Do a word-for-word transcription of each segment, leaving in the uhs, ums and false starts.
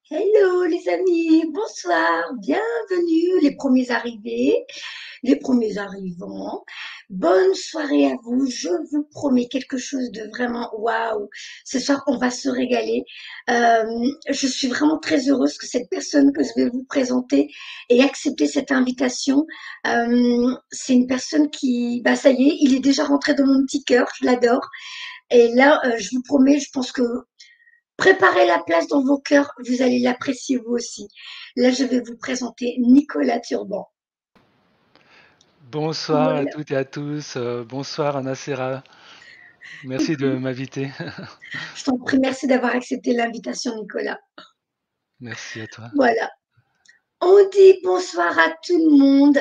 Hello les amis, bonsoir, bienvenue les premiers arrivés, les premiers arrivants. Bonne soirée à vous, je vous promets quelque chose de vraiment waouh. Ce soir, on va se régaler. Euh, je suis vraiment très heureuse que cette personne que je vais vous présenter ait accepté cette invitation. Euh, c'est une personne qui, bah ça y est, il est déjà rentré dans mon petit cœur, je l'adore. Et là, euh, je vous promets, je pense que préparez la place dans vos cœurs, vous allez l'apprécier vous aussi. Là, je vais vous présenter Nicolas Turban. Bonsoir à Voilà. toutes et à tous. euh, bonsoir Anna Serra. Merci de m'inviter. Je t'en prie, merci d'avoir accepté l'invitation, Nicolas. Merci à toi. Voilà. On dit bonsoir à tout le monde,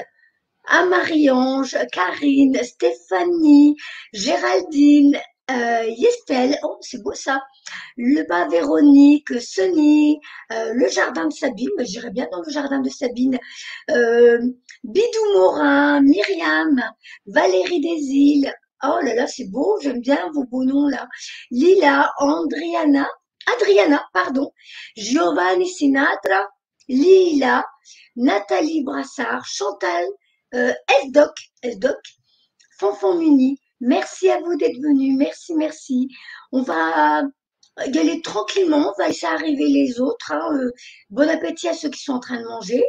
à Marie-Ange, Karine, Stéphanie, Géraldine, euh, Yestelle, oh, c'est beau ça, le bas Véronique, Sonny, euh, le jardin de Sabine, bah, j'irais bien dans le jardin de Sabine, euh, Bidou Morin, Myriam, Valérie Desilles, oh là là, c'est beau, j'aime bien vos beaux noms là, Lila, Andriana, Adriana, pardon, Giovanni Sinatra, Lila, Nathalie Brassard, Chantal, euh, S-Doc, S-Doc, Fanfan Muni, merci à vous d'être venus, merci, merci. On va y aller tranquillement, on va laisser arriver les autres. Hein, euh, bon appétit à ceux qui sont en train de manger.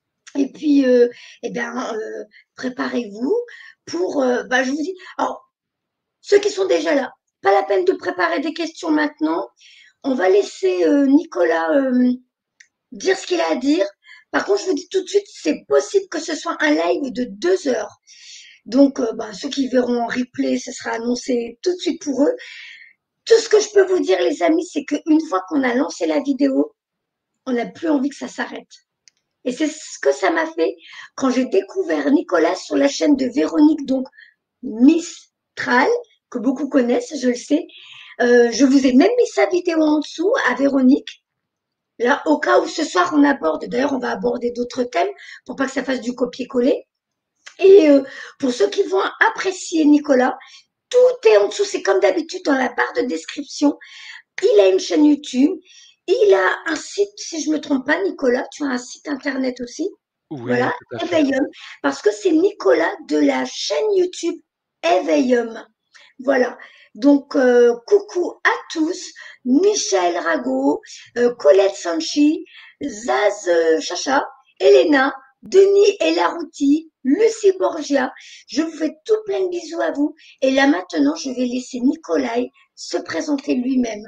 Et puis, euh, eh bien, euh, préparez-vous pour, euh, bah, je vous dis, alors, ceux qui sont déjà là, pas la peine de préparer des questions maintenant. On va laisser euh, Nicolas euh, dire ce qu'il a à dire. Par contre, je vous dis tout de suite, c'est possible que ce soit un live de deux heures. Donc, euh, bah, ceux qui verront en replay, ce sera annoncé tout de suite pour eux. Tout ce que je peux vous dire, les amis, c'est qu'une fois qu'on a lancé la vidéo, on n'a plus envie que ça s'arrête. Et c'est ce que ça m'a fait quand j'ai découvert Nicolas sur la chaîne de Véronique, donc Miss Tral, que beaucoup connaissent, je le sais. Euh, je vous ai même mis sa vidéo en dessous à Véronique. Là, au cas où ce soir on aborde, d'ailleurs on va aborder d'autres thèmes pour pas que ça fasse du copier-coller. Et euh, pour ceux qui vont apprécier Nicolas, tout est en dessous, c'est comme d'habitude dans la barre de description. Il a une chaîne YouTube, il a un site, si je ne me trompe pas, Nicolas, tu as un site internet aussi. Oui, Voilà, tout à fait. Éveillum, parce que c'est Nicolas de la chaîne YouTube Éveillum. Voilà. Donc, euh, coucou à tous, Michel Rago, euh, Colette Sanchi, Zaz euh, Chacha, Elena, Denis Elarouti, Lucie Borgia. Je vous fais tout plein de bisous à vous. Et là maintenant, je vais laisser Nicolas se présenter lui-même.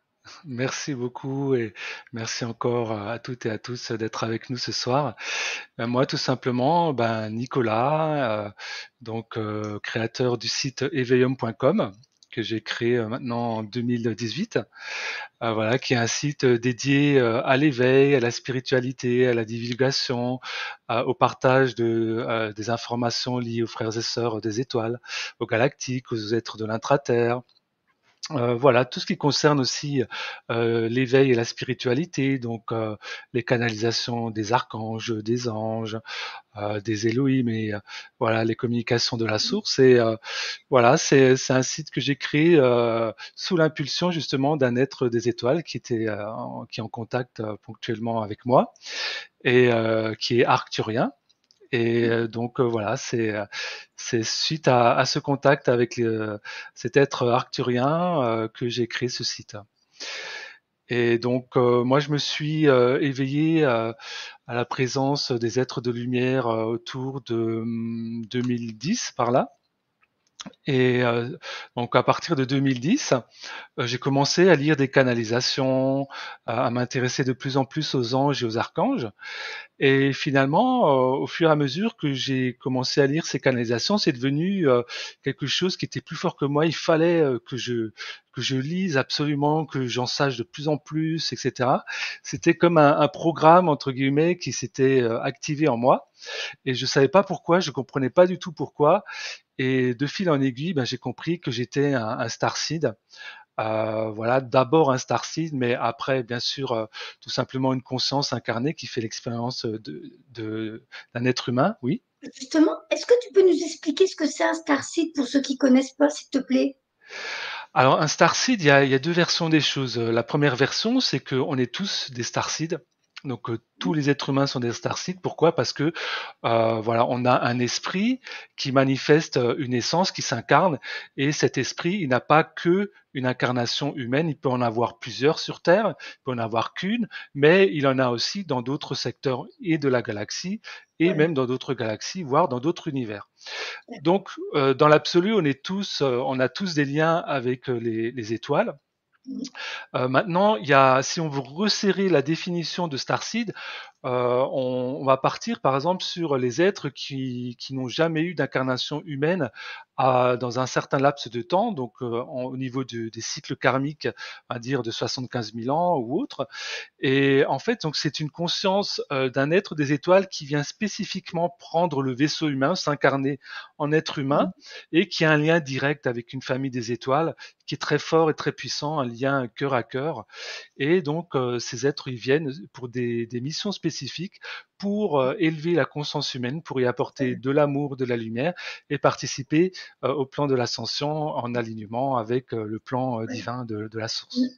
Merci beaucoup et merci encore à toutes et à tous d'être avec nous ce soir. Ben, moi, tout simplement, ben, Nicolas, euh, donc euh, créateur du site éveillum point com que j'ai créé euh, maintenant en deux mille dix-huit. Euh, voilà, qui est un site euh, dédié euh, à l'éveil, à la spiritualité, à la divulgation, euh, au partage de, euh, des informations liées aux frères et sœurs des étoiles, aux galactiques, aux êtres de l'intraterre. Euh, voilà, tout ce qui concerne aussi euh, l'éveil et la spiritualité, donc euh, les canalisations des archanges, des anges, euh, des Elohim et euh, voilà les communications de la source. Et euh, voilà, c'est c'est un site que j'ai créé euh, sous l'impulsion justement d'un être des étoiles qui était euh, en, qui est en contact euh, ponctuellement avec moi et euh, qui est arcturien. Et euh, donc euh, voilà, c'est euh, c'est suite à, à ce contact avec euh, cet être arcturien euh, que j'ai créé ce site. Et donc euh, moi je me suis euh, éveillé euh, à la présence des êtres de lumière euh, autour de hum, deux mille dix par là. Et euh, donc à partir de deux mille dix, euh, j'ai commencé à lire des canalisations, à, à m'intéresser de plus en plus aux anges et aux archanges. Et finalement, euh, au fur et à mesure que j'ai commencé à lire ces canalisations, c'est devenu euh, quelque chose qui était plus fort que moi. Il fallait euh, que je que je lise absolument, que j'en sache de plus en plus, et cetera. C'était comme un, un programme entre guillemets qui s'était euh, activé en moi, et je savais pas pourquoi, je comprenais pas du tout pourquoi. Et de fil en aiguille, ben, j'ai compris que j'étais un, un starseed. Euh, voilà, d'abord un starseed, mais après, bien sûr, euh, tout simplement une conscience incarnée qui fait l'expérience de, de, d'un être humain, oui. Justement, est-ce que tu peux nous expliquer ce que c'est un starseed pour ceux qui connaissent pas, s'il te plaît? Alors un starseed, il y a, il y a deux versions des choses. Euh, La première version, c'est qu'on est tous des starseeds. Donc euh, tous les êtres humains sont des starseeds. Pourquoi? Parce que euh, voilà, on a un esprit qui manifeste euh, une essence qui s'incarne, et cet esprit, il n'a pas que une incarnation humaine. Il peut en avoir plusieurs sur Terre, il peut en avoir qu'une, mais il en a aussi dans d'autres secteurs et de la galaxie, et Ouais, même dans d'autres galaxies, voire dans d'autres univers. Donc, euh, dans l'absolu, on est tous, euh, on a tous des liens avec euh, les, les étoiles. Euh, maintenant, il y a, si on veut resserrer la définition de Starseed, euh, on, on va partir par exemple sur les êtres qui, qui n'ont jamais eu d'incarnation humaine à, dans un certain laps de temps, donc euh, en- au niveau de- des cycles karmiques, à dire de soixante-quinze mille ans ou autre. Et en fait, donc c'est une conscience euh, d'un être des étoiles qui vient spécifiquement prendre le vaisseau humain, s'incarner en être humain, et qui a un lien direct avec une famille des étoiles qui est très fort et très puissant, un lien cœur à cœur. Et donc, euh, ces êtres, ils viennent pour des, des missions spécifiques, pour euh, élever la conscience humaine, pour y apporter de l'amour, de la lumière, et participer euh, au plan de l'ascension en alignement avec euh, le plan euh, ouais. divin de, de la source.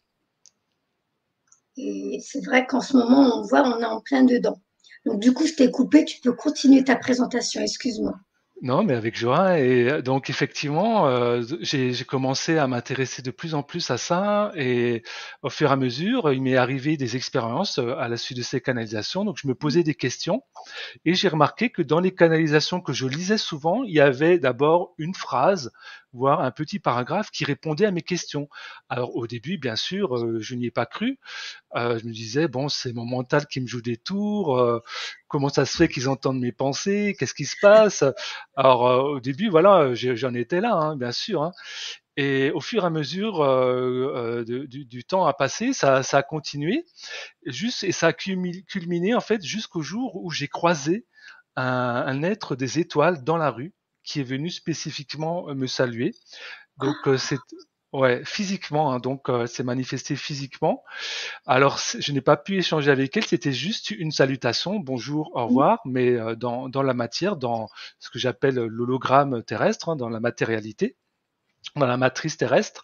Et c'est vrai qu'en ce moment, on voit, on est en plein dedans. Donc, du coup, je t'ai coupé, tu peux continuer ta présentation, excuse-moi. Non, mais avec joie. Et euh, donc effectivement, euh, j'ai j'ai commencé à m'intéresser de plus en plus à ça. Et au fur et à mesure, il m'est arrivé des expériences euh, à la suite de ces canalisations. Donc je me posais des questions. Et j'ai remarqué que dans les canalisations que je lisais souvent, il y avait d'abord une phrase, voire un petit paragraphe qui répondait à mes questions. Alors au début, bien sûr, euh, je n'y ai pas cru. Euh, je me disais, bon, c'est mon mental qui me joue des tours. Euh, comment ça se fait qu'ils entendent mes pensées? Qu'est-ce qui se passe? Alors euh, au début, voilà, j'en étais là, hein, bien sûr. Hein. Et au fur et à mesure euh, euh, de, du, du, temps a passé, ça, ça a continué, juste et ça a culminé en fait jusqu'au jour où j'ai croisé un, un être des étoiles dans la rue qui est venu spécifiquement me saluer. Donc euh, c'est ouais physiquement, hein, donc euh, c'est manifesté physiquement. Alors, je n'ai pas pu échanger avec elle, c'était juste une salutation, bonjour, au revoir, mais euh, dans, dans la matière, dans ce que j'appelle l'hologramme terrestre, hein, dans la matérialité, dans la matrice terrestre.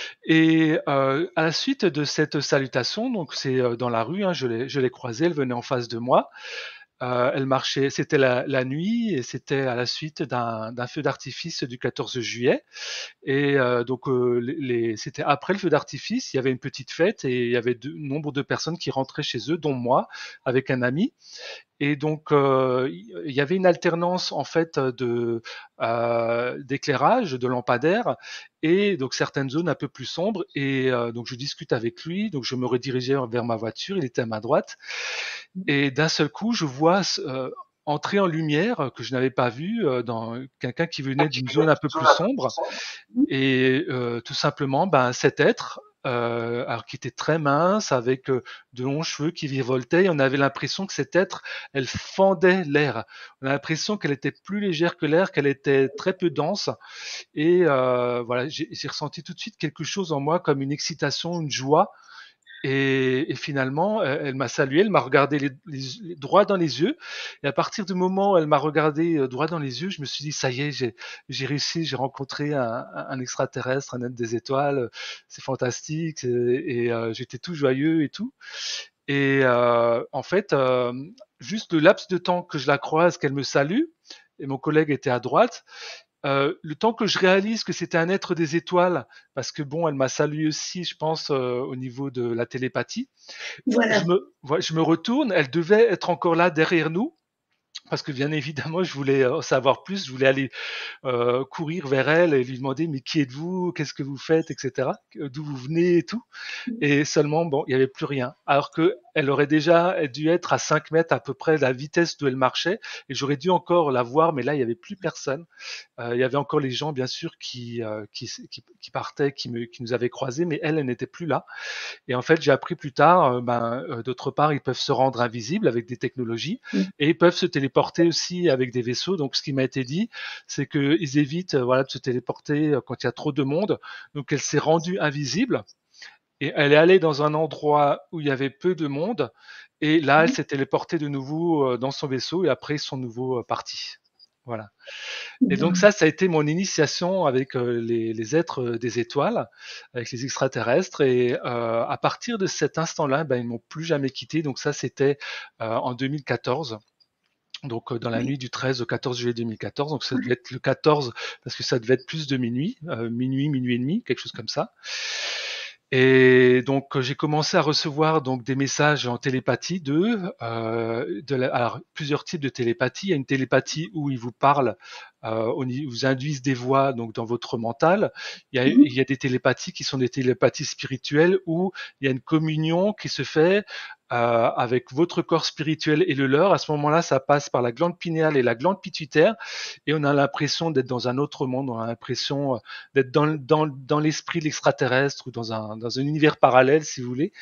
Et euh, à la suite de cette salutation, donc c'est euh, dans la rue, hein, je l'ai je l'ai croisée, elle venait en face de moi. Euh, elle marchait, c'était la, la nuit et c'était à la suite d'un d'un feu d'artifice du quatorze juillet. Et euh, donc, euh, les, les- c'était après le feu d'artifice, il y avait une petite fête et il y avait de, nombre de personnes qui rentraient chez eux, dont moi, avec un ami. Et donc, euh, il y avait une alternance en fait de euh, d'éclairage, de lampadaires, et donc certaines zones un peu plus sombres. Et euh, donc, je discute avec lui. Donc, je me redirigeais vers ma voiture. Il était à ma droite. Et d'un seul coup, je vois euh, entrer en lumière que je n'avais pas vu euh, dans quelqu'un qui venait d'une zone un peu plus sombre et euh, tout simplement, ben, cet être, euh, alors qui était très mince, avec euh, de longs cheveux qui virevoltaient, et on avait l'impression que cet être, elle fendait l'air. On a l'impression qu'elle était plus légère que l'air, qu'elle était très peu dense. Et euh, voilà, j'ai j'ai ressenti tout de suite quelque chose en moi, comme une excitation, une joie, et, et finalement, euh, elle m'a salué, elle m'a regardé les, les, les- droit dans les yeux. Et à partir du moment où elle m'a regardé euh, droit dans les yeux, je me suis dit, ça y est, j'ai, j'ai réussi, j'ai rencontré un, un extraterrestre, un être des étoiles, c'est fantastique. Et, et, euh, j'étais tout joyeux et tout. Et euh, en fait, euh, juste le laps de temps que je la croise, qu'elle me salue, et mon collègue était à droite, euh, le temps que je réalise que c'était un être des étoiles, parce que bon, elle m'a salué aussi, je pense, euh, au niveau de la télépathie. Je Voilà. me, ouais, je me retourne, elle devait être encore là derrière nous, parce que bien évidemment, je voulais en savoir plus, je voulais aller euh, courir vers elle et lui demander mais qui êtes-vous, qu'est-ce que vous faites, et cetera, d'où vous venez et tout. Et seulement, bon, il n'y avait plus rien. Alors que elle aurait déjà dû être à cinq mètres à peu près de la vitesse d'où elle marchait, et j'aurais dû encore la voir, mais là, il n'y avait plus personne. Euh, il y avait encore les gens, bien sûr, qui, euh, qui, qui, qui partaient, qui, me, qui nous avaient croisés, mais elle, elle n'était plus là. Et en fait, j'ai appris plus tard, euh, ben, euh, d'autre part, ils peuvent se rendre invisibles avec des technologies, et ils peuvent se téléporter aussi avec des vaisseaux. Donc, ce qui m'a été dit, c'est qu'ils évitent, euh, voilà, de se téléporter euh, quand il y a trop de monde. Donc, elle s'est rendue invisible. Et elle est allée dans un endroit où il y avait peu de monde. Et là, elle s'est téléportée de nouveau euh, dans son vaisseau et après, ils sont de nouveau euh, partis. Voilà. Et donc Bien. ça, ça a été mon initiation avec euh, les, les êtres euh, des étoiles, avec les extraterrestres. Et euh, à partir de cet instant-là, ben, ils m'ont plus jamais quitté. Donc ça, c'était euh, en deux mille quatorze. Donc euh, dans la Oui. nuit du treize au quatorze juillet deux mille quatorze. Donc ça devait être le quatorze parce que ça devait être plus de minuit, euh, minuit, minuit et demi, quelque chose comme ça. Et donc j'ai commencé à recevoir donc des messages en télépathie de, euh, de la, alors, plusieurs types de télépathie. Il y a une télépathie où ils vous parlent, euh, ils vous induisent des voix donc dans votre mental. Il y a, il y a des télépathies qui sont des télépathies spirituelles où il y a une communion qui se fait euh, avec votre corps spirituel et le leur. À ce moment-là, ça passe par la glande pinéale et la glande pituitaire et on a l'impression d'être dans un autre monde. On a l'impression d'être dans, dans, dans l'esprit de l'extraterrestre ou dans un, dans un univers parallèle, si vous voulez.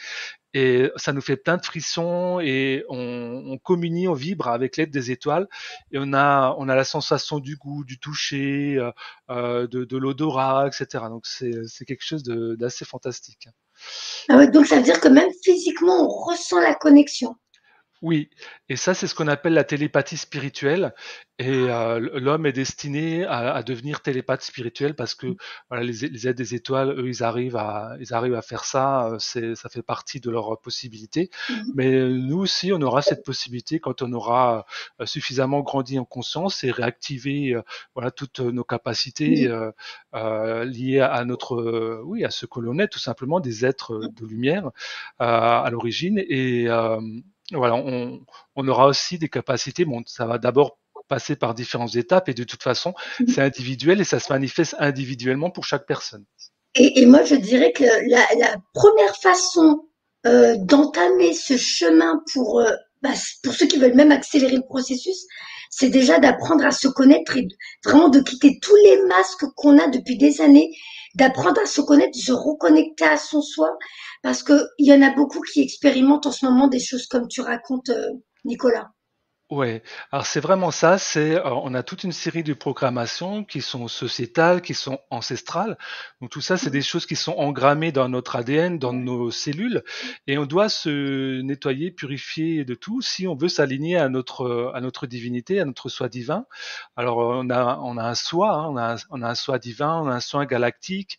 Et ça nous fait plein de frissons et on, on communie, on vibre avec l'aide des étoiles et on a, on a la sensation du goût, du toucher, euh, de, de l'odorat, et cetera. Donc c'est, c'est quelque chose de, d'assez fantastique. Ah ouais, donc ça veut dire que même physiquement, on ressent la connexion. Oui, et ça, c'est ce qu'on appelle la télépathie spirituelle. Et euh, l'homme est destiné à, à devenir télépathe spirituel parce que voilà, les, les aides des étoiles, eux, ils arrivent à, ils arrivent à faire ça. euh, C'est, ça fait partie de leurs possibilités. Mhm. Mais nous aussi, on aura cette possibilité quand on aura euh, suffisamment grandi en conscience et réactivé euh, voilà toutes nos capacités Oui. euh, euh, liées à notre, euh, oui, à ce que l'on est, tout simplement des êtres de lumière euh, à l'origine. Et euh, voilà, on, on aura aussi des capacités. Bon, ça va d'abord passer par différentes étapes et de toute façon, c'est individuel et ça se manifeste individuellement pour chaque personne. Et, et moi, je dirais que la, la première façon euh, d'entamer ce chemin pour, euh, bah, pour ceux qui veulent même accélérer le processus, c'est déjà d'apprendre à se connaître et de- vraiment de quitter tous les masques qu'on a depuis des années, d'apprendre à se connaître, de se reconnecter à son soi, parce que il y en a beaucoup qui expérimentent en ce moment des choses comme tu racontes, euh, Nicolas. Ouais, alors c'est vraiment ça, c'est euh, on a toute une série de programmations qui sont sociétales, qui sont ancestrales. Donc tout ça, c'est des choses qui sont engrammées dans notre A D N, dans nos cellules, et on doit se nettoyer, purifier de tout si on veut s'aligner à notre à notre divinité, à notre soi divin. Alors on a on a un soi, hein, on a un, on a un soi divin, on a un soi galactique,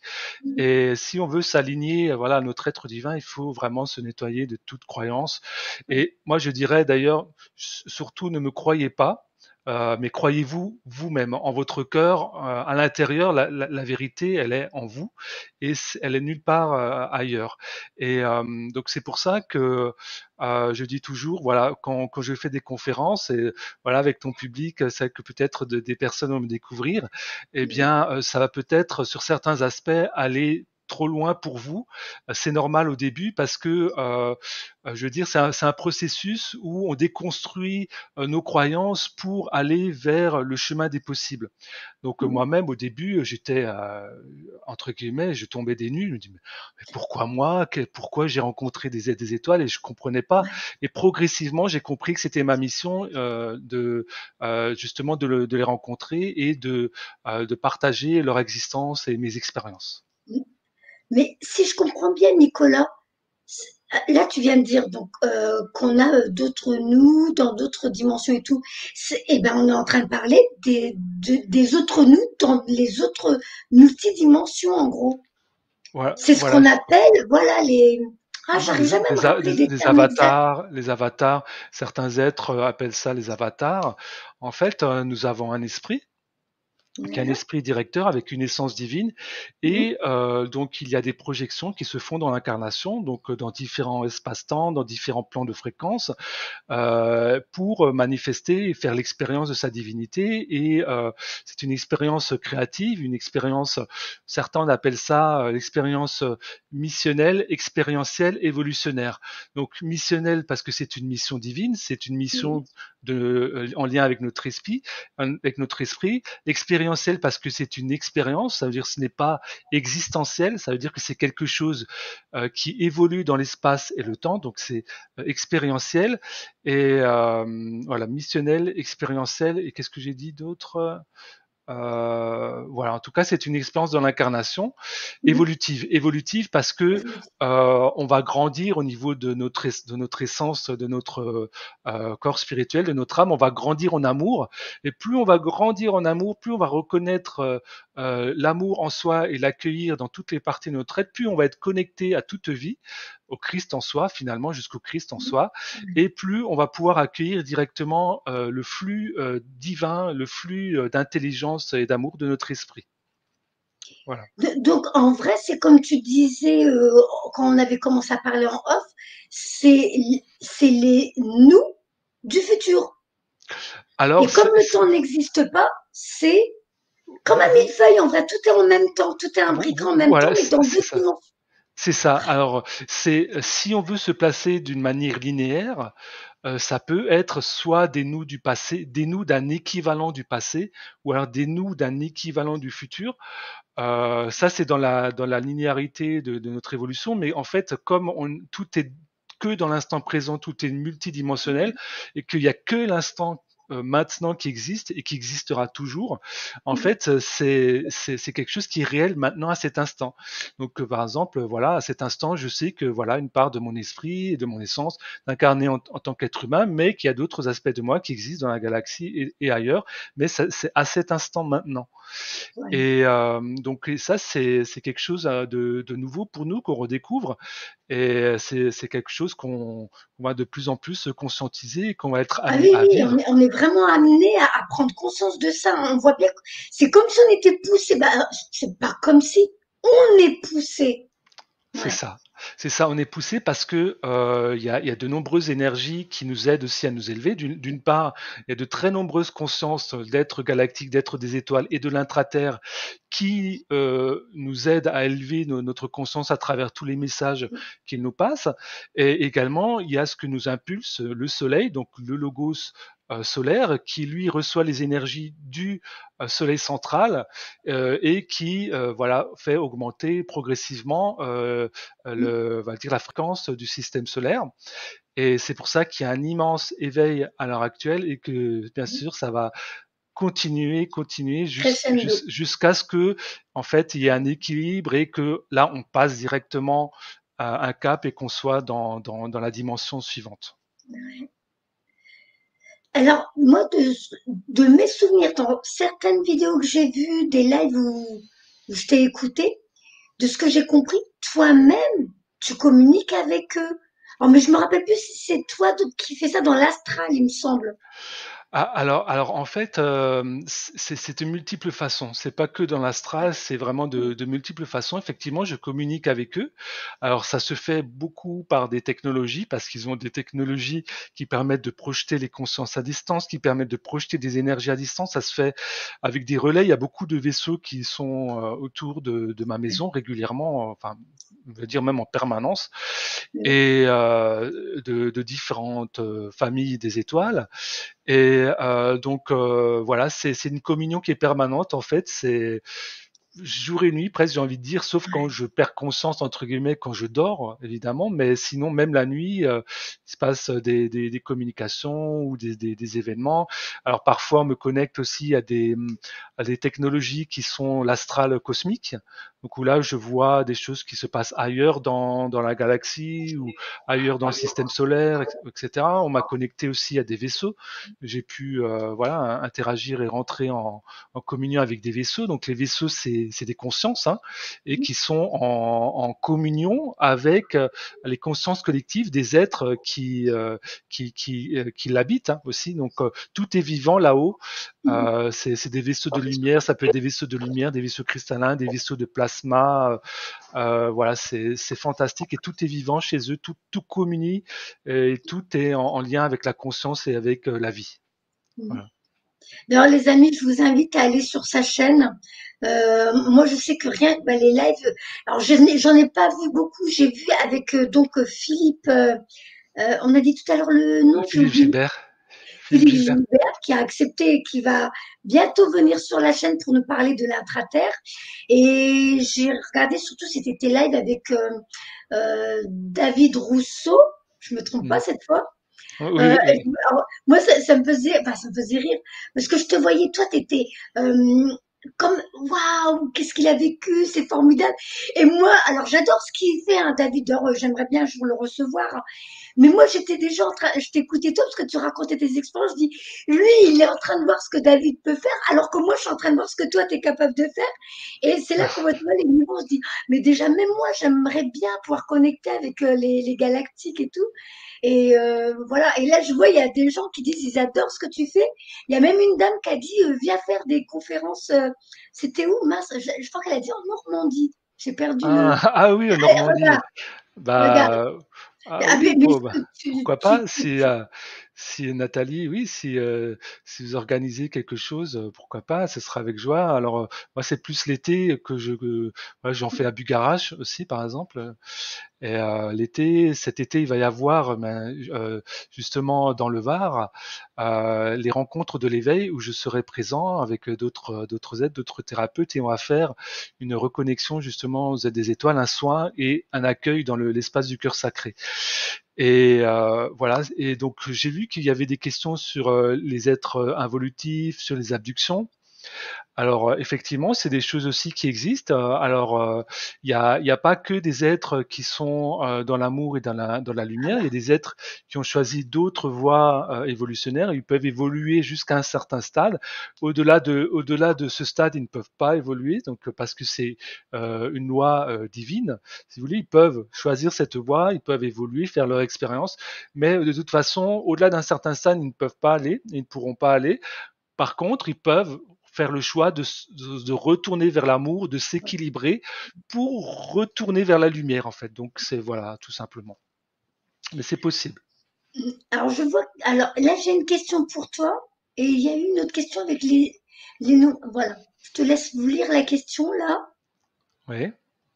et si on veut s'aligner, voilà, à notre être divin, il faut vraiment se nettoyer de toute croyance. Et moi, je dirais d'ailleurs, surtout ne me croyez pas, euh, mais croyez-vous vous-même en votre cœur, euh, à l'intérieur, la, la, la, vérité, elle est en vous et elle est nulle part euh, ailleurs. Et euh, donc c'est pour ça que euh, je dis toujours, voilà, quand, quand je fais des conférences et voilà avec ton public, c'est que peut-être de, des personnes vont me découvrir, eh bien, euh, ça va peut-être sur certains aspects aller trop loin pour vous. C'est normal au début parce que, euh, je veux dire, c'est un, c'est un processus où on déconstruit euh, nos croyances pour aller vers le chemin des possibles. Donc euh, moi-même, au début, j'étais, euh, entre guillemets, je tombais des nues. Je me dis, mais, mais pourquoi moi que, Pourquoi j'ai rencontré des, des étoiles et je comprenais pas. Et progressivement, j'ai compris que c'était ma mission euh, de euh, justement de, le, de, les rencontrer et de, euh, de partager leur existence et mes expériences. Mais si je comprends bien, Nicolas, là, tu viens de dire donc euh, qu'on a euh, d'autres nous dans d'autres dimensions et tout. Eh ben, on est en train de parler des, de, des autres nous dans les autres multidimensions, en gros. Voilà, C'est ce voilà qu'on appelle, voilà, les. Ah, les, j'arrive jamais à me les, rappeler les, des les termes exacts. avatars, les avatars, certains êtres appellent ça les avatars. En fait, euh, nous avons un esprit qui est un Voilà. esprit directeur avec une essence divine Mhm. et euh, donc il y a des projections qui se font dans l'incarnation, donc dans différents espaces-temps, dans différents plans de fréquences, euh, pour manifester et faire l'expérience de sa divinité. Et euh, c'est une expérience créative, une expérience, certains appellent ça euh, l'expérience missionnelle, expérientielle, évolutionnaire. Donc missionnelle parce que c'est une mission divine, c'est une mission de, euh, en lien avec notre esprit, avec notre esprit. Expérientielle parce que c'est une expérience, ça veut dire que ce n'est pas existentiel, ça veut dire que c'est quelque chose euh, qui évolue dans l'espace et le temps, donc c'est euh, expérientiel. Et euh, voilà, missionnel, expérientiel, et qu'est-ce que j'ai dit d'autre? Euh, voilà, en tout cas, c'est une expérience dans l'incarnation Mhm. évolutive, évolutive parce que euh, on va grandir au niveau de notre de notre essence, de notre euh, corps spirituel, de notre âme. On va grandir en amour, et plus on va grandir en amour, plus on va reconnaître euh, euh, l'amour en soi et l'accueillir dans toutes les parties de notre être, plus on va être connecté à toute vie, au Christ en soi, finalement, jusqu'au Christ en soi, et plus on va pouvoir accueillir directement euh, le flux euh, divin, le flux euh, d'intelligence et d'amour de notre esprit. Voilà. De- Donc, en vrai, c'est comme tu disais euh, quand on avait commencé à parler en off, c'est c'est les nous du futur. Alors, Et comme c'est, le temps n'existe pas, c'est comme un millefeuille. En vrai, tout est en même temps, tout est imbriqué en même temps, voilà, mais dans c'est deux ça. dimensions. C'est ça. Alors, c'est si on veut se placer d'une manière linéaire, euh, ça peut être soit des nous du passé, des nous d'un équivalent du passé, ou alors des nous d'un équivalent du futur. Euh, ça, c'est dans la dans la linéarité de, de notre évolution. Mais en fait, comme on, tout est que dans l'instant présent, tout est multidimensionnel, et qu'il y a que l'instant euh, maintenant qui existe et qui existera toujours. En fait, c'est c'est c'est quelque chose qui est réel maintenant à cet instant. Donc, euh, par exemple, voilà, à cet instant, je sais que voilà une part de mon esprit et de mon essence incarnée en, en tant qu'être humain, mais qu'il y a d'autres aspects de moi qui existent dans la galaxie et, et ailleurs. Mais ça, c'est à cet instant maintenant. Ouais. Et euh, donc et ça, c'est c'est quelque chose euh, de, de nouveau pour nous qu'on redécouvre. Et c'est c'est quelque chose qu'on qu'on va de plus en plus se conscientiser et qu'on va être Ah amené oui, à oui, on vivre. est, on est vraiment amené à, à prendre conscience de ça. On voit bien que c'est comme si on était poussé. Ben, c'est pas comme si on est poussé. C'est Ouais. ça. C'est ça, on est poussé parce que euh, il y, a, il y a de nombreuses énergies qui nous aident aussi à nous élever. D'une d'une part, il y a de très nombreuses consciences d'êtres galactiques, d'êtres des étoiles et de l'intraterre qui euh, nous aident à élever no- notre conscience à travers tous les messages qu'ils nous passent. Et également, il y a ce que nous impulse le Soleil, donc le logos euh, solaire, qui lui reçoit les énergies du euh, Soleil central euh, et qui euh, voilà fait augmenter progressivement euh, le, va dire la fréquence du système solaire. Et c'est pour ça qu'il y a un immense éveil à l'heure actuelle et que bien sûr ça va continuer, continuer jus- Crescendo. jus- jusqu'à ce que en fait il y ait un équilibre et que là on passe directement à un cap et qu'on soit dans, dans, dans la dimension suivante. Alors, moi, de, de mes souvenirs, dans certaines vidéos que j'ai vues, des lives où, où je t'ai écouté, de ce que j'ai compris, toi-même, tu communiques avec eux. Alors, mais je me rappelle plus si c'est toi de- qui fais ça dans l'astral, il me semble. Ah, alors, alors en fait, euh, c'est c'est de multiples façons. C'est pas que dans l'astral, c'est vraiment de, de multiples façons. Effectivement, je communique avec eux. Alors, ça se fait beaucoup par des technologies, parce qu'ils ont des technologies qui permettent de projeter les consciences à distance, qui permettent de projeter des énergies à distance. Ça se fait avec des relais. Il y a beaucoup de vaisseaux qui sont euh, autour de, de ma maison régulièrement, enfin, on veut dire même en permanence, et euh, de, de différentes euh, familles des étoiles. Et euh, donc euh, voilà, c'est c'est une communion qui est permanente en fait. C'est jour et nuit presque, j'ai envie de dire, sauf quand je perds conscience entre guillemets, quand je dors évidemment, mais sinon même la nuit, euh, il se passe des, des, des communications ou des, des, des événements. Alors parfois on me connecte aussi à des à des technologies qui sont l'astral cosmique, donc où là je vois des choses qui se passent ailleurs dans dans la galaxie ou ailleurs dans le système solaire, et cetera. On m'a connecté aussi à des vaisseaux. J'ai pu euh, voilà interagir et rentrer en en communion avec des vaisseaux. Donc les vaisseaux, c'est c'est des consciences hein, et qui sont en, en communion avec euh, les consciences collectives des êtres qui euh, qui qui, euh, qui l'habitent hein, aussi. Donc euh, tout est vivant là-haut. Euh, c'est c'est des vaisseaux de lumière. Ça peut être des vaisseaux de lumière, des vaisseaux cristallins, des vaisseaux de plasma. Euh, voilà, c'est c'est fantastique et tout est vivant chez eux. Tout tout communie et tout est en, en lien avec la conscience et avec euh, la vie. Voilà. D'ailleurs, les amis, je vous invite à aller sur sa chaîne. Euh, moi, je sais que rien que bah, les lives, alors je n'ai- j'en ai pas vu beaucoup. J'ai vu avec euh, donc euh, Philippe. Euh, euh, on a dit tout à l'heure le nom, j'ai Philippe oublié. Gilbert. Philippe Philippe Gilbert. Gilbert qui a accepté et qui va bientôt venir sur la chaîne pour nous parler de l'intraterre. Et j'ai regardé surtout c'était tes lives avec euh, euh, David Rousseau. Je me trompe pas Mm. cette fois. Euh, Oui, oui. alors, moi, ça, ça me faisait, enfin, ça me faisait rire parce que je te voyais, toi, t'étais euh, comme waouh, qu'est-ce qu'il a vécu, c'est formidable. Et moi, alors j'adore ce qu'il fait, hein, David. Alors, euh, j'aimerais bien un jour le recevoir. Mais moi, j'étais déjà en train, je t'écoutais toi parce que tu racontais tes expériences. Je dis, lui, il est en train de voir ce que David peut faire, alors que moi, je suis en train de voir ce que toi, tu es capable de faire. Et c'est là qu'on voit tu vois, les niveaux. On se dit, mais déjà, même moi, j'aimerais bien pouvoir connecter avec euh, les, les galactiques et tout. Et euh, voilà. Et là, je vois, il y a des gens qui disent, ils adorent ce que tu fais. Il y a même une dame qui a dit, euh, viens faire des conférences. euh, C'était où, mince? Je, je crois qu'elle a dit en Normandie. J'ai perdu le. Ah, ah oui, en Eh, Normandie. regarde, regarde. Bah, ah Ah, mais, oui, mais bon, bah, tu, pourquoi tu, pas tu, si, tu- euh, si Nathalie, oui, si, euh, si vous organisez quelque chose, euh, pourquoi pas, ce sera avec joie. Alors, euh, moi, c'est plus l'été que je, que, ouais, j'en fais à Bugarache aussi, par exemple. Et euh, l'été, cet été, il va y avoir ben, euh, justement dans le Var euh, les rencontres de l'éveil où je serai présent avec d'autres d'autres aides, d'autres thérapeutes et on va faire une reconnexion justement aux aides des étoiles, un soin et un accueil dans le- l'espace du cœur sacré. Et euh, voilà. Et donc j'ai vu qu'il y avait des questions sur euh, les êtres involutifs, sur les abductions. Alors, euh, effectivement, c'est des choses aussi qui existent. Euh, Alors, euh, il n'y a, il y a pas que des êtres qui sont euh, dans l'amour et dans la, dans la lumière. Il y a des êtres qui ont choisi d'autres voies euh, évolutionnaires. Ils peuvent évoluer jusqu'à un certain stade. Au-delà de, au-delà de ce stade, ils ne peuvent pas évoluer. Donc, parce que c'est euh, une loi euh, divine. Si vous voulez, ils peuvent choisir cette voie, ils peuvent évoluer, faire leur expérience. Mais de toute façon, au-delà d'un certain stade, ils ne peuvent pas aller, ils ne pourront pas aller. Par contre, ils peuvent faire le choix de, de, de retourner vers l'amour, de s'équilibrer pour retourner vers la lumière, en fait. Donc, c'est voilà, tout simplement. Mais c'est possible. Alors, je vois. Alors, là, j'ai une question pour toi. Et il y a eu une autre question avec les, les noms. Voilà. Je te laisse vous lire la question là. Oui.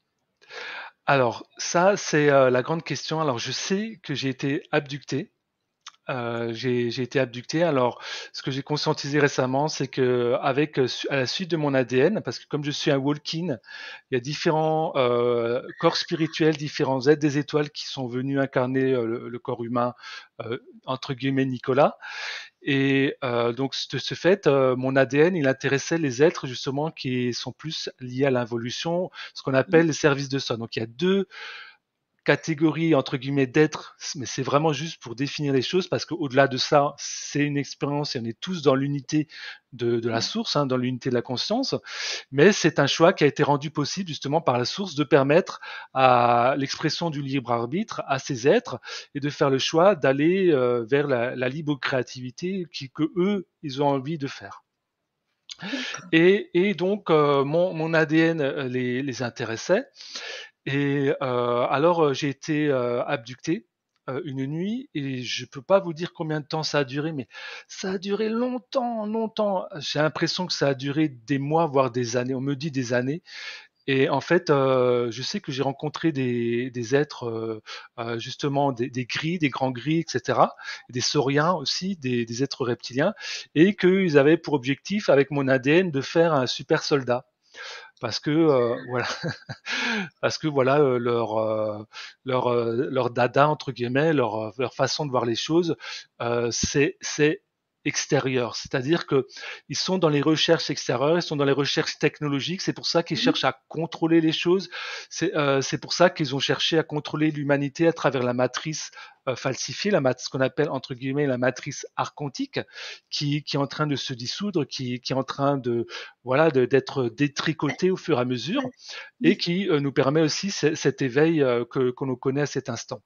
Alors, ça, c'est euh, la grande question. Alors, je sais que j'ai été abducté. Euh, j'ai j'ai été abducté. Alors, ce que j'ai conscientisé récemment, c'est que avec euh, su- à la suite de mon A D N, parce que comme je suis un walk-in, il y a différents euh, corps spirituels, différents êtres des étoiles qui sont venus incarner euh, le, le corps humain, euh, entre guillemets Nicolas. Et euh, donc, de ce fait, euh, mon A D N, il intéressait les êtres justement qui sont plus liés à l'involution, ce qu'on appelle les services de soi. Donc, il y a deux catégorie entre guillemets d'être, mais c'est vraiment juste pour définir les choses parce qu'au-delà de ça, c'est une expérience et on est tous dans l'unité de, de la source, hein, dans l'unité de la conscience, mais c'est un choix qui a été rendu possible justement par la source de permettre à l'expression du libre arbitre à ces êtres et de faire le choix d'aller euh, vers la, la libre créativité qui, que eux, ils ont envie de faire. D'accord. Et, et donc, euh, mon, mon A D N euh, les, les intéressait. Et euh, alors, euh, j'ai été euh, abducté euh, une nuit et je peux pas vous dire combien de temps ça a duré, mais ça a duré longtemps, longtemps. J'ai l'impression que ça a duré des mois, voire des années. On me dit des années. Et en fait, euh, je sais que j'ai rencontré des, des êtres, euh, euh, justement, des, des gris, des grands gris, et cetera, des sauriens aussi, des, des êtres reptiliens, et qu'ils avaient pour objectif, avec mon A D N, de faire un super soldat. Parce que euh, voilà, parce que voilà euh, leur euh, leur euh, leur dada entre guillemets, leur euh, leur façon de voir les choses, euh, c'est c'est extérieur, c'est-à-dire que ils sont dans les recherches extérieures, ils sont dans les recherches technologiques, c'est pour ça qu'ils cherchent à contrôler les choses, c'est euh, c'est pour ça qu'ils ont cherché à contrôler l'humanité à travers la matrice euh, falsifiée, la mat ce qu'on appelle entre guillemets la matrice archontique, qui qui est en train de se dissoudre, qui qui est en train de voilà d'être détricotée au fur et à mesure et qui euh, nous permet aussi cet éveil euh, que qu'on connaît à cet instant.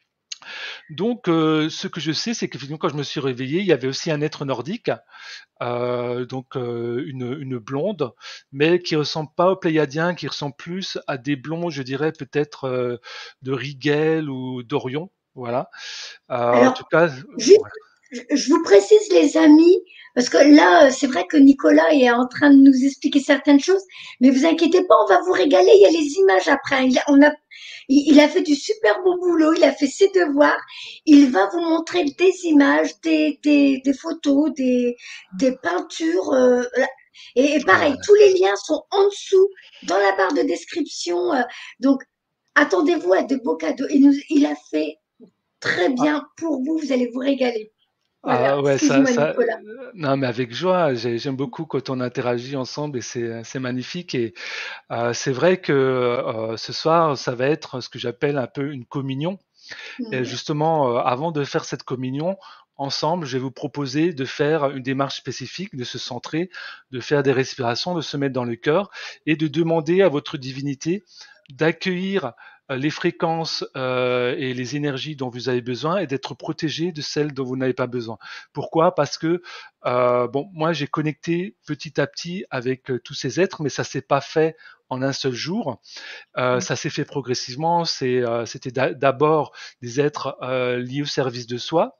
Donc, euh, ce que je sais, c'est qu'effectivement, quand je me suis réveillé, il y avait aussi un être nordique, euh, donc euh, une, une blonde, mais qui ressemble pas aux Pléiadiens, qui ressemble plus à des blonds, je dirais peut-être euh, de Rigel ou d'Orion. Voilà. Euh, en Alors, tout cas, juste, ouais. je je vous précise, les amis, parce que là, euh, c'est vrai que Nicolas est en train de nous expliquer certaines choses, mais vous inquiétez pas, on va vous régaler. Il y a les images après. Il a, on a, il il a fait du super beau boulot. Il a fait ses devoirs. Il va vous montrer des images, des, des, des photos, des, des peintures. euh, là. et, et Ah, pareil, tous les liens sont en dessous dans la barre de description. euh, donc, attendez-vous à de beaux cadeaux. Il nous, il a fait très Ah, bien pour vous, vous allez vous régaler. Voilà, ah ouais, ça, excuse-moi ça, Nicolas. euh, non, mais avec joie. J'ai- J'aime beaucoup quand on interagit ensemble et c'est, c'est magnifique. Et euh, c'est vrai que euh, ce soir, ça va être ce que j'appelle un peu une communion. Et Mmh. justement, euh, avant de faire cette communion, ensemble, je vais vous proposer de faire une démarche spécifique, de se centrer, de faire des respirations, de se mettre dans le cœur et de demander à votre divinité d'accueillir euh, les fréquences euh, et les énergies dont vous avez besoin et d'être protégé de celles dont vous n'avez pas besoin. Pourquoi? Parce que euh, bon, moi j'ai connecté petit à petit avec euh, tous ces êtres, mais ça s'est pas fait en un seul jour. Euh, ça s'est fait progressivement. C'est, euh, c'était d'abord des êtres euh, liés au service de soi,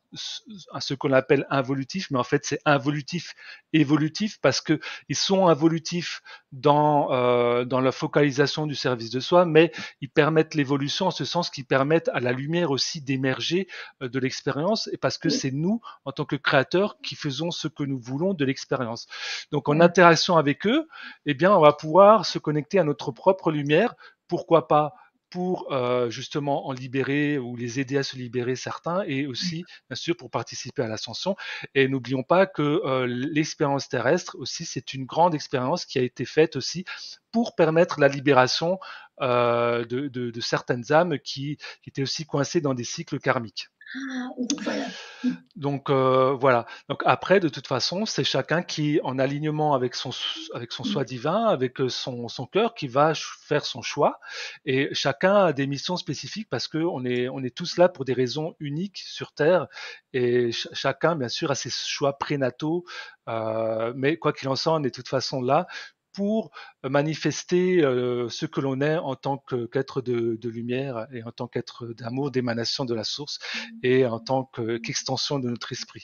à ce qu'on appelle involutif, mais en fait c'est involutif évolutif parce que ils sont involutifs dans euh, dans la focalisation du service de soi, mais ils permettent l'évolution en ce sens qu'ils permettent à la lumière aussi d'émerger euh, de l'expérience, et parce que c'est nous en tant que créateurs qui faisons ce que nous voulons de l'expérience. Donc en interaction avec eux, eh bien on va pouvoir se connecter à notre propre lumière. Pourquoi pas pour euh, justement en libérer ou les aider à se libérer certains, et aussi bien sûr pour participer à l'ascension. Et n'oublions pas que euh, l'expérience terrestre aussi, c'est une grande expérience qui a été faite aussi pour permettre la libération euh, de, de, de certaines âmes qui, qui étaient aussi coincées dans des cycles karmiques. Ah oui, voilà. Donc euh, voilà. Donc après, de toute façon, c'est chacun qui, en alignement avec son avec son soi divin, avec euh, son son cœur, qui va faire son choix. Et chacun a des missions spécifiques parce que on est on est tous là pour des raisons uniques sur Terre. Et ch chacun, bien sûr, a ses choix prénataux. Euh, mais quoi qu'il en soit, on est de toute façon là pour manifester euh, ce que l'on est en tant qu'être de, de lumière et en tant qu'être d'amour, d'émanation de la source et en tant qu'extension de notre esprit.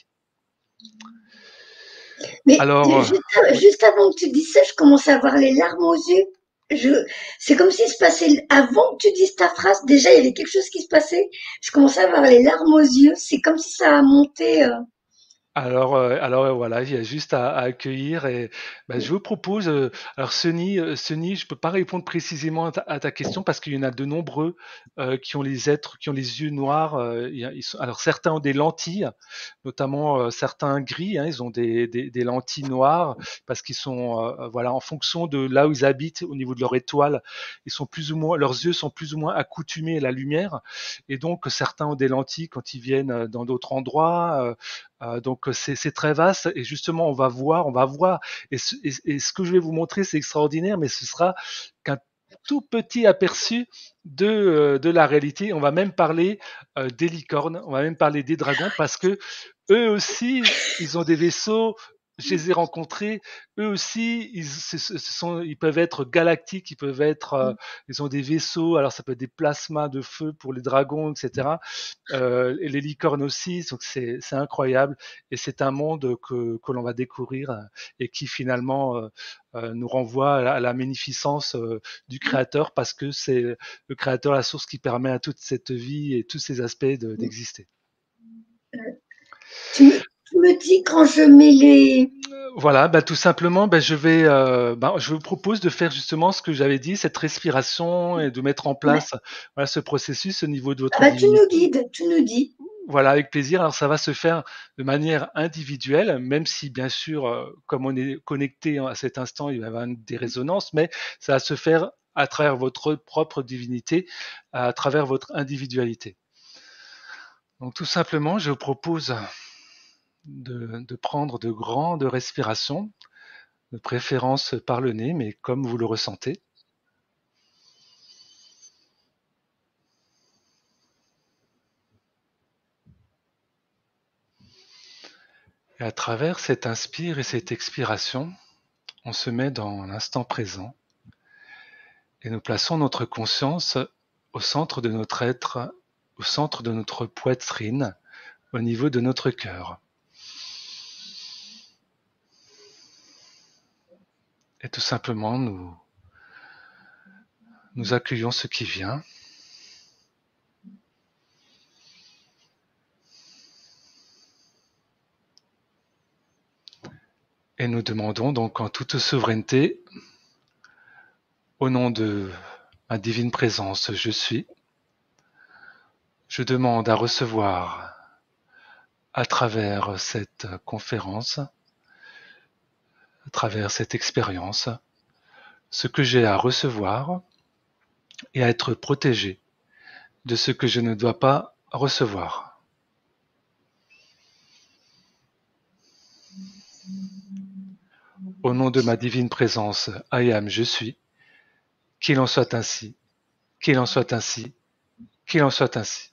Mais Alors, euh, juste, oui. juste avant que tu dises ça, je commence à avoir les larmes aux yeux. Je, c'est comme s'il se passait, avant que tu dises ta phrase, déjà il y avait quelque chose qui se passait. Je commençais à avoir les larmes aux yeux. C'est comme si ça a monté. euh, Alors, euh, alors euh, voilà, il y a juste à, à accueillir et ben, je vous propose. Euh, alors, Sony, euh, Sony, je peux pas répondre précisément à ta, à ta question parce qu'il y en a de nombreux euh, qui ont les êtres, qui ont les yeux noirs. Euh, il y a- ils sont- alors certains ont des lentilles, notamment euh, certains gris. Hein, ils ont des, des, des lentilles noires parce qu'ils sont, euh, voilà, en fonction de là où ils habitent, au niveau de leur étoile, ils sont plus ou moins, leurs yeux sont plus ou moins accoutumés à la lumière, et donc certains ont des lentilles quand ils viennent euh, dans d'autres endroits. Euh, euh, donc c'est, c'est très vaste, et justement on va voir, on va voir, et ce, et, et ce que je vais vous montrer c'est extraordinaire, mais ce sera qu'un tout petit aperçu de, euh, de la réalité. On va même parler euh, des licornes, on va même parler des dragons, parce que eux aussi ils ont des vaisseaux. Je les ai rencontrés, eux aussi, ils, ce, ce sont, ils peuvent être galactiques, ils peuvent être, euh, ils ont des vaisseaux. Alors ça peut être des plasmas de feu pour les dragons, et cetera. Euh, et les licornes aussi, donc c'est c'est incroyable, et c'est un monde que, que l'on va découvrir euh, et qui finalement euh, euh, nous renvoie à la, à la magnificence euh, du Créateur, parce que c'est le Créateur la source qui permet à toute cette vie et tous ces aspects de- d'exister. Tu me, tu me dis quand je mets les. Voilà, bah, tout simplement, bah, je vais, euh, bah, je vous propose de faire justement ce que j'avais dit, cette respiration, et de mettre en Ouais. place voilà, ce processus au niveau de Ah votre bah tu nous divinité. guides, tu nous dis. Voilà, avec plaisir. Alors ça va se faire de manière individuelle, même si bien sûr, euh, comme on est connecté à cet instant, il va y avoir des résonances, mais ça va se faire à travers votre propre divinité, à travers votre individualité. Donc tout simplement, je vous propose de, de prendre de grandes respirations, de préférence par le nez, mais comme vous le ressentez. Et à travers cette inspire et cette expiration, on se met dans l'instant présent et nous plaçons notre conscience au centre de notre être, au centre de notre poitrine, au niveau de notre cœur. Et tout simplement, nous, nous accueillons ce qui vient. Et nous demandons donc en toute souveraineté, au nom de ma divine présence, je suis, Je demande à recevoir à travers cette conférence, à travers cette expérience, ce que j'ai à recevoir et à être protégé de ce que je ne dois pas recevoir. Au nom de ma divine présence, I am, je suis, qu'il en soit ainsi, qu'il en soit ainsi, qu'il en soit ainsi.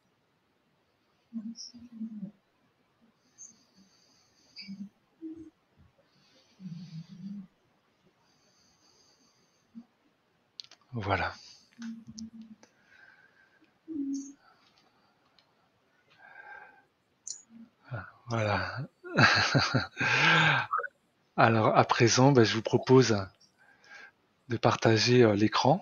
Voilà. Voilà. Alors à présent, ben, je vous propose de partager euh, l'écran.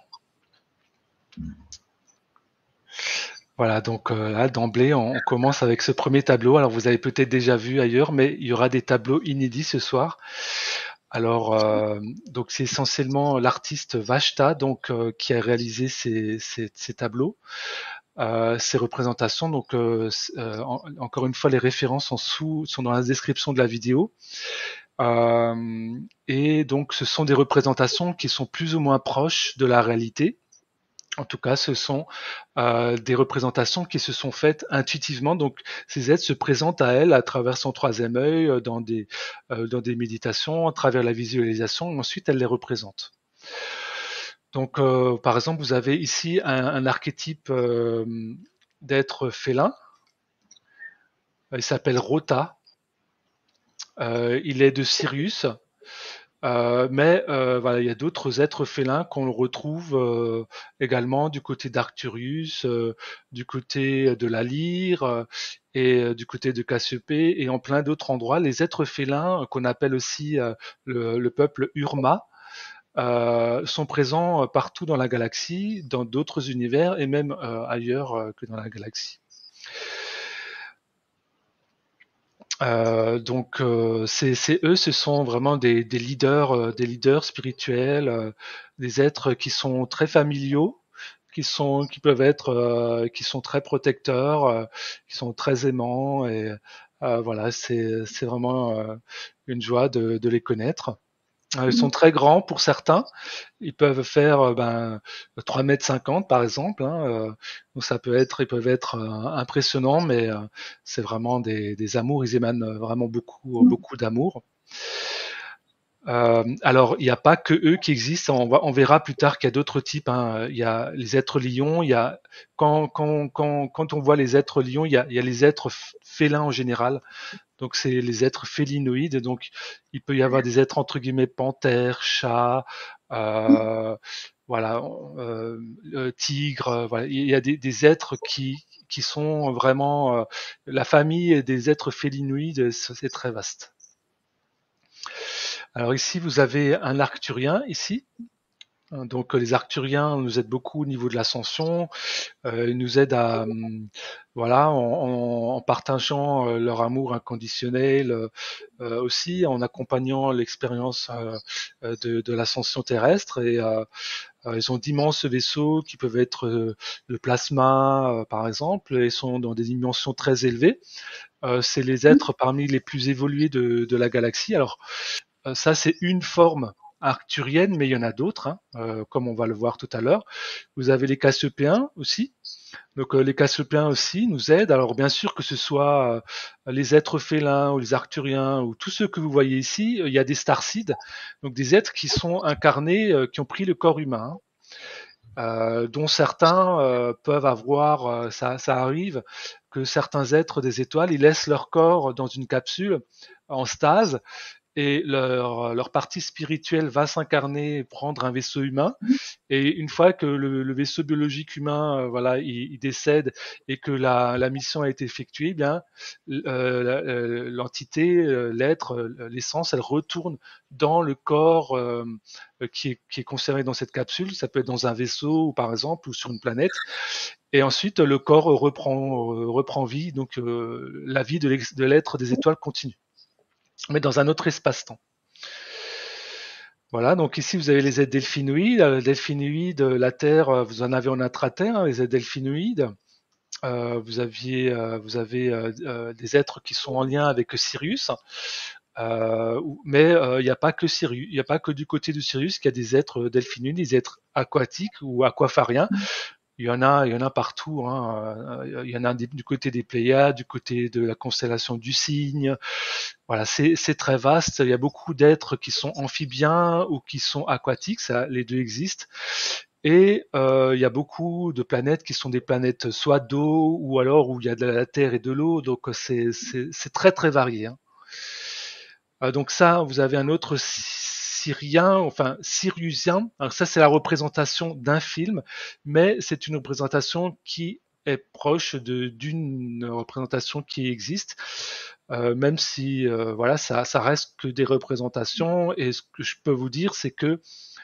Voilà, donc euh, là d'emblée, on, on commence avec ce premier tableau. Alors vous avez peut-être déjà vu ailleurs, mais il y aura des tableaux inédits ce soir. Alors, euh, donc c'est essentiellement l'artiste Vashta, donc euh, qui a réalisé ces, ces, ces tableaux, euh, ces représentations. Donc, euh, euh, en, encore une fois, les références sont sous, sont dans la description de la vidéo. Euh, et donc, ce sont des représentations qui sont plus ou moins proches de la réalité. En tout cas, ce sont euh, des représentations qui se sont faites intuitivement. Donc, ces êtres se présentent à elle à travers son troisième œil, euh, dans des, euh, dans des méditations, à travers la visualisation. Et ensuite, elle les représente. Donc, euh, par exemple, vous avez ici un, un archétype euh, d'être félin. Il s'appelle Rota. Euh, il est de Sirius. Euh, mais euh, voilà, il y a d'autres êtres félins qu'on retrouve euh, également du côté d'Arcturus, euh, du côté de la lyre euh, et euh, du côté de Cassiopée et en plein d'autres endroits. Les êtres félins, euh, qu'on appelle aussi euh, le, le peuple Urma, euh, sont présents partout dans la galaxie, dans d'autres univers et même euh, ailleurs euh, que dans la galaxie. Euh, donc euh, c'est, c'est eux, ce sont vraiment des, des leaders, euh, des leaders spirituels, euh, des êtres qui sont très familiaux, qui sont, qui peuvent être, euh, qui sont très protecteurs, euh, qui sont très aimants et euh, voilà, c'est, c'est vraiment euh, une joie de, de les connaître. Euh, Ils sont très grands pour certains. Ils peuvent faire euh, ben, trois mètres cinquante par exemple. Hein, euh, donc ça peut être, ils peuvent être euh, impressionnants, mais euh, c'est vraiment des, des amours. Ils émanent euh, vraiment beaucoup, beaucoup d'amour. Euh, alors, il n'y a pas que eux qui existent. On, va, on verra plus tard qu'il y a d'autres types. Hein. Il y a les êtres lions. Il y a quand, quand, quand, quand on voit les êtres lions, il y a, il y a les êtres félins en général. Donc c'est les êtres félinoïdes. Donc il peut y avoir des êtres entre guillemets panthères, chats, euh, voilà, euh, euh, tigres. Voilà. Il y a des, des êtres qui qui sont vraiment euh, la famille des êtres félinoïdes. C'est très vaste. Alors ici vous avez un arcturien ici. Donc les arcturiens nous aident beaucoup au niveau de l'ascension. Euh, ils nous aident à, hum, voilà, en, en- en partageant euh, leur amour inconditionnel, euh, euh, aussi en accompagnant l'expérience euh, euh, de, de l'ascension terrestre. Et euh, euh, ils ont d'immenses vaisseaux qui peuvent être euh, le plasma, euh, par exemple, et sont dans des dimensions très élevées. Euh, c'est les êtres parmi les plus évolués de, de la galaxie. Alors euh, ça, c'est une forme arcturienne, mais il y en a d'autres, hein, euh, comme on va le voir tout à l'heure. Vous avez les Cassiopéens aussi. Donc euh, les Cassiopéens aussi nous aident. Alors bien sûr que ce soit euh, les êtres félins ou les arcturiens ou tous ceux que vous voyez ici, euh, il y a des starseeds, donc des êtres qui sont incarnés, euh, qui ont pris le corps humain, euh, dont certains euh, peuvent avoir, euh, ça, ça arrive, que certains êtres des étoiles, ils laissent leur corps dans une capsule en stase et leur, leur partie spirituelle va s'incarner, prendre un vaisseau humain. Et une fois que le, le vaisseau biologique humain, euh, voilà, il, il décède et que la, la mission a été effectuée, eh bien, euh, l'entité, euh, l'être, euh, l'essence, elle retourne dans le corps euh, qui, est, qui est conservé dans cette capsule. Ça peut être dans un vaisseau, ou par exemple, ou sur une planète. Et ensuite, le corps reprend, reprend vie. Donc, euh, la vie de l'être des étoiles continue, mais dans un autre espace-temps. Voilà, donc ici vous avez les aides delphinoïdes. Les delphinoïdes, la Terre, vous en avez en intraterre, hein, les aides delphinoïdes. euh, vous aviez, euh, vous avez euh, euh, des êtres qui sont en lien avec Sirius, euh, mais il n'y a pas que Sirius, il n'y a pas que du côté de Sirius qu'il y a des êtres delphinus, des êtres aquatiques ou aquafariens. Il y en a, il y en a partout. Hein. Il y en a du côté des Pléiades, du côté de la constellation du Cygne. Voilà, c'est très vaste. Il y a beaucoup d'êtres qui sont amphibiens ou qui sont aquatiques. Ça, les deux existent. Et euh, il y a beaucoup de planètes qui sont des planètes soit d'eau ou alors où il y a de la terre et de l'eau. Donc c'est très très varié. Hein. Euh, donc ça, vous avez un autre syrien, enfin syrusien. Alors ça, c'est la représentation d'un film, mais c'est une représentation qui est proche d'une représentation qui existe, euh, même si euh, voilà, ça, ça reste que des représentations. Et ce que je peux vous dire, c'est que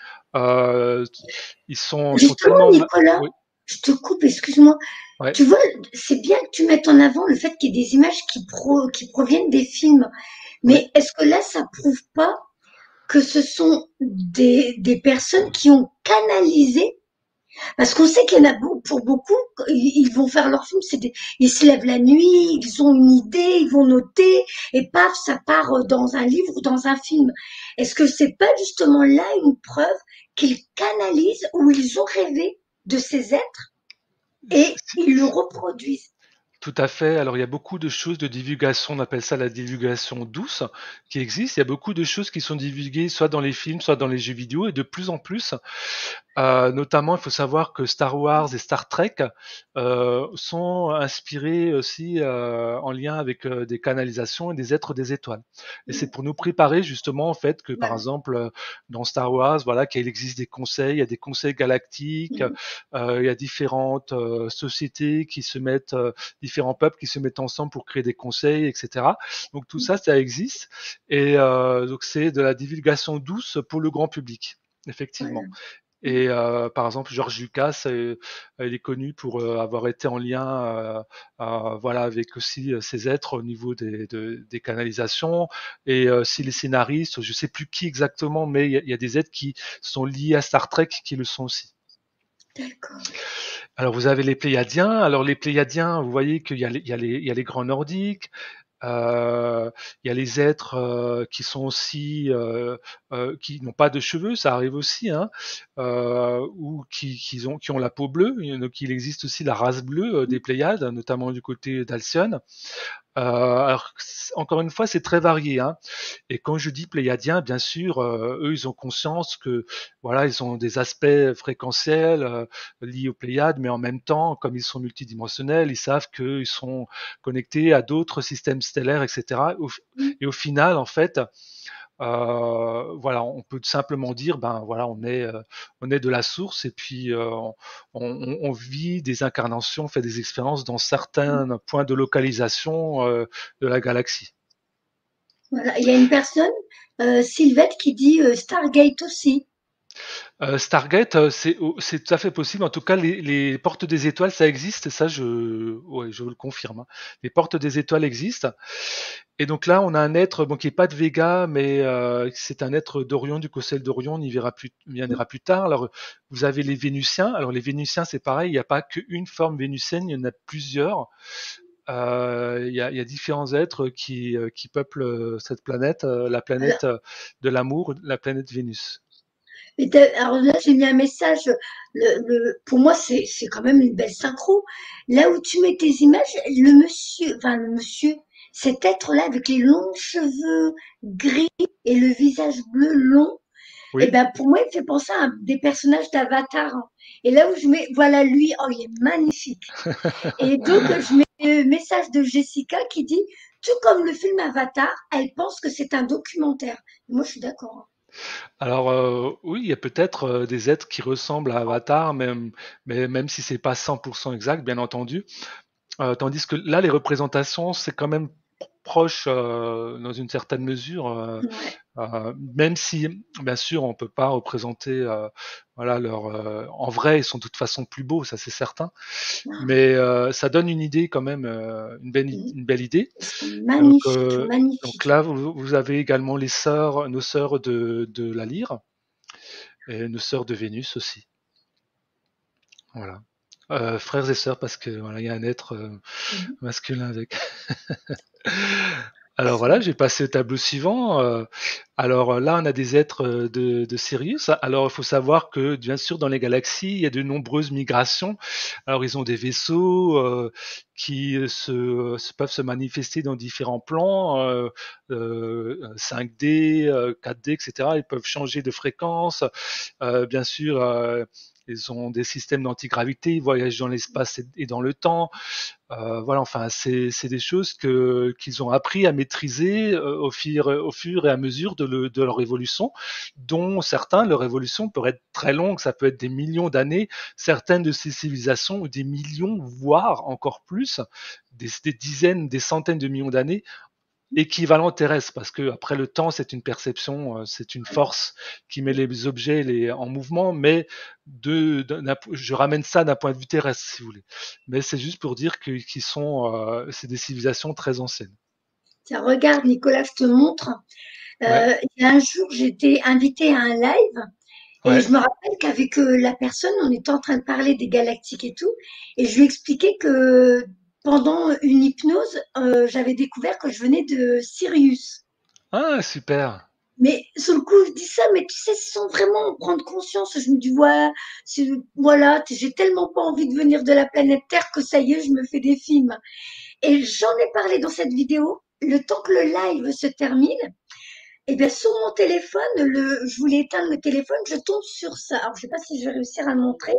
euh, ils sont, sont Justement, tellement. Nicolas, Oui, je te coupe, excuse-moi. ouais, Tu vois, c'est bien que tu mettes en avant le fait qu'il y ait des images qui, pro, qui proviennent des films. oui. Mais est-ce que là, ça prouve pas que ce sont des, des personnes qui ont canalisé? Parce qu'on sait qu'il y en a beaucoup, pour beaucoup, ils ils vont faire leur film, c'est des, ils se lèvent la nuit, ils ont une idée, ils vont noter, et paf, ça part euh, dans un livre ou dans un film. Est-ce que c'est pas justement là une preuve qu'ils canalisent ou ils ont rêvé de ces êtres et ils le reproduisent? Tout à fait. Alors, il y a beaucoup de choses de divulgation, on appelle ça la divulgation douce, qui existe. Il y a beaucoup de choses qui sont divulguées soit dans les films, soit dans les jeux vidéo, et de plus en plus. Euh, notamment, il faut savoir que Star Wars et Star Trek euh, sont inspirés aussi euh, en lien avec euh, des canalisations et des êtres des étoiles. Et c'est pour nous préparer justement en fait que par Voilà. exemple euh, dans Star Wars, voilà, qu'il existe des conseils, il y a des conseils galactiques, Mhm. euh, il y a différentes euh, sociétés qui se mettent, euh, différents peuples qui se mettent ensemble pour créer des conseils, et cetera. Donc tout ça, ça existe. Et euh, donc c'est de la divulgation douce pour le grand public, Voilà. effectivement. Et euh, par exemple, George Lucas, euh, il est connu pour euh, avoir été en lien, euh, euh, voilà, avec aussi euh, ces êtres au niveau des, de, des canalisations. Et euh, si les scénaristes, je sais plus qui exactement, mais il y, y, a des êtres qui sont liés à Star Trek qui le sont aussi. D'accord. Alors vous avez les Pléiadiens. Alors les Pléiadiens, vous voyez qu'il y, y, y, y a les grands nordiques. Euh, il y a les êtres euh, qui sont aussi euh, euh, qui n'ont pas de cheveux, ça arrive aussi, hein, euh, ou qui, qui, ont, qui ont la peau bleue. Donc il existe aussi la race bleue euh, des Pléiades, notamment du côté d'Alcyone. Euh, alors, encore une fois, c'est très varié. Hein. Et quand je dis pléiadiens, bien sûr, euh, eux, ils ont conscience que voilà, ils ont des aspects fréquentiels euh, liés aux Pléiades, mais en même temps, comme ils sont multidimensionnels, ils savent qu'ils sont connectés à d'autres systèmes stellaires, et cetera. Et au final, en fait, euh, voilà, on peut simplement dire, ben voilà, on est, euh, on est de la source et puis euh, on, on, on, vit des incarnations, on fait des expériences dans certains points de localisation euh, de la galaxie. Voilà. Il y a une personne, euh, Sylvette, qui dit euh, Stargate aussi. Euh, Stargate, euh, c'est c'est tout à fait possible. En tout cas, les, les portes des étoiles, ça existe. Ça, je, ouais, je vous le confirme. Hein. Les portes des étoiles existent. Et donc là, on a un être bon, qui n'est pas de Vega, mais euh, c'est un être d'Orion, du Cocel d'Orion. On y verra plus, on y verra plus tard. Alors, vous avez les Vénusiens. Alors, les Vénusiens, c'est pareil. Il n'y a pas qu'une forme vénusienne, il y en a plusieurs. Euh, Il y, a, il y a différents êtres qui, euh, qui peuplent cette planète, euh, la Alors, planète de l'amour, la planète Vénus. et t'as- alors là, j'ai mis un message. Le, le- pour moi, c'est c'est quand même une belle synchro. Là où tu mets tes images, le monsieur, enfin le monsieur, cet être-là avec les longs cheveux gris et le visage bleu long, eh Oui. ben pour moi, il fait penser à un- des personnages d'Avatar. Hein. Et là où je mets, voilà lui, oh il est magnifique. Et donc je mets le message de Jessica qui dit, tout comme le film Avatar, elle pense que c'est un documentaire. Et moi, je suis d'accord. Hein. Alors euh, oui, il y a peut-être euh, des êtres qui ressemblent à Avatar, même, mais même si c'est pas cent pour cent exact, bien entendu. Euh, tandis que là, les représentations, c'est quand même proche euh, dans une certaine mesure, euh, Ouais. euh, même si, bien sûr, on peut pas représenter, euh, voilà, leur, euh, en vrai, ils sont de toute façon plus beaux, ça c'est certain. Mais euh, ça donne une idée quand même, euh, une belle, une belle idée. Ils sont Donc, magnifiques, euh, donc magnifiques. là, vous, vous avez également les sœurs, nos sœurs de, de la lyre et nos sœurs de Vénus aussi. Voilà. euh, frères et sœurs, parce que voilà, il y a un être euh, Mhm. masculin avec. Alors voilà, j'ai passé au tableau suivant. Euh, alors euh, là, on a des êtres euh, de, de Sirius. Alors il faut savoir que bien sûr, dans les galaxies, il y a de nombreuses migrations. Alors ils ont des vaisseaux euh, qui se, se- peuvent se manifester dans différents plans, euh, euh, cinq D, euh, quatre D, et cetera. Ils peuvent changer de fréquence. Euh, bien sûr, euh, ils ont des systèmes d'antigravité, ils voyagent dans l'espace et et dans le temps. Euh, voilà, enfin, c'est c'est des choses que qu'ils ont appris à maîtriser euh, au fur au fur et à mesure de, le, de leur évolution, dont certains leur évolution peut être très longue, ça peut être des millions d'années. Certaines de ces civilisations ont des millions, voire encore plus, des, des dizaines, des centaines de millions d'années équivalent terrestre, parce que après le temps, c'est une perception, euh, c'est une force qui met les objets les, en mouvement, mais de, de, je ramène ça d'un point de vue terrestre, si vous voulez. Mais c'est juste pour dire que, qu'ils sont, euh, c'est des civilisations très anciennes. Tiens, regarde, Nicolas, je te montre. Ouais, Euh, il y a un jour, j'étais invitée à un live et je ouais. me rappelle qu'avec euh, la personne, on était en train de parler des galactiques et tout. Et je lui expliquais que pendant une hypnose, euh, j'avais découvert que je venais de Sirius. Ah, super. Mais sur le coup, je dis ça, mais tu sais, sans vraiment prendre conscience, je me dis, ouais, c'est- voilà, j'ai tellement pas envie de venir de la planète Terre que ça y est, je me fais des films. Et j'en ai parlé dans cette vidéo. Le temps que le live se termine, eh bien, sur mon téléphone, le, je voulais éteindre le téléphone, je tombe sur ça. Alors, je sais pas si je vais réussir à le montrer.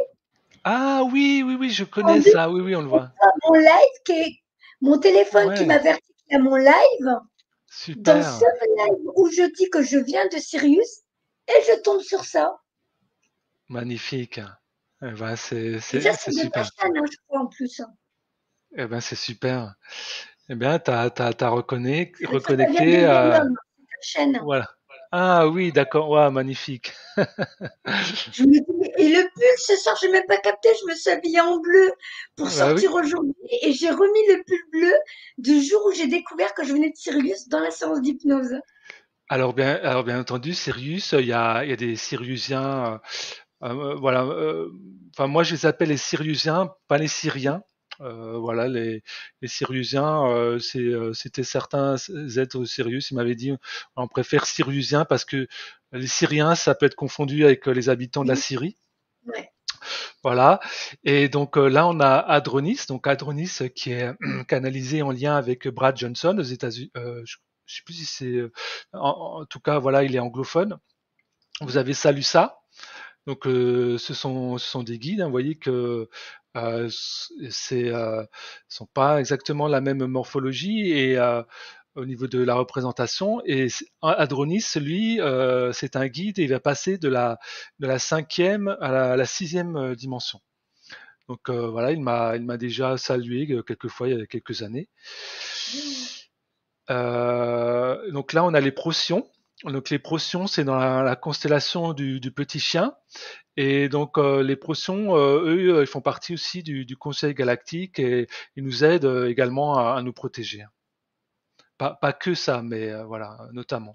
Ah oui, oui, oui, je En connais deux, ça. Oui, oui, on le on voit. voit mon live qui est mon téléphone qui Ouais, m'avertit qu'il y a mon live. Dans ce super. live où je dis que je viens de Sirius, et je tombe sur ça. Magnifique. Eh ben, c'est, Et ça, c'est, c'est c'est de super. Vashtan, hein, je crois, en plus. Hein. Eh ben, c'est super. Eh bien, t'as, t'as, t'as reconné- Ça, ça vient de reconnecté. Euh, Venom, c'est la chaîne. voilà. Ah oui, d'accord. Ouais, magnifique. Je me dis, et le pull, ce soir, j'ai même pas capté, je me suis habillée en bleu pour Bah oui. sortir aujourd'hui et j'ai remis le pull bleu du jour où j'ai découvert que je venais de Sirius dans la séance d'hypnose. Alors bien, alors bien entendu, Sirius, il y a, il y a des Siriusiens, euh, euh, voilà. euh, Enfin, moi, je les appelle les Siriusiens, pas les Syriens. Euh, voilà, les, les Siriusiens, euh, c'est, euh, c'était certains êtres Sirius. Ils m'avaient dit, on préfère Siriusiens parce que les Syriens, ça peut être confondu avec euh, les habitants de la Oui, Syrie. ouais. Voilà. Et donc euh, là, on a Adronis, donc Adronis euh, qui est canalisé en lien avec Brad Johnson aux États-Unis. Euh, je, je sais plus si c'est, euh, en, en tout cas, voilà, il est anglophone. Vous avez Salusa, donc euh, ce sont ce sont des guides. Hein, vous voyez que euh, c'est euh, sont pas exactement la même morphologie et euh, au niveau de la représentation. Et Adronis, lui, euh, c'est un guide et il va passer de la de la cinquième à la, à la sixième euh, dimension. Donc euh, voilà, il m'a il m'a déjà salué euh, quelques fois il y a quelques années. Euh, donc là, on a les Procyon. Donc les Procyon, c'est dans la, la constellation du, du Petit Chien. Et donc euh, les Procyon, euh, eux, ils font partie aussi du, du Conseil galactique et ils nous aident euh, également à, à nous protéger. Pas, pas que ça, mais euh, voilà, notamment.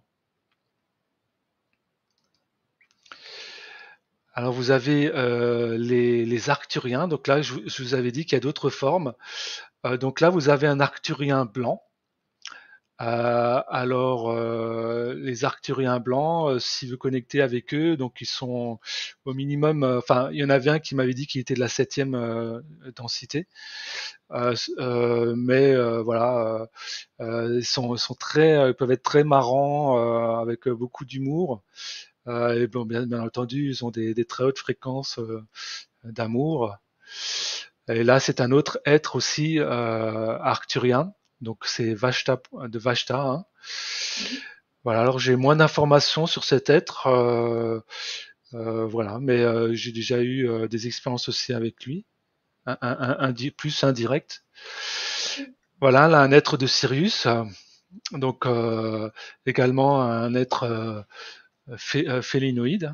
Alors vous avez euh, les, les Arcturiens. Donc là, je, je vous avais dit qu'il y a d'autres formes. Euh, donc là, vous avez un Arcturien blanc. Euh, alors, euh, les Arcturiens blancs, euh, si vous connectez avec eux, donc ils sont au minimum. euh, Enfin, il y en avait un qui m'avait dit qu'il était de la septième euh, densité, Euh, euh, mais euh, voilà, euh, euh, ils sont, sont très, euh, ils peuvent être très marrants, euh, avec euh, beaucoup d'humour. Euh, et bon, bien, bien entendu, ils ont des, des très hautes fréquences euh, d'amour. Et là, c'est un autre être aussi euh, arcturien. Donc c'est Vashta de Vashta. Hein. Voilà. Alors j'ai moins d'informations sur cet être. Euh, euh, voilà, mais euh, j'ai déjà eu euh, des expériences aussi avec lui, un, un, un, un plus indirect. Voilà, là un être de Sirius. Euh, donc euh, également un être euh, fé, euh, félinoïde.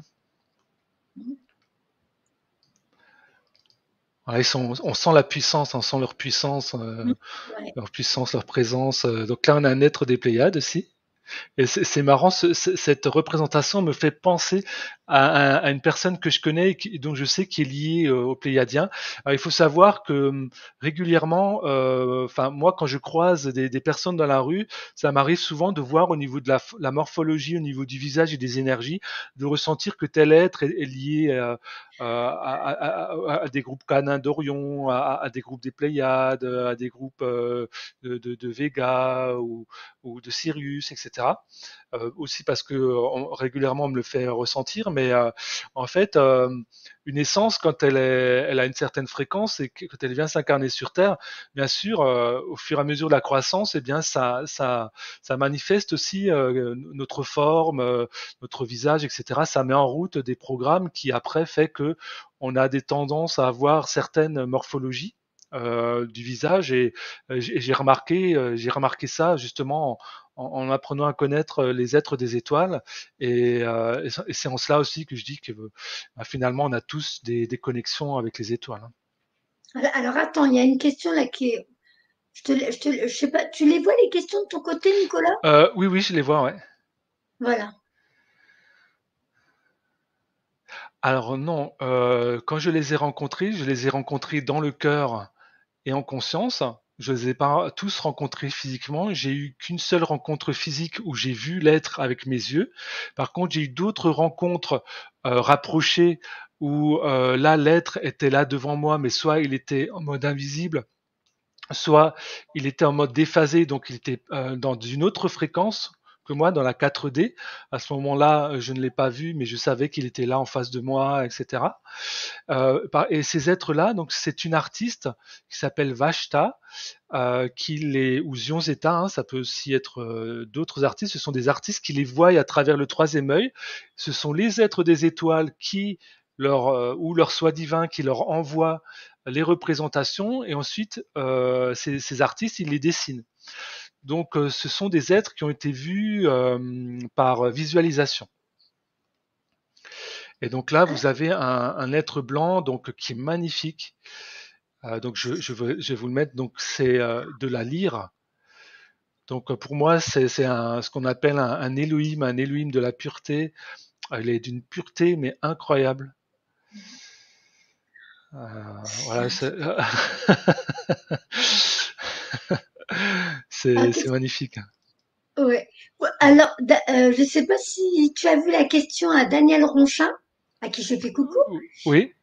Voilà, ils sont, on sent la puissance, on sent leur puissance. Euh, Ouais. leur puissance, leur présence. Euh, donc là, on a un être des Pléiades aussi. Et c'est c'est marrant, ce- ce- cette représentation me fait penser à, à- à une personne que je connais et qui- dont je sais qui est liée euh, aux Pléiadiens. Alors, il faut savoir que hum, régulièrement, euh, enfin moi quand je croise des, des personnes dans la rue, ça m'arrive souvent de voir au niveau de la, f- la morphologie, au niveau du visage et des énergies, de ressentir que tel être est, est lié euh, euh, à, à- à- à des groupes canins d'Orion, à, à des groupes des Pléiades, à des groupes euh, de, de, de Vega ou, ou de Sirius, et cetera. Euh, aussi parce que on- régulièrement on me le fait ressentir, mais euh, en fait, euh, une essence quand elle, est, elle a une certaine fréquence et que, quand elle vient s'incarner sur Terre, bien sûr, euh, au fur et à mesure de la croissance, eh bien ça, ça, ça manifeste aussi euh, notre forme, euh, notre visage, et cetera. Ça met en route des programmes qui après fait que on a des tendances à avoir certaines morphologies. Euh, du visage et, euh, j'ai j'ai remarqué euh, j'ai remarqué ça justement en, en apprenant à connaître les êtres des étoiles. Et, euh, et c'est en cela aussi que je dis que bah, finalement, on a tous des, des connexions avec les étoiles. Hein. Alors, alors, attends, il y a une question là qui est. Je te, je te, je sais pas, tu les vois les questions de ton côté, Nicolas? Euh, oui, oui, je les vois, ouais. Voilà. Alors non, euh, quand je les ai rencontrés, je les ai rencontrés dans le cœur et en conscience. Je les ai pas tous rencontrés physiquement. J'ai eu qu'une seule rencontre physique où j'ai vu l'être avec mes yeux. Par contre, j'ai eu d'autres rencontres euh, rapprochées où euh, là, l'être était là devant moi, mais soit il était en mode invisible, soit il était en mode déphasé, donc il était euh, dans une autre fréquence que moi, dans la quatre D. À ce moment-là, je ne l'ai pas vu, mais je savais qu'il était là en face de moi, et cetera. Euh, et ces êtres-là, donc c'est une artiste qui s'appelle Vashta, euh, qui les ou Zion Zeta, hein, ça peut aussi être euh, d'autres artistes. Ce sont des artistes qui les voient à travers le troisième œil. Ce sont les êtres des étoiles qui leur euh, ou leur soi divin qui leur envoie les représentations et ensuite euh, ces, ces artistes ils les dessinent. Donc euh, ce sont des êtres qui ont été vus euh, par visualisation. Et donc là, vous avez un, un être blanc donc qui est magnifique. Euh, donc je, je, vais, je vais vous le mettre. Donc c'est euh, de la lyre. Donc euh, pour moi, c'est c'est un, ce qu'on appelle un, un Elohim, un Elohim de la pureté. Euh, Il est d'une pureté mais incroyable. Euh, voilà, c'est Ah, c'est c'est qu'est-ce- magnifique. ouais. Ouais, alors, da- euh, je sais pas si tu as vu la question à Daniel Ronchin, à qui je fais coucou. Oui.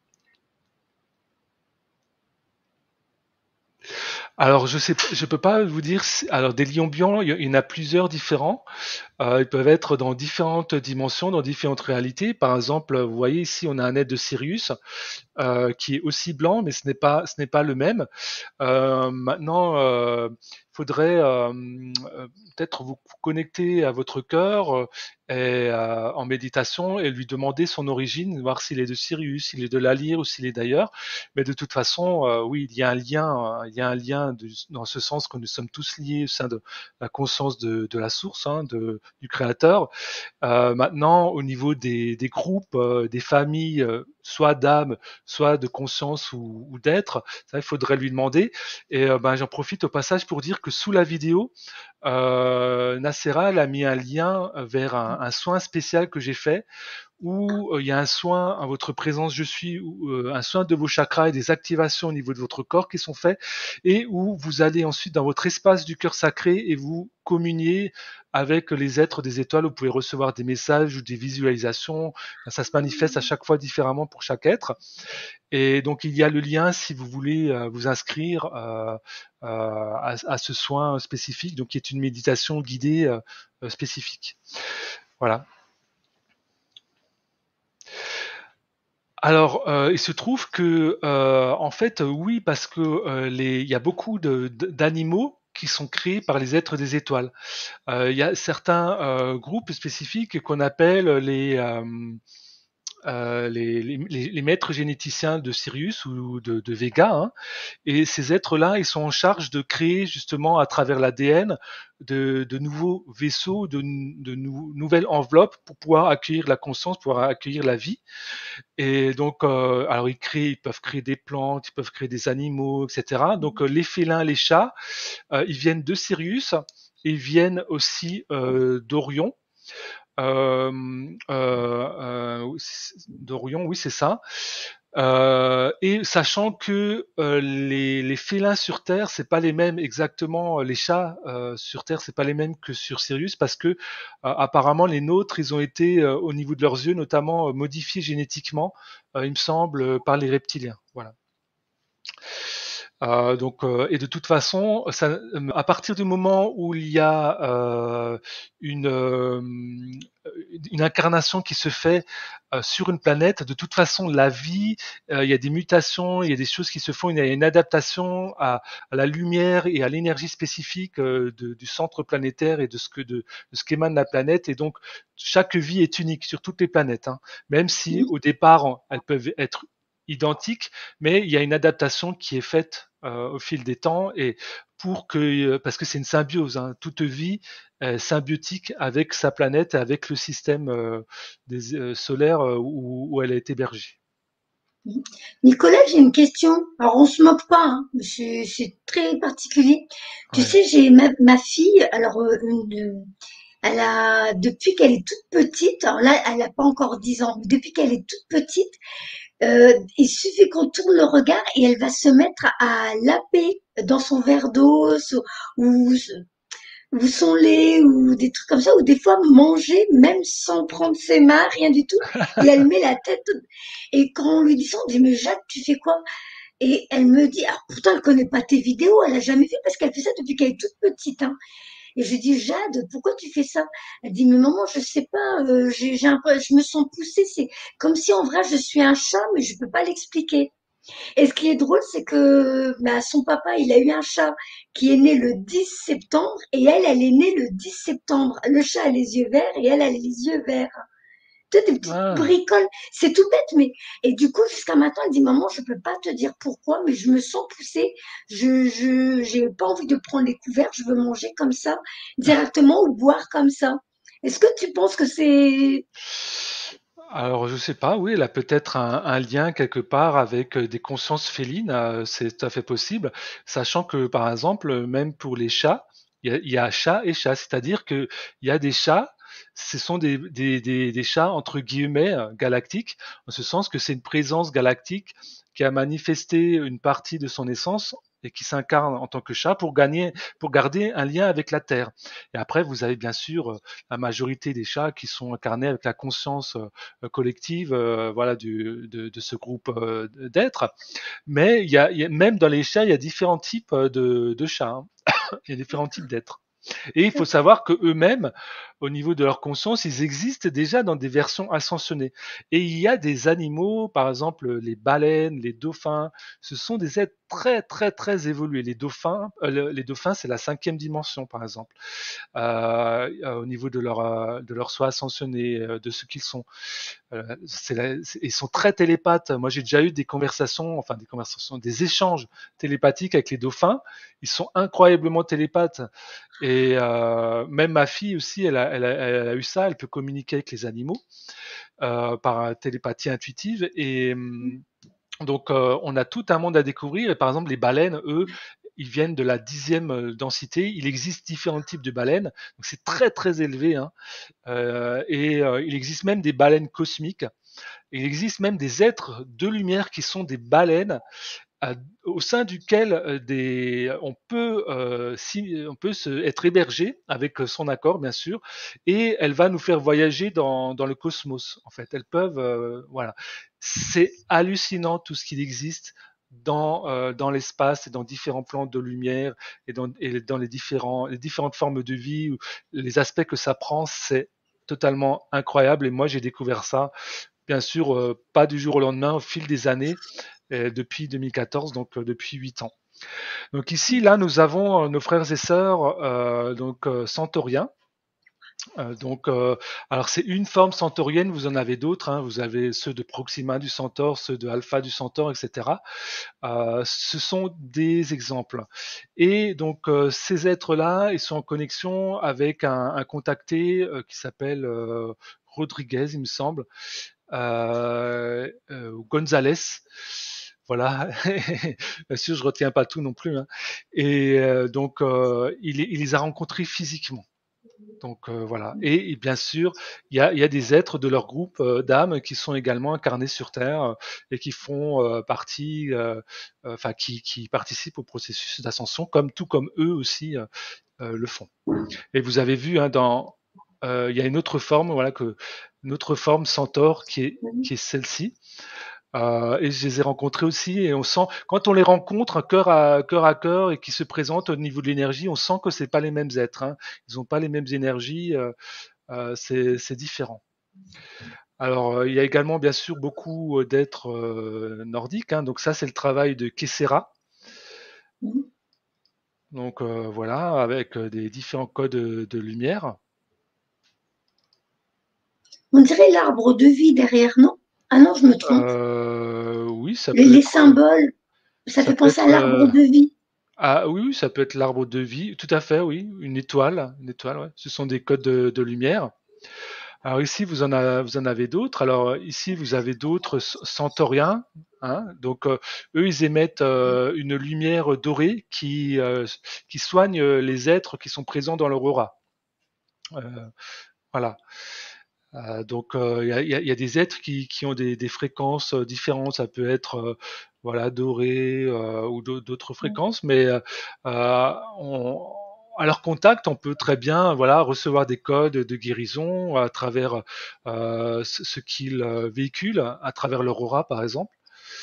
Alors je sais, je peux pas vous dire. si- Alors des lions blancs, il y en a plusieurs différents. Euh, ils peuvent être dans différentes dimensions, dans différentes réalités. Par exemple, vous voyez ici, on a un être de Sirius euh, qui est aussi blanc, mais ce n'est pas, ce n'est pas le même. Euh, maintenant, euh, il faudrait euh, euh, peut-être vous connecter à votre cœur euh, et, euh, en méditation et lui demander son origine, voir s'il est de Sirius, s'il est de la Lyre ou s'il est d'ailleurs. Mais de toute façon, euh, oui, il y a un lien, euh, il y a un lien de- dans ce sens que nous sommes tous liés au sein de la conscience de, de la source, hein, de, du Créateur. Euh, maintenant, au niveau des, des groupes, euh, des familles, euh, soit d'âme, soit de conscience ou, ou d'être, ça, il faudrait lui demander. Et euh, ben, j'en profite au passage pour dire que sous la vidéo, euh, Nacera elle a mis un lien vers un, un soin spécial que j'ai fait où euh, il y a un soin à votre présence je suis, ou, euh, un soin de vos chakras et des activations au niveau de votre corps qui sont faits, et où vous allez ensuite dans votre espace du cœur sacré et vous communiez avec les êtres des étoiles. Vous pouvez recevoir des messages ou des visualisations. Ça se manifeste à chaque fois différemment pour chaque être. Et donc il y a le lien si vous voulez euh, vous inscrire euh, euh, à, à, ce soin spécifique, donc qui est une méditation guidée euh, spécifique. Voilà. Alors, euh, il se trouve que, euh, en fait, oui, parce que euh, les, il y a beaucoup de- de- d'animaux qui sont créés par les êtres des étoiles. Euh, il y a certains euh, groupes spécifiques qu'on appelle les, euh, euh, les, les, les maîtres généticiens de Sirius ou de, de Vega, hein. Et ces êtres-là, ils sont en charge de créer justement à travers l'A D N de, de nouveaux vaisseaux, de, de nou, nouvelles enveloppes pour pouvoir accueillir la conscience, pour pouvoir accueillir la vie. Et donc, euh, alors ils créent, ils peuvent créer des plantes, ils peuvent créer des animaux, et cetera. Donc euh, les félins, les chats, euh, ils viennent de Sirius. et viennent aussi euh, d'Orion. Euh, euh, euh, d'Orion, oui, c'est ça. Euh, et sachant que euh, les, les félins sur Terre, c'est pas les mêmes exactement, les chats euh, sur Terre, c'est pas les mêmes que sur Sirius, parce que euh, apparemment les nôtres, ils ont été euh, au niveau de leurs yeux, notamment euh, modifiés génétiquement, euh, il me semble, euh, par les reptiliens. Voilà. Euh, donc, euh, et de toute façon, ça, euh, à partir du moment où il y a euh, une, euh, une incarnation qui se fait euh, sur une planète, de toute façon, la vie, euh, il y a des mutations, il y a des choses qui se font, il y a une adaptation à, à la lumière et à l'énergie spécifique euh, de, du centre planétaire et de ce que de, de ce qu'émane la planète. Et donc, chaque vie est unique sur toutes les planètes, hein, même si Oui. au départ elles peuvent être identiques, mais il y a une adaptation qui est faite euh, au fil des temps et pour que euh, parce que c'est une symbiose, hein, toute vie est symbiotique avec sa planète et avec le système euh, des, euh, solaire euh, où, où elle est hébergée. Nicolas, j'ai une question. Alors, on se moque pas, hein, mais c'est c'est très particulier. Tu Ouais. sais, j'ai ma, ma fille, alors, euh, une, elle a, depuis qu'elle est toute petite, alors là, elle n'a pas encore dix ans, mais depuis qu'elle est toute petite, euh, il suffit qu'on tourne le regard et elle va se mettre à laper dans son verre d'eau so- ou, ou son lait ou des trucs comme ça, ou des fois manger même sans prendre ses mains, rien du tout, et elle met la tête. Et quand on lui dit ça, on dit mais Jacques, tu fais quoi? Et elle me dit, alors pourtant elle connaît pas tes vidéos, elle a jamais fait parce qu'elle fait ça depuis qu'elle est toute petite, hein. Et je dis Jade, pourquoi tu fais ça? Elle dit mais maman, je sais pas, euh, j'ai, j'ai un peu, je me sens poussée, c'est comme si en vrai je suis un chat, mais je peux pas l'expliquer. Et ce qui est drôle, c'est que bah, son papa, il a eu un chat qui est né le dix septembre et elle, elle est née le dix septembre. Le chat a les yeux verts et elle a les yeux verts. Toutes des petites Ah. bricoles, c'est tout bête, mais et du coup jusqu'à maintenant, elle dit maman, je peux pas te dire pourquoi, mais je me sens poussée. Je je j'ai pas envie de prendre les couverts, je veux manger comme ça directement ou boire comme ça. Est-ce que tu penses que c'est Alors, je sais pas, oui, elle a peut-être un, un lien quelque part avec euh, des consciences félines, euh, c'est tout à fait possible, sachant que, par exemple, même pour les chats, il y a, il y a chat et chat, c'est-à-dire que il y a des chats, ce sont des, des, des, des chats entre guillemets euh, galactiques, en ce sens que c'est une présence galactique qui a manifesté une partie de son essence et qui s'incarne en tant que chat pour gagner, pour garder un lien avec la Terre. Et après, vous avez bien sûr euh, la majorité des chats qui sont incarnés avec la conscience euh, collective, euh, voilà, du, de, de ce groupe euh, d'êtres. Mais il y, a, il y a, même dans les chats, il y a différents types euh, de, de chats. Hein. Il y a différents types d'êtres. Et il faut savoir que eux-mêmes, au niveau de leur conscience, ils existent déjà dans des versions ascensionnées. Et il y a des animaux, par exemple les baleines, les dauphins, ce sont des êtres très très très évolués. Les dauphins, euh, les dauphins, c'est la cinquième dimension, par exemple, euh, euh, au niveau de leur euh, de leur soi ascensionné, euh, de ce qu'ils sont. Euh, c'est la- c'est- ils sont très télépathes. Moi, j'ai déjà eu des conversations, enfin des conversations, des échanges télépathiques avec les dauphins. Ils sont incroyablement télépathes. Et euh, même ma fille aussi, elle a, elle, a, elle a eu ça. Elle peut communiquer avec les animaux euh, par télépathie intuitive. Et hum, donc, euh, on a tout un monde à découvrir. Et par exemple, les baleines, eux, ils viennent de la dixième euh, densité. Il existe différents types de baleines. Donc, c'est très, très élevé. Hein. Euh, et euh, il existe même des baleines cosmiques. Il existe même des êtres de lumière qui sont des baleines à- au sein duquel euh, des, on peut, euh, si, on peut se, être hébergé avec son accord, bien sûr, et elle va nous faire voyager dans, dans le cosmos. En fait, elles peuvent, euh, voilà, c'est hallucinant tout ce qu'il existe dans, euh, dans l'espace et dans différents plans de lumière et dans, et dans les, différents, les différentes formes de vie, les aspects que ça prend, c'est totalement incroyable. Et moi, j'ai découvert ça, bien sûr, euh, pas du jour au lendemain, au fil des années euh, depuis deux mille quatorze, donc euh, depuis huit ans. Donc ici, là, nous avons euh, nos frères et sœurs euh, donc euh, centauriens. Euh, donc, euh, alors c'est une forme centaurienne. Vous en avez d'autres. Hein, vous avez ceux de Proxima du Centaure, ceux de Alpha du Centaure, et cetera. Euh, ce sont des exemples. Et donc euh, ces êtres-là, ils sont en connexion avec un, un contacté euh, qui s'appelle euh, Rodriguez, il me semble, euh, euh, Gonzalez. voilà. Bien sûr, je retiens pas tout non plus, hein. Et euh, donc, euh, il, il les a rencontrés physiquement. Donc euh, voilà. Et, et bien sûr, il y a, il y a des êtres de leur groupe euh, d'âmes qui sont également incarnés sur Terre euh, et qui font euh, partie, euh, euh, enfin qui, qui participent au processus d'ascension, comme tout comme eux aussi euh, euh, le font. Et vous avez vu, hein, dans, euh, il y a une autre forme, voilà que une autre forme centaure qui est qui est celle-ci. Euh, et je les ai rencontrés aussi, et on sent, quand on les rencontre cœur à cœur à cœur et qui se présentent au niveau de l'énergie, on sent que c'est pas les mêmes êtres, hein. Ils n'ont pas les mêmes énergies, euh, euh, c'est c'est différent. Alors, euh, il y a également bien sûr beaucoup euh, d'êtres euh, nordiques, hein. Donc ça, c'est le travail de Kessera. Donc euh, voilà, avec euh, des différents codes de, de lumière. On dirait l'arbre de vie derrière, non? Ah non, je me trompe. Euh, oui, ça Les, peut les être, symboles, ça ça fait peut penser à être, l'arbre euh, de vie. ah oui, oui, ça peut être l'arbre de vie. Tout à fait, oui, une étoile, une étoile. Ouais. Ce sont des codes de, de lumière. Alors ici, vous en, a- vous en avez d'autres. Alors ici, vous avez d'autres c- centauriens, hein. Donc euh, eux, ils émettent euh, une lumière dorée qui, euh, qui soigne les êtres qui sont présents dans leur aura. Euh, voilà. Euh, donc euh, il y, a, y a- y a des êtres qui, qui ont des, des fréquences euh, différentes. Ça peut être euh, voilà doré euh, ou d'au- d'autres fréquences, mais euh, euh, on- à leur contact, on peut très bien voilà recevoir des codes de guérison à travers euh, ce, ce qu'ils euh, véhiculent, à travers leur aura par exemple.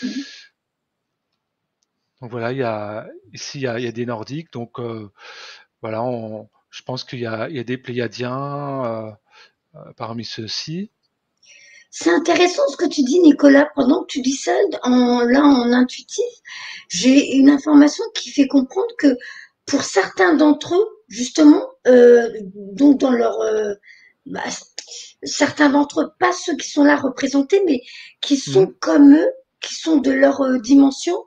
Donc voilà, il y a ici il y a, il y a des Nordiques, donc euh, voilà, on, je pense qu'il y a, il y a des Pléiadiens euh, euh, parmi ceux-ci. C'est intéressant ce que tu dis, Nicolas. Pendant que tu dis ça, en, là, en intuitif, j'ai une information qui fait comprendre que pour certains d'entre eux, justement, euh, donc dans leur, euh, bah, certains d'entre eux, pas ceux qui sont là représentés, mais qui Mhm. sont comme eux, qui sont de leur euh, dimension,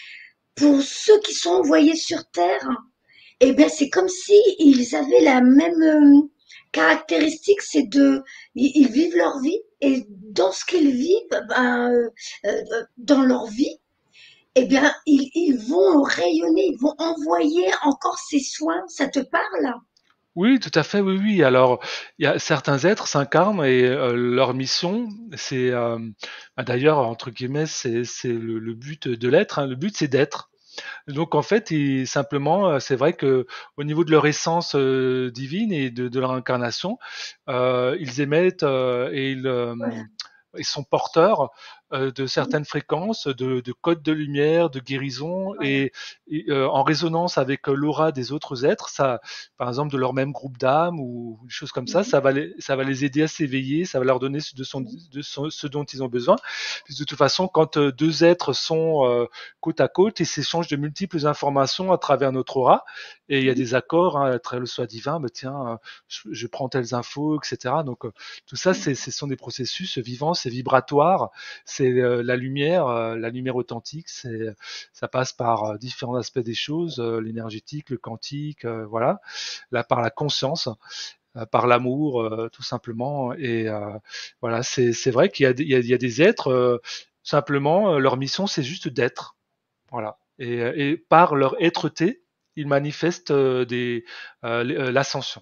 pour ceux qui sont envoyés sur Terre, eh bien, c'est comme si ils avaient la même euh, caractéristique, c'est de, ils, ils vivent leur vie et dans ce qu'ils vivent, ben, euh, euh, dans leur vie, eh bien, ils, ils vont rayonner, ils vont envoyer encore ces soins. Ça te parle? Oui, tout à fait, oui, oui. Alors, il y a certains êtres s'incarnent et euh, leur mission, c'est, euh, bah, d'ailleurs, entre guillemets, c'est c'est le, le but de l'être, hein. Le but, c'est d'être. Donc, en fait, ils- simplement, euh, c'est vrai que au niveau de leur essence euh, divine et de, de leur incarnation, euh, ils émettent euh, et ils, euh, ils sont porteurs euh, de certaines fréquences, de, de codes de lumière, de guérison, et, et, euh, en résonance avec euh, l'aura des autres êtres, ça, par exemple de leur même groupe d'âme ou des choses comme ça, ça va les, ça va les aider à s'éveiller, ça va leur donner ce, de son, de son- ce dont ils ont besoin. Puis de toute façon, quand euh, deux êtres sont euh, côte à côte, ils s'échangent de multiples informations à travers notre aura, et il y a des accords, hein, à travers le soi divin, bah, tiens, euh, je, je prends telles infos, et cetera. Donc euh, tout ça, c'est, ce sont des processus vivants, c'est vibratoire, c'est euh, la lumière, euh, la lumière authentique, c'est, ça passe par euh, différents aspects des choses, euh, l'énergétique, le quantique, euh, voilà, là par la conscience, euh, par l'amour, euh, tout simplement. Et euh, voilà, c'est, c'est vrai qu'il y a, des- il y a, il y a des êtres, euh, simplement, euh, leur mission, c'est juste d'être, voilà. Et, et par leur être-té, ils manifestent euh, des, euh, l'ascension,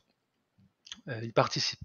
euh, ils participent.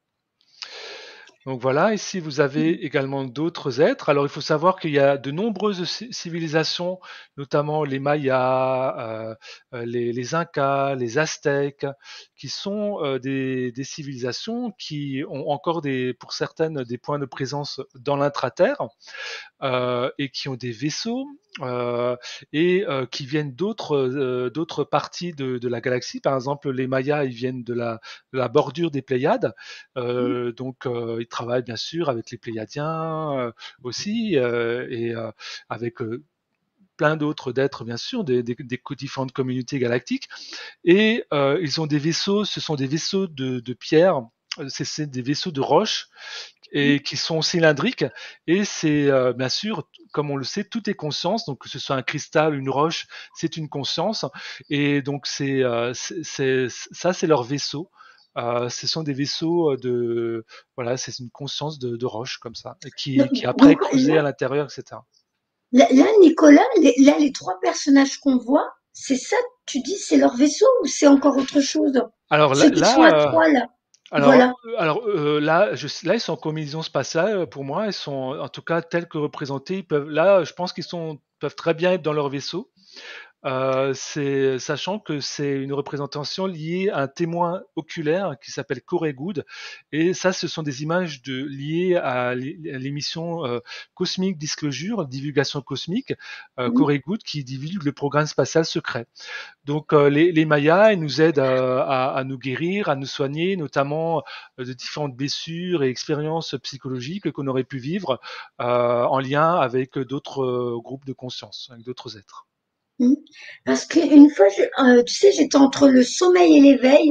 Donc voilà, ici vous avez également d'autres êtres. Alors il faut savoir qu'il y a de nombreuses civilisations, notamment les Mayas, euh, euh, les, les, Incas, les Aztèques, qui sont euh, des, des, civilisations qui ont encore des, pour certaines des points de présence dans l'intraterre, euh, et qui ont des vaisseaux euh, et euh, qui viennent d'autres euh, d'autres parties de, de la galaxie. Par exemple, les Mayas, ils viennent de la, de la bordure des Pléiades, euh, donc euh, ils travaillent bien sûr avec les Pléiadiens euh, aussi euh, et euh, avec euh, plein d'autres d'êtres, bien sûr, des, des, des différentes communautés galactiques. Et euh, ils ont des vaisseaux, ce sont des vaisseaux de, de pierre, c'est des vaisseaux de roche et qui sont cylindriques. Et c'est euh, bien sûr, comme on le sait, tout est conscience. Donc que ce soit un cristal, une roche, c'est une conscience. Et donc c'est, euh, c'est, c'est ça, c'est leur vaisseau. Euh, ce sont des vaisseaux de voilà, c'est une conscience de, de roche comme ça, qui, Donc, qui après est donc creusée là, à l'intérieur, et cetera. Là, là, Nicolas, les, là, les trois personnages qu'on voit, c'est ça, tu dis, c'est leur vaisseau ou c'est encore autre chose? Alors là, Ceux qui sont à là, euh, trois, là. alors, Voilà. alors euh, là, je, là, ils sont en combinaison spatiale. euh, Pour moi, ils sont en tout cas tels que représentés. Ils peuvent, là, je pense qu'ils sont peuvent très bien être dans leur vaisseau. Euh, c'est, sachant que c'est une représentation liée à un témoin oculaire qui s'appelle Corey Goode. Et ça, ce sont des images de, liées à l'émission euh, Cosmic Disclosure, divulgation cosmique, euh, Mhm. Corey Goode qui divulgue le programme spatial secret. Donc euh, les, les Mayas, ils nous aident à, à, à, nous guérir, à nous soigner, notamment euh, de différentes blessures et expériences psychologiques qu'on aurait pu vivre euh, en lien avec d'autres euh, groupes de conscience, avec d'autres êtres. Mhm. Parce qu'une fois, je- euh, tu sais, j'étais entre le sommeil et l'éveil,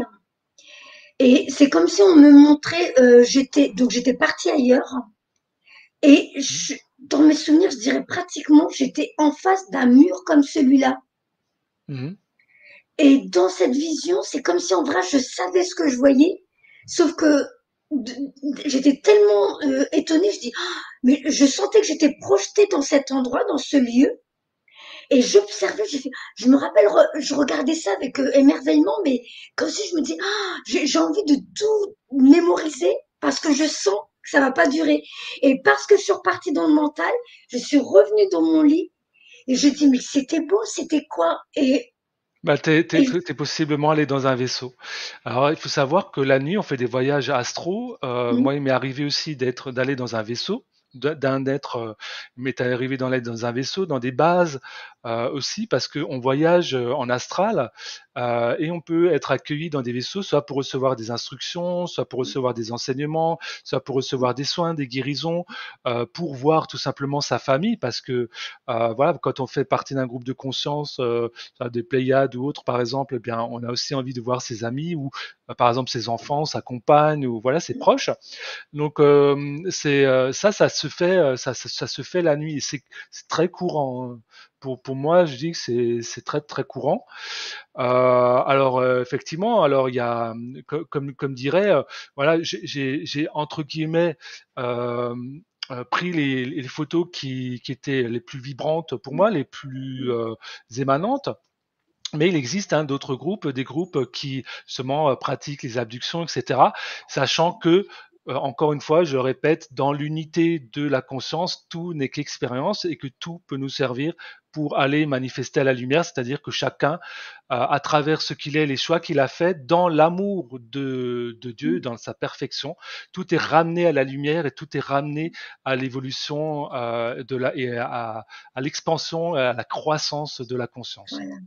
et c'est comme si on me montrait, euh, j'étais, donc j'étais partie ailleurs, et Mmh. je- dans mes souvenirs, je dirais pratiquement, j'étais en face d'un mur comme celui-là. Mmh. Et dans cette vision, c'est comme si en vrai, je savais ce que je voyais, sauf que d- j'étais tellement euh, étonnée, je dis, ah, mais je sentais que j'étais projetée dans cet endroit, dans ce lieu, et j'observais, j'ai fait, je me rappelle, re- je regardais ça avec euh, émerveillement, mais comme si je me dis, ah, j'ai j'ai envie de tout mémoriser parce que je sens que ça va pas durer. Et parce que je suis repartie dans le mental, je suis revenue dans mon lit et je dis, mais c'était beau, c'était quoi? Et, Bah, t'es, t'es, et t'es possiblement allé dans un vaisseau. Alors, il faut savoir que la nuit, on fait des voyages astro. Euh, moi, il m'est arrivé aussi d'être, d'aller dans un vaisseau, d'un d'un être, euh, il m'est arrivé d'aller dans un vaisseau, dans des bases euh, aussi, parce qu'on voyage euh, en astral euh, et on peut être accueilli dans des vaisseaux, soit pour recevoir des instructions, soit pour recevoir des enseignements, soit pour recevoir des soins, des guérisons, euh, pour voir tout simplement sa famille, parce que euh, voilà, quand on fait partie d'un groupe de conscience, euh, des Pléiades ou autres, par exemple, eh bien, on a aussi envie de voir ses amis ou, euh, par exemple, ses enfants, sa compagne ou voilà, ses proches. Donc, euh, c'est euh, ça, ça se fait, euh, ça, ça, ça se fait la nuit. C'est c'est très courant. Hein. Pour, pour moi, je dis que c'est c'est très très courant. Euh, alors euh, effectivement, alors il y a co- comme comme dirait, euh, voilà, j'ai j'ai j'ai, entre guillemets euh, euh, pris les, les photos qui, qui étaient les plus vibrantes pour moi, les plus euh, émanantes. Mais il existe hein, d'autres groupes, des groupes qui justement euh, pratiquent les abductions, et cetera. Sachant que, euh, encore une fois, je répète, dans l'unité de la conscience, tout n'est qu'expérience et que tout peut nous servir pour aller manifester à la lumière, c'est-à-dire que chacun, euh, à travers ce qu'il est, les choix qu'il a fait, dans l'amour de, de Dieu, dans sa perfection, tout est ramené à la lumière et tout est ramené à l'évolution euh, de la, et à, à l'expansion, à la croissance de la conscience. voilà.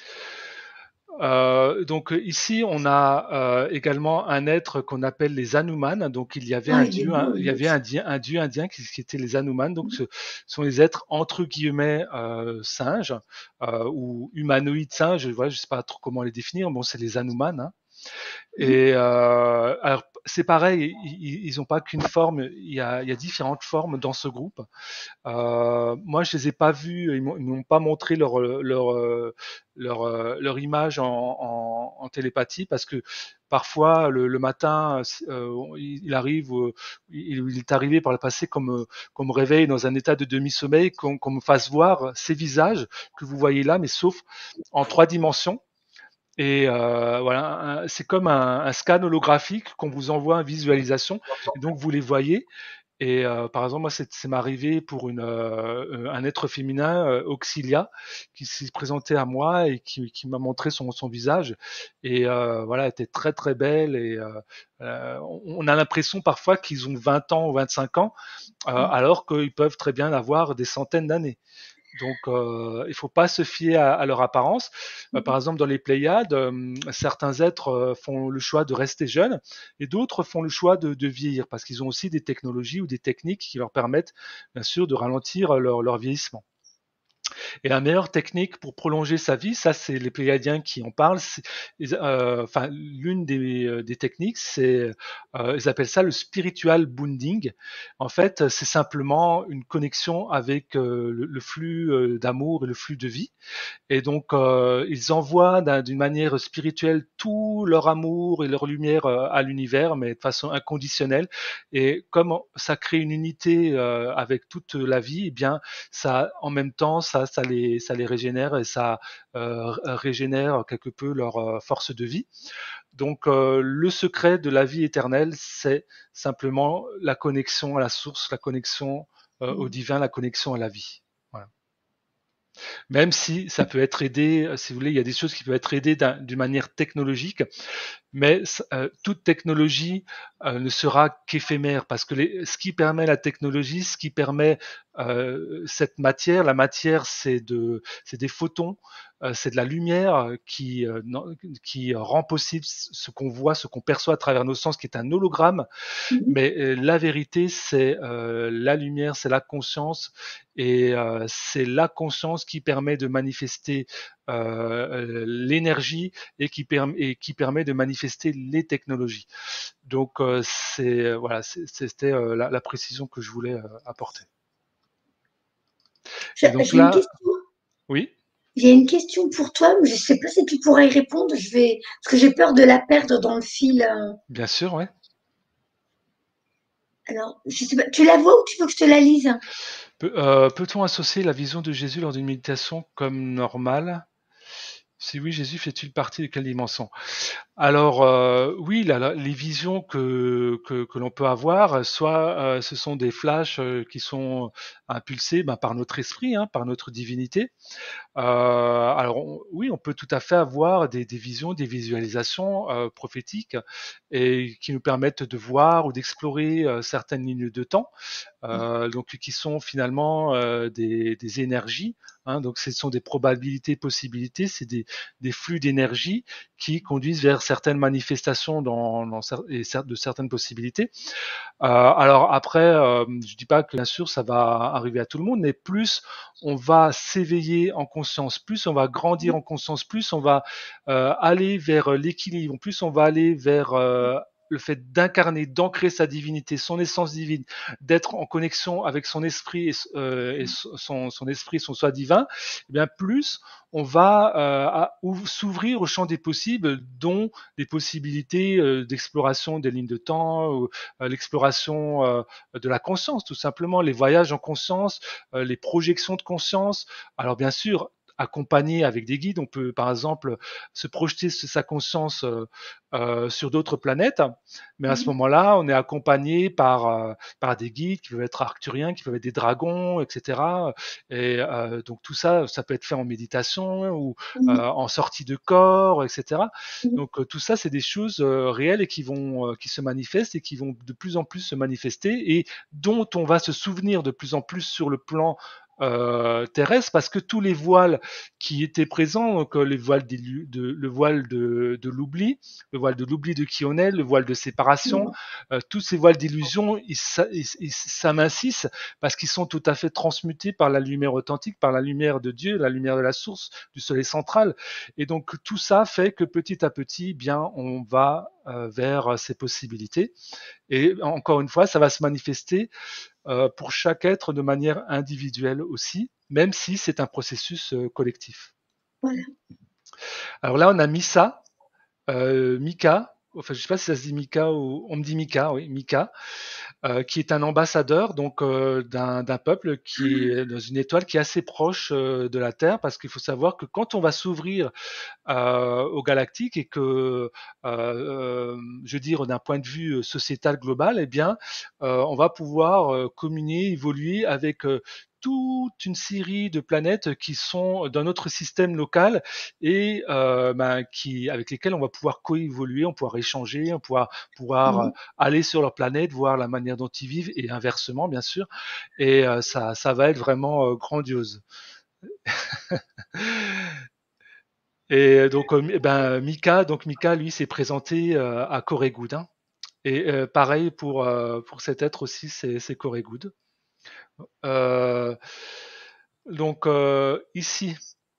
Euh, donc ici, on a euh, également un être qu'on appelle les Hanuman. Donc il y avait Ah, un il est dieu, un, beau, il y lui avait un, aussi. dieu, un dieu indien qui, qui était les Hanuman. Donc ce sont les êtres entre guillemets euh, singes euh, ou humanoïdes singes. Voilà, je sais pas trop comment les définir. Bon, c'est les Hanuman. Hein. Et euh, alors c'est pareil, ils n'ont pas qu'une forme. Il y, a, il y a différentes formes dans ce groupe. Euh, moi, je les ai pas vus, ils m'ont m'ont pas montré leur leur euh, leur, euh, leur image en, en, en, télépathie parce que parfois le, le matin, euh, il arrive, euh, il, il, est arrivé par le passé comme comme réveil dans un état de demi-sommeil, qu'on qu me fasse voir ces visages que vous voyez là, mais sauf en trois dimensions. Et euh, voilà, c'est comme un, un scan holographique qu'on vous envoie en visualisation, et donc vous les voyez. Et euh, par exemple, moi, c'est, c'est m'arrivé pour une, euh, un être féminin, euh, Auxilia, qui s'est présenté à moi et qui, qui m'a montré son, son visage. Et euh, voilà, elle était très très belle. Et euh, euh, on a l'impression parfois qu'ils ont vingt ans ou vingt-cinq ans, euh, alors qu'ils peuvent très bien avoir des centaines d'années. Donc, euh, il ne faut pas se fier à, à leur apparence. Euh, par exemple, dans les Pléiades, euh, certains êtres euh, font le choix de rester jeunes et d'autres font le choix de, de vieillir parce qu'ils ont aussi des technologies ou des techniques qui leur permettent, bien sûr, de ralentir leur, leur vieillissement. Et la meilleure technique pour prolonger sa vie, ça c'est les Pléiadiens qui en parlent. Euh, enfin, l'une des, euh, des techniques, c'est, euh, ils appellent ça le spiritual bounding. En fait, c'est simplement une connexion avec euh, le, le, flux euh, d'amour et le flux de vie. Et donc, euh, ils envoient d'une manière spirituelle tout leur amour et leur lumière euh, à l'univers, mais de façon inconditionnelle. Et comme ça crée une unité euh, avec toute la vie, eh bien, ça, en même temps, ça, ça les, ça les régénère et ça euh, régénère quelque peu leur euh, force de vie. Donc, euh, le secret de la vie éternelle, c'est simplement la connexion à la source, la connexion euh, au divin, la connexion à la vie. Voilà. Même si ça peut être aidé, si vous voulez, il y a des choses qui peuvent être aidées d'une manière technologique, mais euh, toute technologie euh, ne sera qu'éphémère parce que les, ce qui permet la technologie, ce qui permet euh, cette matière, la matière c'est de, c'est des photons, euh, c'est de la lumière qui, euh, qui rend possible ce qu'on voit, ce qu'on perçoit à travers nos sens, qui est un hologramme. Mhm. Mais euh, la vérité, c'est euh, la lumière, c'est la conscience, et euh, c'est la conscience qui permet de manifester euh, l'énergie et qui, permet, et qui permet de manifester les technologies. Donc euh, c'est voilà, c'était euh, la, la précision que je voulais euh, apporter. Et donc J'ai une là, question. oui. J'ai une question pour toi, mais je ne sais pas si tu pourras y répondre. Je vais, parce que j'ai peur de la perdre dans le fil. Bien sûr, oui. Alors, je sais pas, tu la vois ou tu veux que je te la lise? Pe euh, peut-on associer la vision de Jésus lors d'une méditation comme normale? Si oui, Jésus fait-il partie de quelle dimension? Alors euh, oui, la, la, les visions que, que, que l'on peut avoir, soit euh, ce sont des flashs euh, qui sont impulsés ben, par notre esprit, hein, par notre divinité. Euh, alors on, oui, on peut tout à fait avoir des, des visions, des visualisations euh, prophétiques et qui nous permettent de voir ou d'explorer euh, certaines lignes de temps, euh, donc qui sont finalement euh, des, des énergies. Hein, donc ce sont des probabilités, possibilités, c'est des, des flux d'énergie qui conduisent vers certaines manifestations dans, dans, et de certaines possibilités. Euh, alors après, euh, je dis pas que bien sûr ça va arriver à tout le monde, mais plus on va s'éveiller en conscience, plus on va grandir en conscience, plus on va euh, aller vers l'équilibre, plus on va aller vers euh, le fait d'incarner, d'ancrer sa divinité, son essence divine, d'être en connexion avec son esprit et, euh, et son, son esprit, son soi divin, eh bien plus on va euh, s'ouvrir au champ des possibles, dont des possibilités euh, d'exploration des lignes de temps, ou, euh, l'exploration euh, de la conscience, tout simplement, les voyages en conscience, euh, les projections de conscience. Alors bien sûr, accompagné avec des guides, on peut par exemple se projeter sa conscience euh, euh, sur d'autres planètes, mais à ce moment-là, on est accompagné par, euh, par des guides qui peuvent être arcturiens, qui peuvent être des dragons, et cetera. Et euh, donc tout ça, ça peut être fait en méditation ou euh, en sortie de corps, et cetera. Donc euh, tout ça, c'est des choses euh, réelles et qui vont, euh, qui se manifestent et qui vont de plus en plus se manifester et dont on va se souvenir de plus en plus sur le plan euh, terrestre, parce que tous les voiles qui étaient présents, donc les voiles de, le voile de, de l'oubli, le voile de l'oubli de qui on est, le voile de séparation, euh, tous ces voiles d'illusion, ils, ils, ils s'amincissent parce qu'ils sont tout à fait transmutés par la lumière authentique, par la lumière de Dieu, la lumière de la source, du soleil central. Et donc tout ça fait que petit à petit, bien, on va euh, vers ces possibilités. Et encore une fois, ça va se manifester euh, pour chaque être de manière individuelle aussi, même si c'est un processus euh, collectif. Voilà. Alors là, on a mis ça, euh, Mika, enfin je sais pas si ça se dit Mika ou on me dit Mika, oui, Mika, euh, qui est un ambassadeur donc euh, d'un peuple qui est dans une étoile qui est assez proche euh, de la Terre, parce qu'il faut savoir que quand on va s'ouvrir euh, au galactique et que, euh, euh, je veux dire, d'un point de vue sociétal global, eh bien, euh, on va pouvoir euh, communier, évoluer avec euh, toute une série de planètes qui sont dans notre système local et euh, ben, qui, avec lesquelles on va pouvoir coévoluer, on va pouvoir échanger, on va pouvoir, pouvoir mmh. aller sur leur planète, voir la manière dont ils vivent et inversement, bien sûr. Et euh, ça, ça va être vraiment euh, grandiose. Et donc, euh, ben, Mika, donc Mika, lui, s'est présenté euh, à Corégoud. Hein. Et euh, pareil pour, euh, pour cet être aussi, c'est Corégoud. Euh, Donc euh, ici,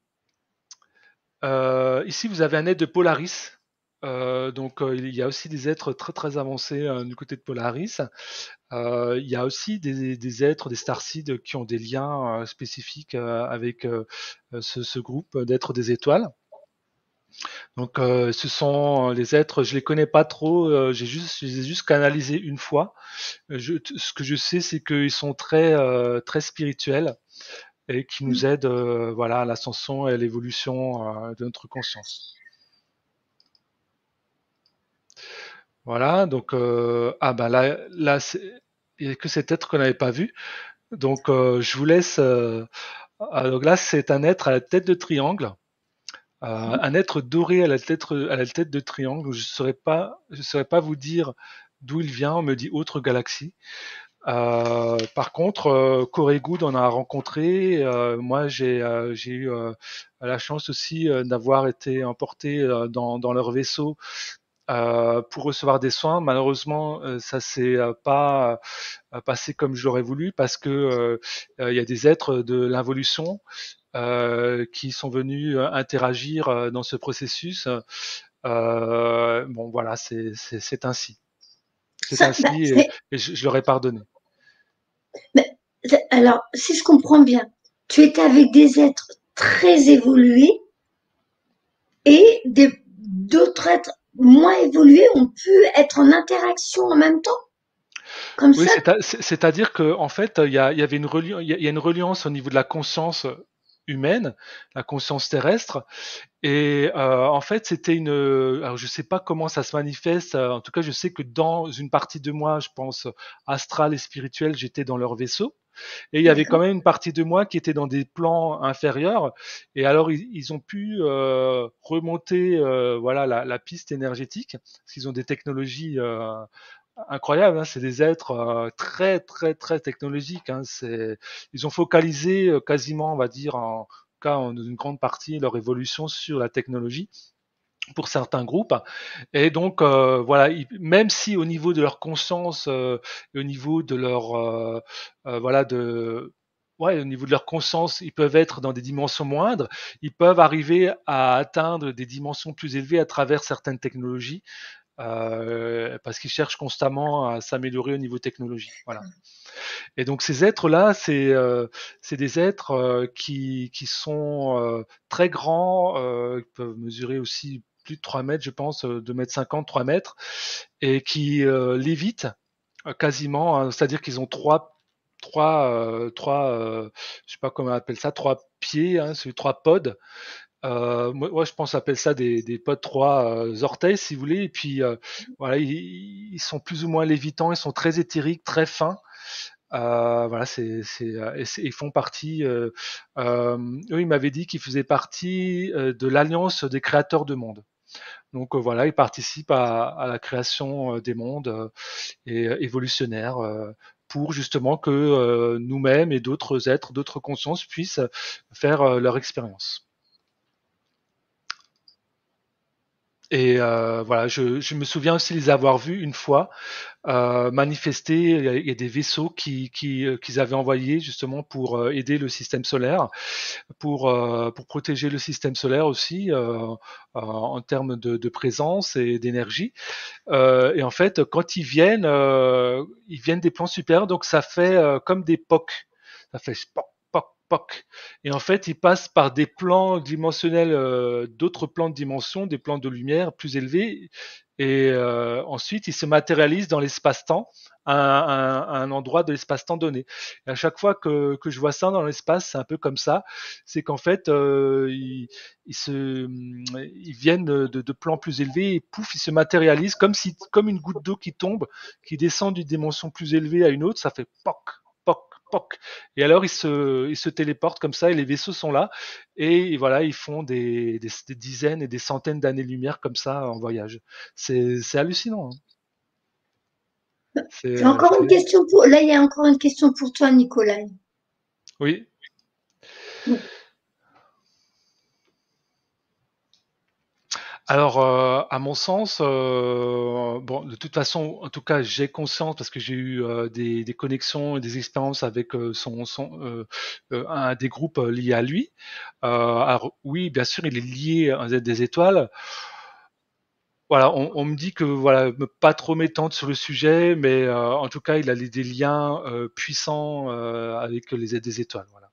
euh, ici vous avez un être de Polaris. Euh, donc euh, il y a aussi des êtres très très avancés euh, du côté de Polaris. Euh, il y a aussi des, des êtres, des starseeds qui ont des liens euh, spécifiques euh, avec euh, ce, ce groupe d'êtres des étoiles. Donc euh, ce sont les êtres, je les connais pas trop, euh, j'ai juste, je les ai juste canalisés une fois. Je, ce que je sais, c'est qu'ils sont très euh, très spirituels et qui nous aident, euh, voilà, à l'ascension et à l'évolution euh, de notre conscience. Voilà, donc euh, ah ben là, là, il n'y a que cet être qu'on n'avait pas vu. Donc euh, je vous laisse. Euh, ah, donc là, c'est un être à la tête de triangle. Euh, un être doré à la tête, à la tête de triangle. Je ne saurais pas, je saurais pas vous dire d'où il vient. On me dit autre galaxie. Euh, par contre, euh, Corey Good en a rencontré. Euh, moi, j'ai euh, j'ai eu euh, la chance aussi euh, d'avoir été emporté euh, dans, dans leur vaisseau euh, pour recevoir des soins. Malheureusement, euh, ça s'est euh, pas euh, passé comme j'aurais voulu parce que euh, euh, il y a des êtres de l'involution euh, qui sont venus euh, interagir euh, dans ce processus. Euh, bon, voilà, c'est c'est ainsi. C'est Ça, bah, ainsi et, c'est- et je, je leur ai pardonné. mais, c'est- alors, si je comprends bien, tu étais avec des êtres très évolués et des, d'autres êtres moins évolués ont pu être en interaction en même temps, comme Oui, ça. c'est-à-dire que en fait, il y, a, il y avait une reliance, il y a une reliance au niveau de la conscience humaine, la conscience terrestre, et euh, en fait, c'était une. Alors, je sais pas comment ça se manifeste. En tout cas, je sais que dans une partie de moi, je pense astrale et spirituelle, j'étais dans leur vaisseau. Et il y avait quand D'accord. même une partie de moi qui était dans des plans inférieurs. Et alors, ils, ils ont pu euh, remonter, euh, voilà, la, la piste énergétique, parce qu'ils ont des technologies euh, incroyables. Hein. C'est des êtres euh, très, très, très technologiques. Hein. C'est, ils ont focalisé euh, quasiment, on va dire, en cas en une grande partie leur évolution sur la technologie pour certains groupes. Et donc, euh, voilà, ils- même si au niveau de leur conscience, euh, et au niveau de leur, euh, euh, voilà, de, ouais, au niveau de leur conscience, ils peuvent être dans des dimensions moindres, ils peuvent arriver à atteindre des dimensions plus élevées à travers certaines technologies, euh, parce qu'ils cherchent constamment à s'améliorer au niveau technologie. Voilà. Et donc ces êtres-là, c'est euh, c'est des êtres euh, qui, qui sont euh, très grands, euh, qui peuvent mesurer aussi plus de trois mètres, je pense, euh, deux mètres cinquante, trois mètres, et qui euh, lévitent euh, quasiment, hein, c'est-à-dire qu'ils ont trois, trois, euh, trois euh, je sais pas comment on appelle ça, trois pieds, hein, c'est trois pods. Euh, moi, moi, je pense qu'on appelle ça des, des pods trois euh, orteils, si vous voulez. Et puis, euh, voilà, ils, ils sont plus ou moins lévitants, ils sont très éthériques, très fins. Euh, voilà, c'est, c'est, euh, et c'est- ils font partie. Euh, euh, eux, ils m'avaient dit qu'ils faisaient partie euh, de l'Alliance des créateurs de mondes. Donc euh, voilà, ils participent à, à la création euh, des mondes euh, et euh, évolutionnaires euh, pour justement que euh, nous-mêmes et d'autres êtres, d'autres consciences puissent faire euh, leur expérience. Et euh, voilà, je, je me souviens aussi les avoir vus une fois euh, manifester. Il y, a, il y a des vaisseaux qui, qui, euh, qu'ils avaient envoyés justement pour euh, aider le système solaire, pour, euh, pour protéger le système solaire aussi euh, euh, en termes de, de présence et d'énergie. Euh, et en fait, quand ils viennent, euh, ils viennent des plans supérieurs, donc ça fait euh, comme des P O C. Ça fait poc, poc, poc. Et en fait, ils passent par des plans dimensionnels, euh, d'autres plans de dimension, des plans de lumière plus élevés. Et euh, ensuite, ils se matérialisent dans l'espace-temps, à un, à un endroit de l'espace-temps donné. Et à chaque fois que, que je vois ça dans l'espace, c'est un peu comme ça. C'est qu'en fait, euh, ils, ils, se, ils viennent de, de plans plus élevés et pouf, ils se matérialisent comme, si, comme une goutte d'eau qui tombe, qui descend d'une dimension plus élevée à une autre. Ça fait poc, poc, poc. Et alors, ils se, ils se téléportent comme ça et les vaisseaux sont là. Et voilà, ils font des, des, des dizaines et des centaines d'années-lumière comme ça en voyage. C'est c'est hallucinant. Hein. J'ai C'est, encore une c'est- question pour, là, il y a encore une question pour toi, Nicolas. Oui. Alors, euh, à mon sens, euh, bon, de toute façon, en tout cas, j'ai conscience parce que j'ai eu euh, des, des connexions et des expériences avec euh, son, son euh, euh, un des groupes euh, liés à lui. Euh, alors, oui, bien sûr, il est lié à un des étoiles. Voilà, on, on me dit que voilà, me pas trop m'étendre sur le sujet, mais euh, en tout cas, il a des, des liens euh, puissants euh, avec les aides des étoiles. Voilà.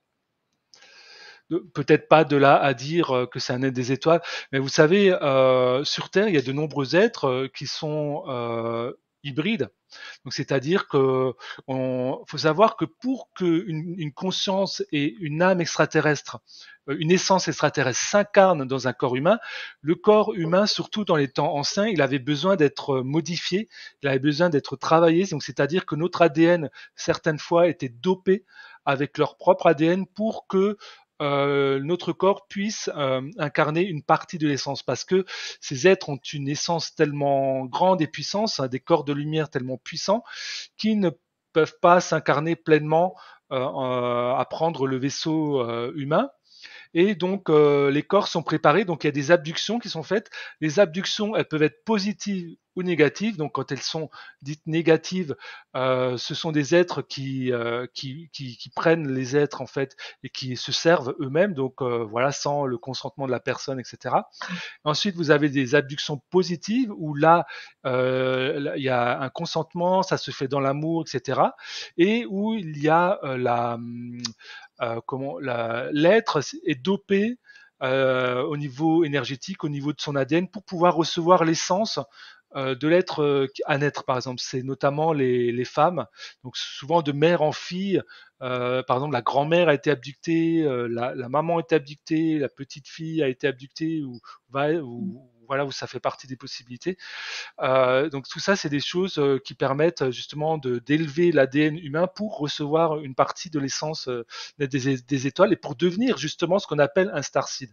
Peut-être pas de là à dire euh, que c'est un aide des étoiles, mais vous savez, euh, sur Terre, il y a de nombreux êtres euh, qui sont euh, hybrides. Donc, c'est-à-dire que on faut savoir que pour qu'une une conscience et une âme extraterrestre, euh, une essence extraterrestre s'incarne dans un corps humain, le corps humain, surtout dans les temps anciens, il avait besoin d'être modifié, il avait besoin d'être travaillé. Donc, c'est-à-dire que notre A D N, certaines fois, était dopé avec leur propre A D N pour que euh, notre corps puisse euh, incarner une partie de l'essence, parce que ces êtres ont une essence tellement grande et puissante, hein, des corps de lumière tellement puissants, qui ne peuvent pas s'incarner pleinement euh, euh, à prendre le vaisseau euh, humain. Et donc, euh, les corps sont préparés. Donc, il y a des abductions qui sont faites. Les abductions, elles peuvent être positives ou négatives. Donc, quand elles sont dites négatives, euh, ce sont des êtres qui, euh, qui, qui, qui prennent les êtres, en fait, et qui se servent eux-mêmes. Donc, euh, voilà, sans le consentement de la personne, et cetera. Ensuite, vous avez des abductions positives où là, euh, il y a un consentement, ça se fait dans l'amour, et cetera. Et où il y a euh, la, euh, comment la, l'être est dopé euh, au niveau énergétique, au niveau de son A D N, pour pouvoir recevoir l'essence euh, de l'être euh, à naître, par exemple. C'est notamment les, les femmes, donc souvent de mère en fille. Euh, par exemple, la grand-mère a été abductée, euh, la, la maman a été abductée, la petite fille a été abductée, ou, va, ou voilà, où ça fait partie des possibilités. Euh, donc tout ça, c'est des choses euh, qui permettent justement de d'élever l'A D N humain pour recevoir une partie de l'essence euh, des, des, étoiles et pour devenir justement ce qu'on appelle un starseed.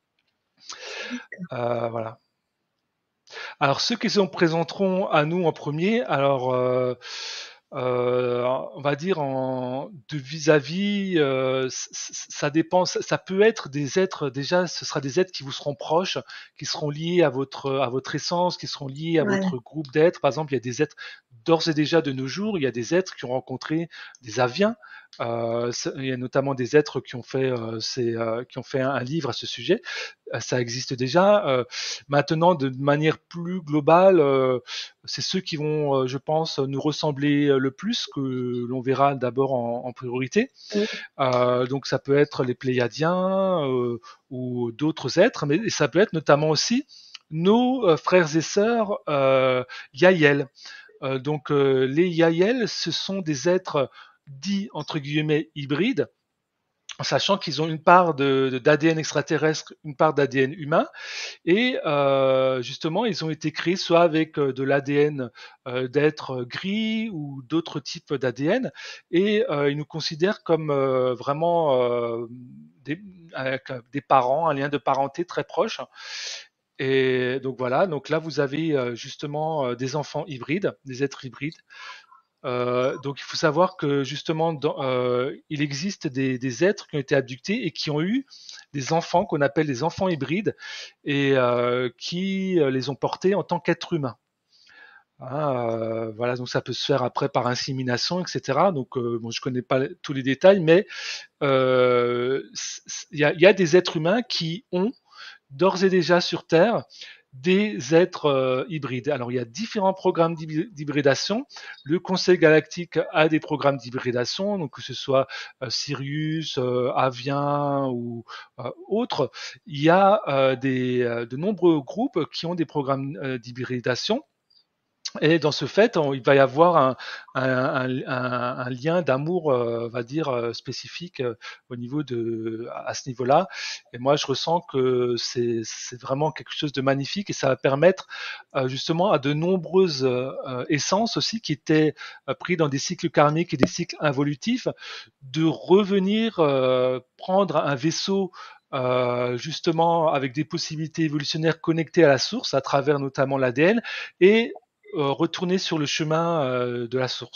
Euh, voilà. Alors ceux qui se présenteront à nous en premier, alors euh, euh, on va dire en, de vis-à-vis, euh, ça dépend, ça, ça peut être des êtres, déjà ce sera des êtres qui vous seront proches, qui seront liés à votre, à votre essence, qui seront liés à Voilà. votre groupe d'êtres. Par exemple, il y a des êtres, d'ores et déjà de nos jours, il y a des êtres qui ont rencontré des aviens. Euh, il y a notamment des êtres qui ont fait, euh, ces, euh, qui ont fait un, un livre à ce sujet. Euh, ça existe déjà. Euh, maintenant, de manière plus globale, euh, c'est ceux qui vont, euh, je pense, nous ressembler le plus, que l'on verra d'abord en, en priorité. Euh, donc ça peut être les Pléiadiens euh, ou d'autres êtres, mais ça peut être notamment aussi nos euh, frères et sœurs euh, Yaël. Euh, donc euh, les Yaël, ce sont des êtres dits entre guillemets hybrides, sachant qu'ils ont une part de, de, d'A D N extraterrestre, une part d'A D N humain, et euh, justement, ils ont été créés soit avec euh, de l'A D N euh, d'êtres gris ou d'autres types d'A D N, et euh, ils nous considèrent comme euh, vraiment euh, des, avec des parents, un lien de parenté très proche. Et donc voilà, donc là vous avez euh, justement euh, des enfants hybrides, des êtres hybrides. Euh, donc il faut savoir que justement, dans, euh, il existe des, des, êtres qui ont été abductés et qui ont eu des enfants qu'on appelle des enfants hybrides et euh, qui euh, les ont portés en tant qu'êtres humains. Hein, euh, voilà, donc ça peut se faire après par insémination, et cetera. Donc euh, bon, je connais pas tous les détails, mais euh, il y, y, a des êtres humains qui ont d'ores et déjà sur Terre des êtres euh, hybrides. Alors il y a différents programmes d'hybridation. Le Conseil galactique a des programmes d'hybridation, donc que ce soit euh, Sirius, euh, Avien ou euh, autres. Il y a euh, des, euh, de nombreux groupes qui ont des programmes euh, d'hybridation. Et dans ce fait, on, il va y avoir un, un, un, un lien d'amour, euh, on va dire, euh, spécifique euh, au niveau de, à ce niveau-là. Et moi, je ressens que c'est, c'est vraiment quelque chose de magnifique et ça va permettre euh, justement à de nombreuses euh, essences aussi qui étaient euh, prises dans des cycles karmiques et des cycles involutifs de revenir euh, prendre un vaisseau euh, justement avec des possibilités évolutionnaires connectées à la source à travers notamment l'A D N et retourner sur le chemin euh, de la source.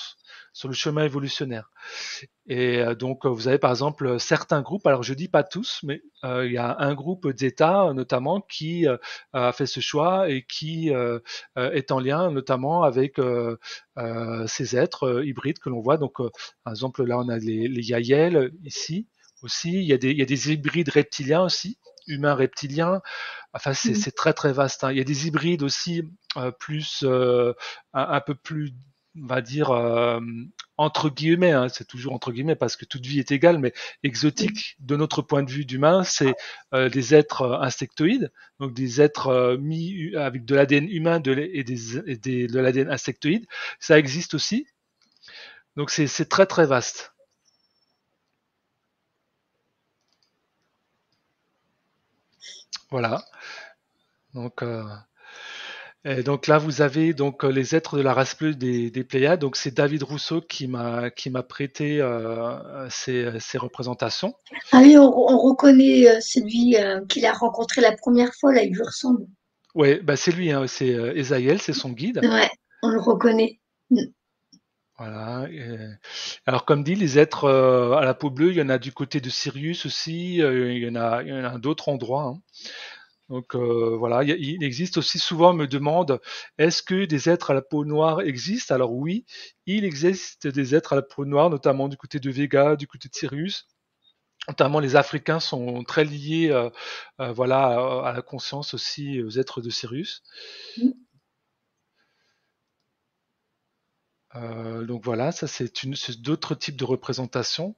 sur le chemin évolutionnaire. Et euh, donc, euh, vous avez par exemple certains groupes, alors je dis pas tous, mais euh, il y a un groupe d'États notamment qui euh, a fait ce choix et qui euh, euh, est en lien notamment avec euh, euh, ces êtres euh, hybrides que l'on voit. Donc, euh, par exemple, là, on a les, les Yaël ici aussi. Il y, a des, il y a des hybrides reptiliens aussi, humains reptiliens. Enfin, c'est Mm. c'est très très vaste, hein. Il y a des hybrides aussi euh, plus euh, un, un peu plus, on va dire euh, entre guillemets, hein, c'est toujours entre guillemets parce que toute vie est égale, mais Mm. exotique de notre point de vue d'humain, c'est euh, des êtres euh, insectoïdes, donc des êtres euh, mis avec de l'A D N humain de, et, des, et des, de l'A D N insectoïde. Ça existe aussi. Donc c'est c'est très très vaste. Voilà. Donc euh, Et donc là, vous avez donc euh, les êtres de la race bleue des, des Pléiades. Donc c'est David Rousseau qui m'a qui m'a prêté euh, ces, ces représentations. Ah oui, on, on reconnaît euh, celui euh, qu'il a rencontré la première fois, là, il lui ressemble. Ouais, bah c'est lui, hein, c'est euh, Esaïel, c'est son guide. Ouais, on le reconnaît. Mm. Voilà. Et- alors comme dit, les êtres euh, à la peau bleue, il y en a du côté de Sirius aussi. euh, il y en a, il y en a d'autres endroits, hein. Donc euh, voilà, il, y a- il existe aussi souvent, on me demande, est-ce que des êtres à la peau noire existent? Alors oui, il existe des êtres à la peau noire, notamment du côté de Vega, du côté de Sirius. Notamment les Africains sont très liés, euh, euh, voilà, à, à la conscience aussi, aux êtres de Sirius. Mm. Euh, donc voilà, ça c'est une, c'est d'autres types de représentations.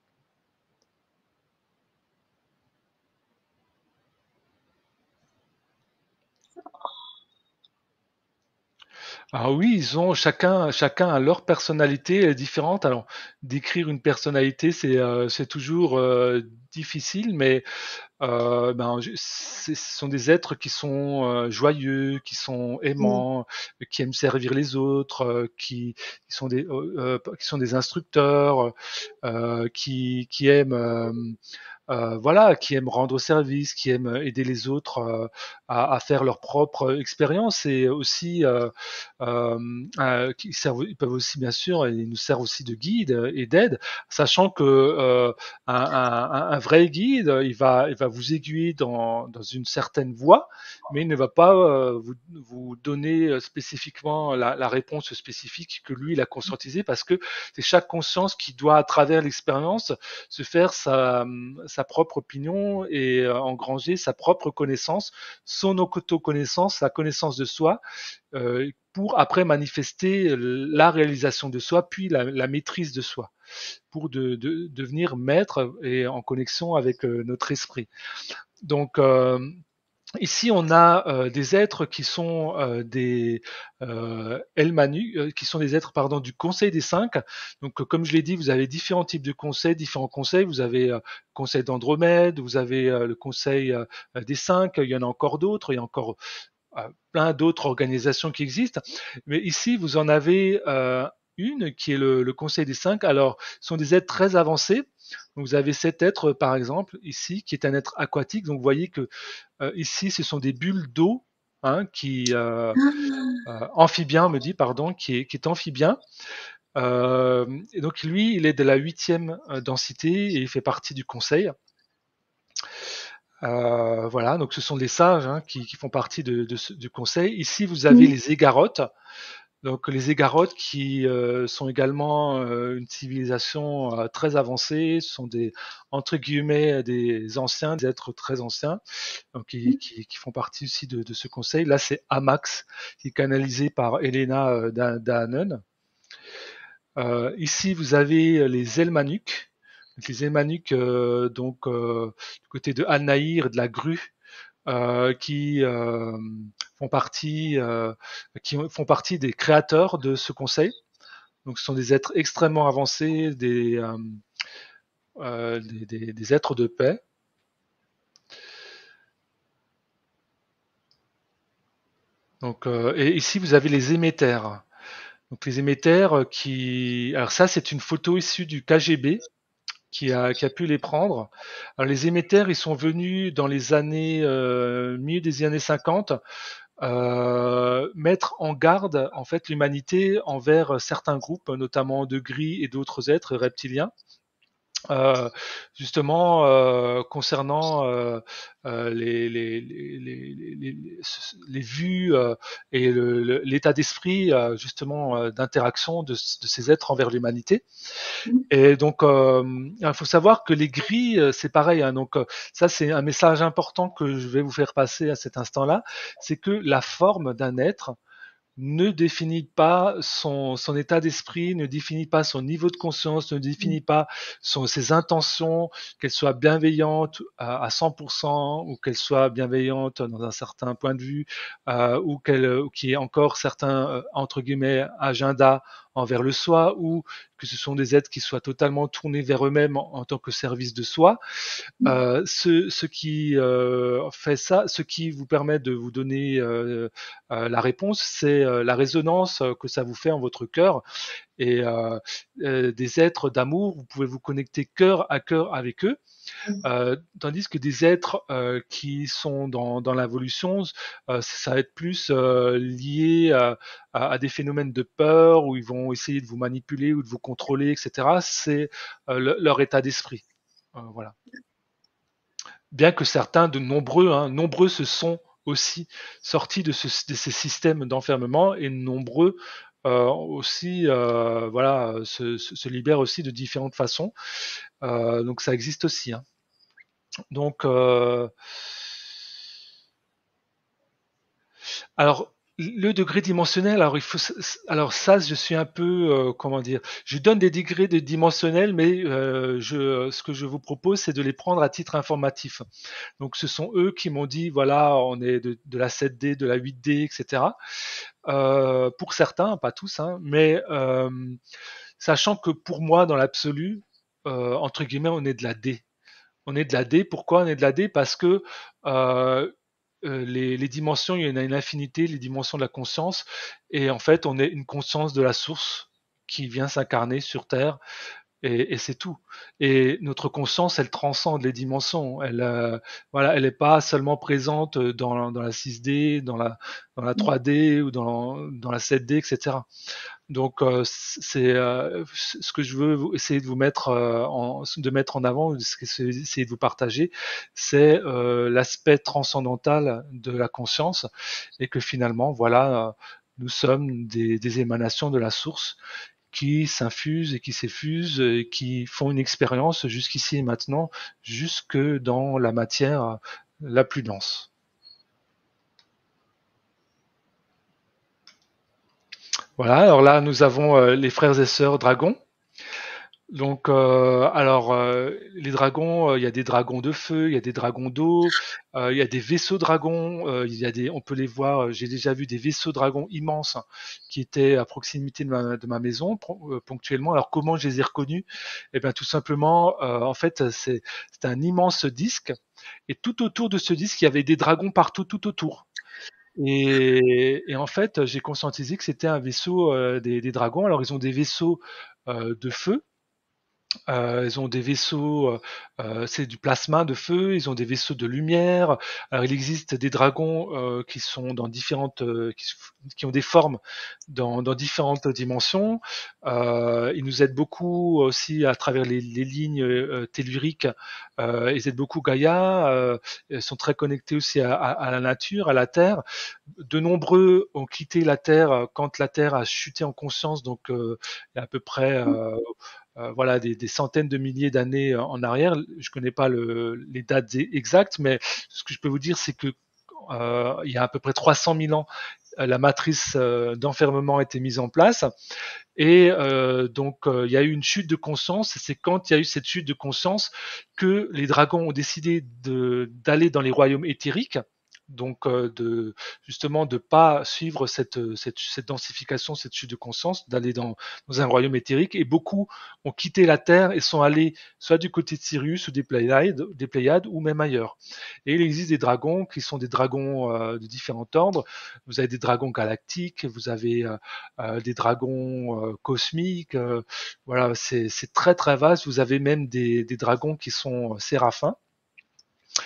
Ah oui, ils ont chacun, chacun a leur personnalité euh, différente. Alors, décrire une personnalité, c'est euh, c'est toujours euh, difficile, mais euh, ben, je- c'est- ce sont des êtres qui sont euh, joyeux, qui sont Mm. aimants, qui aiment servir les autres, euh, qui, qui sont des, euh, euh, qui sont des instructeurs, euh, qui, qui aiment euh, euh, voilà, qui aiment rendre service, qui aiment aider les autres euh, à, à faire leur propre expérience et aussi euh, euh, euh, qui servent, ils peuvent aussi bien sûr, ils nous servent aussi de guide et d'aide, sachant que euh, un, un, un, vrai guide, il va, il va vous aiguiller dans, dans une certaine voie, mais il ne va pas euh, vous, vous donner spécifiquement la, la réponse spécifique que lui il a conscientisée, parce que c'est chaque conscience qui doit, à travers l'expérience, se faire sa, sa propre opinion et euh, engranger sa propre connaissance, son autoconnaissance, sa connaissance de soi, euh, pour après manifester la réalisation de soi, puis la, la maîtrise de soi, pour de, de, devenir maître et en connexion avec euh, notre esprit. Donc, euh, ici, on a euh, des êtres qui sont euh, des euh, Elmanu, euh, qui sont des êtres pardon du Conseil des Cinq. Donc, euh, comme je l'ai dit, vous avez différents types de conseils, différents conseils. Vous avez euh, le Conseil d'Andromède, vous avez euh, le Conseil euh, des Cinq. Il y en a encore d'autres. Il y a encore euh, plein d'autres organisations qui existent. Mais ici, vous en avez euh, une qui est le, le Conseil des Cinq. Alors, ce sont des êtres très avancés. Donc, vous avez cet être, par exemple, ici, qui est un être aquatique. Donc, vous voyez que euh, ici, ce sont des bulles d'eau, hein, qui euh, Ah, euh, amphibien, me dit, pardon, qui est, qui est amphibien. Euh, et donc lui, il est de la huitième euh, densité et il fait partie du conseil. Euh, voilà, donc ce sont des sages, hein, qui, qui, font partie de, de ce, du conseil. Ici, vous avez mm. les égarotes. Donc les égarotes qui euh, sont également euh, une civilisation euh, très avancée, ce sont des entre guillemets des anciens, des êtres très anciens, donc qui, qui, qui font partie aussi de, de ce conseil. Là, c'est Amax qui est canalisé par Elena euh, Dahanen. Euh, ici, vous avez les Elmanuks. Les Elmanuks, euh, donc euh, du côté de Al-Nahir, de la grue, euh, qui euh, font partie, euh, qui font partie des créateurs de ce conseil. Donc, ce sont des êtres extrêmement avancés, des, euh, euh, des, des, des êtres de paix. Donc, euh, et ici, vous avez les émétères. Donc, les émétères qui, alors ça, c'est une photo issue du K G B. Qui a, qui a pu les prendre. Alors, les émétères, ils sont venus dans les années, euh, milieu des années cinquante, euh, mettre en garde en fait l'humanité envers certains groupes, notamment de gris et d'autres êtres reptiliens. Euh, justement euh, concernant euh, euh, les, les, les, les, les, les vues euh, et le, le, l'état d'esprit euh, justement euh, d'interaction de, de ces êtres envers l'humanité. Et donc euh, il faut savoir que les gris euh, c'est pareil, hein, donc euh, ça c'est un message important que je vais vous faire passer à cet instant-là, c'est que la forme d'un être ne définit pas son, son état d'esprit, ne définit pas son niveau de conscience, ne définit pas son, ses intentions, qu'elles soient bienveillantes à, à cent pour cent ou qu'elles soient bienveillantes dans un certain point de vue euh, ou qu'elle, qu'il y ait encore certains, euh, entre guillemets, agendas envers le soi ou que ce sont des êtres qui soient totalement tournés vers eux-mêmes en, en tant que service de soi. Euh, ce, ce qui euh, fait ça, ce qui vous permet de vous donner euh, euh, la réponse, c'est euh, la résonance que ça vous fait en votre cœur. Et euh, euh, des êtres d'amour, vous pouvez vous connecter cœur à cœur avec eux. Euh, tandis que des êtres euh, qui sont dans, dans l'évolution, euh, ça va être plus euh, lié à, à, à, des phénomènes de peur où ils vont essayer de vous manipuler ou de vous contrôler, et cetera. C'est euh, le, leur état d'esprit. Euh, voilà. Bien que certains, de nombreux, hein, nombreux se sont aussi sortis de, ce, de ces systèmes d'enfermement et nombreux euh, aussi, euh, voilà, se, se, se libèrent aussi de différentes façons. Euh, donc ça existe aussi. Hein. Donc, euh, alors le degré dimensionnel, alors il faut, alors ça, je suis un peu, euh, comment dire, je donne des degrés de dimensionnel, mais euh, je, ce que je vous propose, c'est de les prendre à titre informatif. Donc, ce sont eux qui m'ont dit, voilà, on est de, de la sept D, de la huit D, et cetera. Euh, pour certains, pas tous, hein, mais euh, sachant que pour moi, dans l'absolu, euh, entre guillemets, on est de la D. On est de la D. Pourquoi on est de la D? Parce que euh, euh, les, les dimensions, il y en a une infinité, les dimensions de la conscience, et en fait, on est une conscience de la source qui vient s'incarner sur Terre, et, et c'est tout. Et notre conscience, elle transcende les dimensions. Elle, euh, voilà, elle n'est pas seulement présente dans, dans la six D, dans la, dans la trois D ou dans, dans la sept D, et cetera. Donc euh, c'est euh, ce que je veux essayer de vous mettre euh, en, de mettre en avant, ce que je vais essayer de vous partager, c'est euh, l'aspect transcendantal de la conscience et que finalement, voilà, euh, nous sommes des, des émanations de la source qui s'infusent et qui s'effusent et qui font une expérience jusqu'ici et maintenant, jusque dans la matière la plus dense. Voilà, alors là, nous avons euh, les frères et sœurs dragons. Donc, euh, alors, euh, les dragons, euh, il y a des dragons de feu, il y a des dragons d'eau, euh, il y a des vaisseaux dragons, euh, il y a des, on peut les voir, euh, j'ai déjà vu des vaisseaux dragons immenses qui étaient à proximité de ma, de ma maison euh, ponctuellement. Alors, comment je les ai reconnus? Eh bien, tout simplement, euh, en fait, c'est, c'est un immense disque et tout autour de ce disque, il y avait des dragons partout, tout autour. Et, et en fait, j'ai conscientisé que c'était un vaisseau euh, des, des dragons. Alors, ils ont des vaisseaux euh, de feu. Euh, ils ont des vaisseaux, euh, euh, c'est du plasma de feu, ils ont des vaisseaux de lumière. Alors, il existe des dragons euh, qui sont dans différentes, euh, qui, qui, ont des formes dans, dans différentes dimensions. Euh, ils nous aident beaucoup aussi à travers les, les lignes euh, telluriques. Euh, ils aident beaucoup Gaïa. Euh, ils sont très connectés aussi à, à, à la nature, à la Terre. De nombreux ont quitté la Terre quand la Terre a chuté en conscience, donc euh, il y a à peu près euh, euh, voilà, des, des, centaines de milliers d'années en arrière. Je ne connais pas le, les dates exactes, mais ce que je peux vous dire, c'est que euh, il y a à peu près trois cent mille ans, la matrice euh, d'enfermement a été mise en place. Et euh, donc, euh, il y a eu une chute de conscience. Et c'est quand il y a eu cette chute de conscience que les dragons ont décidé de, d'aller dans les royaumes éthériques. Donc, euh, de, justement, de pas suivre cette, cette, cette densification, cette chute de conscience, d'aller dans, dans un royaume éthérique. Et beaucoup ont quitté la Terre et sont allés soit du côté de Sirius ou des Pléiades, des Pléiades ou même ailleurs. Et il existe des dragons qui sont des dragons euh, de différents ordres. Vous avez des dragons galactiques, vous avez euh, euh, des dragons euh, cosmiques. Euh, voilà, c'est, c'est très très vaste. Vous avez même des, des dragons qui sont séraphins.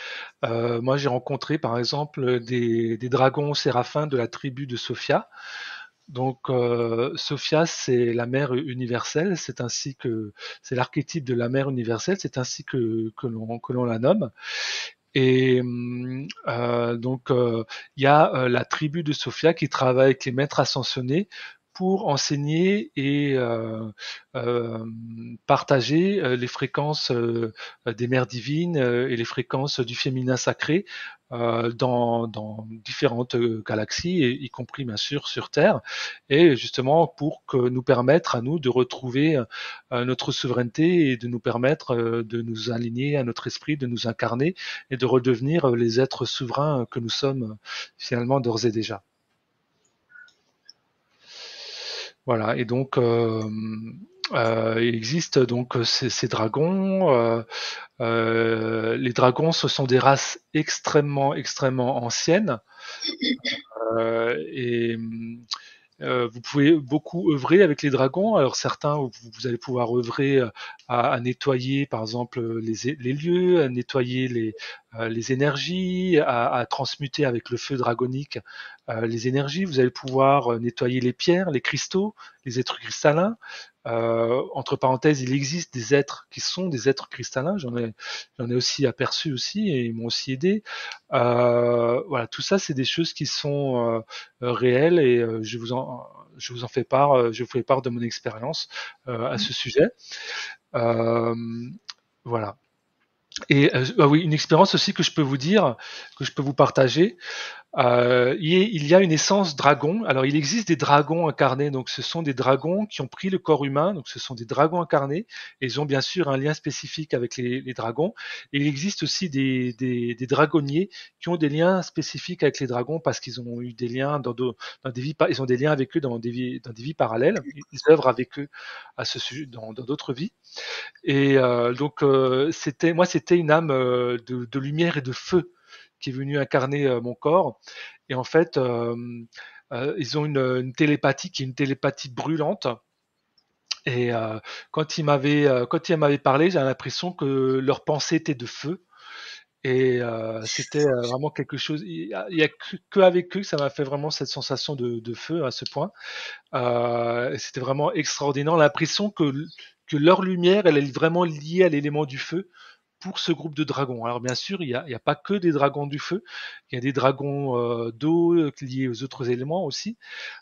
Euh, moi, j'ai rencontré, par exemple, des, des dragons séraphins de la tribu de Sophia. Donc, euh, Sophia, c'est la mère universelle, c'est ainsi que c'est l'archétype de la mère universelle, c'est ainsi que, que l'on que l'on la nomme. Et hum, euh, donc, euh, il y a euh, la tribu de Sophia qui travaille avec les maîtres ascensionnés pour enseigner et euh, euh, partager euh, les fréquences euh, des mères divines euh, et les fréquences du féminin sacré euh, dans, dans différentes euh, galaxies, et, y compris bien sûr sur Terre, et justement pour que nous permettre à nous de retrouver euh, notre souveraineté et de nous permettre euh, de nous aligner à notre esprit, de nous incarner et de redevenir les êtres souverains que nous sommes finalement d'ores et déjà. Voilà, et donc euh, euh, il existe donc ces, ces dragons. Euh, euh, les dragons, ce sont des races extrêmement, extrêmement anciennes. Euh, et Euh, vous pouvez beaucoup œuvrer avec les dragons. Alors certains, vous, vous allez pouvoir œuvrer euh, à, à nettoyer, par exemple, les, les lieux, à nettoyer les, euh, les énergies, à, à transmuter avec le feu dragonique euh, les énergies. Vous allez pouvoir euh, nettoyer les pierres, les cristaux, les êtres cristallins. Euh, entre parenthèses, il existe des êtres qui sont des êtres cristallins. J'en ai, j'en ai aussi aperçu aussi et ils m'ont aussi aidé. Euh, voilà, tout ça, c'est des choses qui sont euh, réelles, et euh, je vous en, je vous en fais part, euh, je vous fais part de mon expérience euh, à ce sujet. Euh, voilà. Et euh, ah oui, une expérience aussi que je peux vous dire, que je peux vous partager. Euh, il y a une essence dragon. Alors, il existe des dragons incarnés. Donc, ce sont des dragons qui ont pris le corps humain. Donc, ce sont des dragons incarnés. Et ils ont bien sûr un lien spécifique avec les, les dragons. Et il existe aussi des, des, des dragonniers qui ont des liens spécifiques avec les dragons parce qu'ils ont eu des liens dans, de, dans des vies. Ils ont des liens avec eux dans des vies, dans des vies parallèles. Ils œuvrent avec eux à ce sujet dans d'autres vies. Et euh, donc, euh, c'était moi, c'était une âme euh, de, de lumière et de feu qui est venue incarner euh, mon corps. Et en fait, euh, euh, ils ont une, une télépathie qui est une télépathie brûlante. Et euh, quand ils m'avaient euh, quand ils m'avaient parlé, j'ai l'impression que leur pensée était de feu. Et euh, c'était euh, vraiment quelque chose. Il y a, il y a que, que avec eux que ça m'a fait vraiment cette sensation de, de feu à ce point. Euh, c'était vraiment extraordinaire. L'impression que que leur lumière, elle est vraiment liée à l'élément du feu pour ce groupe de dragons. Alors bien sûr, il n'y a, il y a pas que des dragons du feu, il y a des dragons euh, d'eau euh, liés aux autres éléments aussi.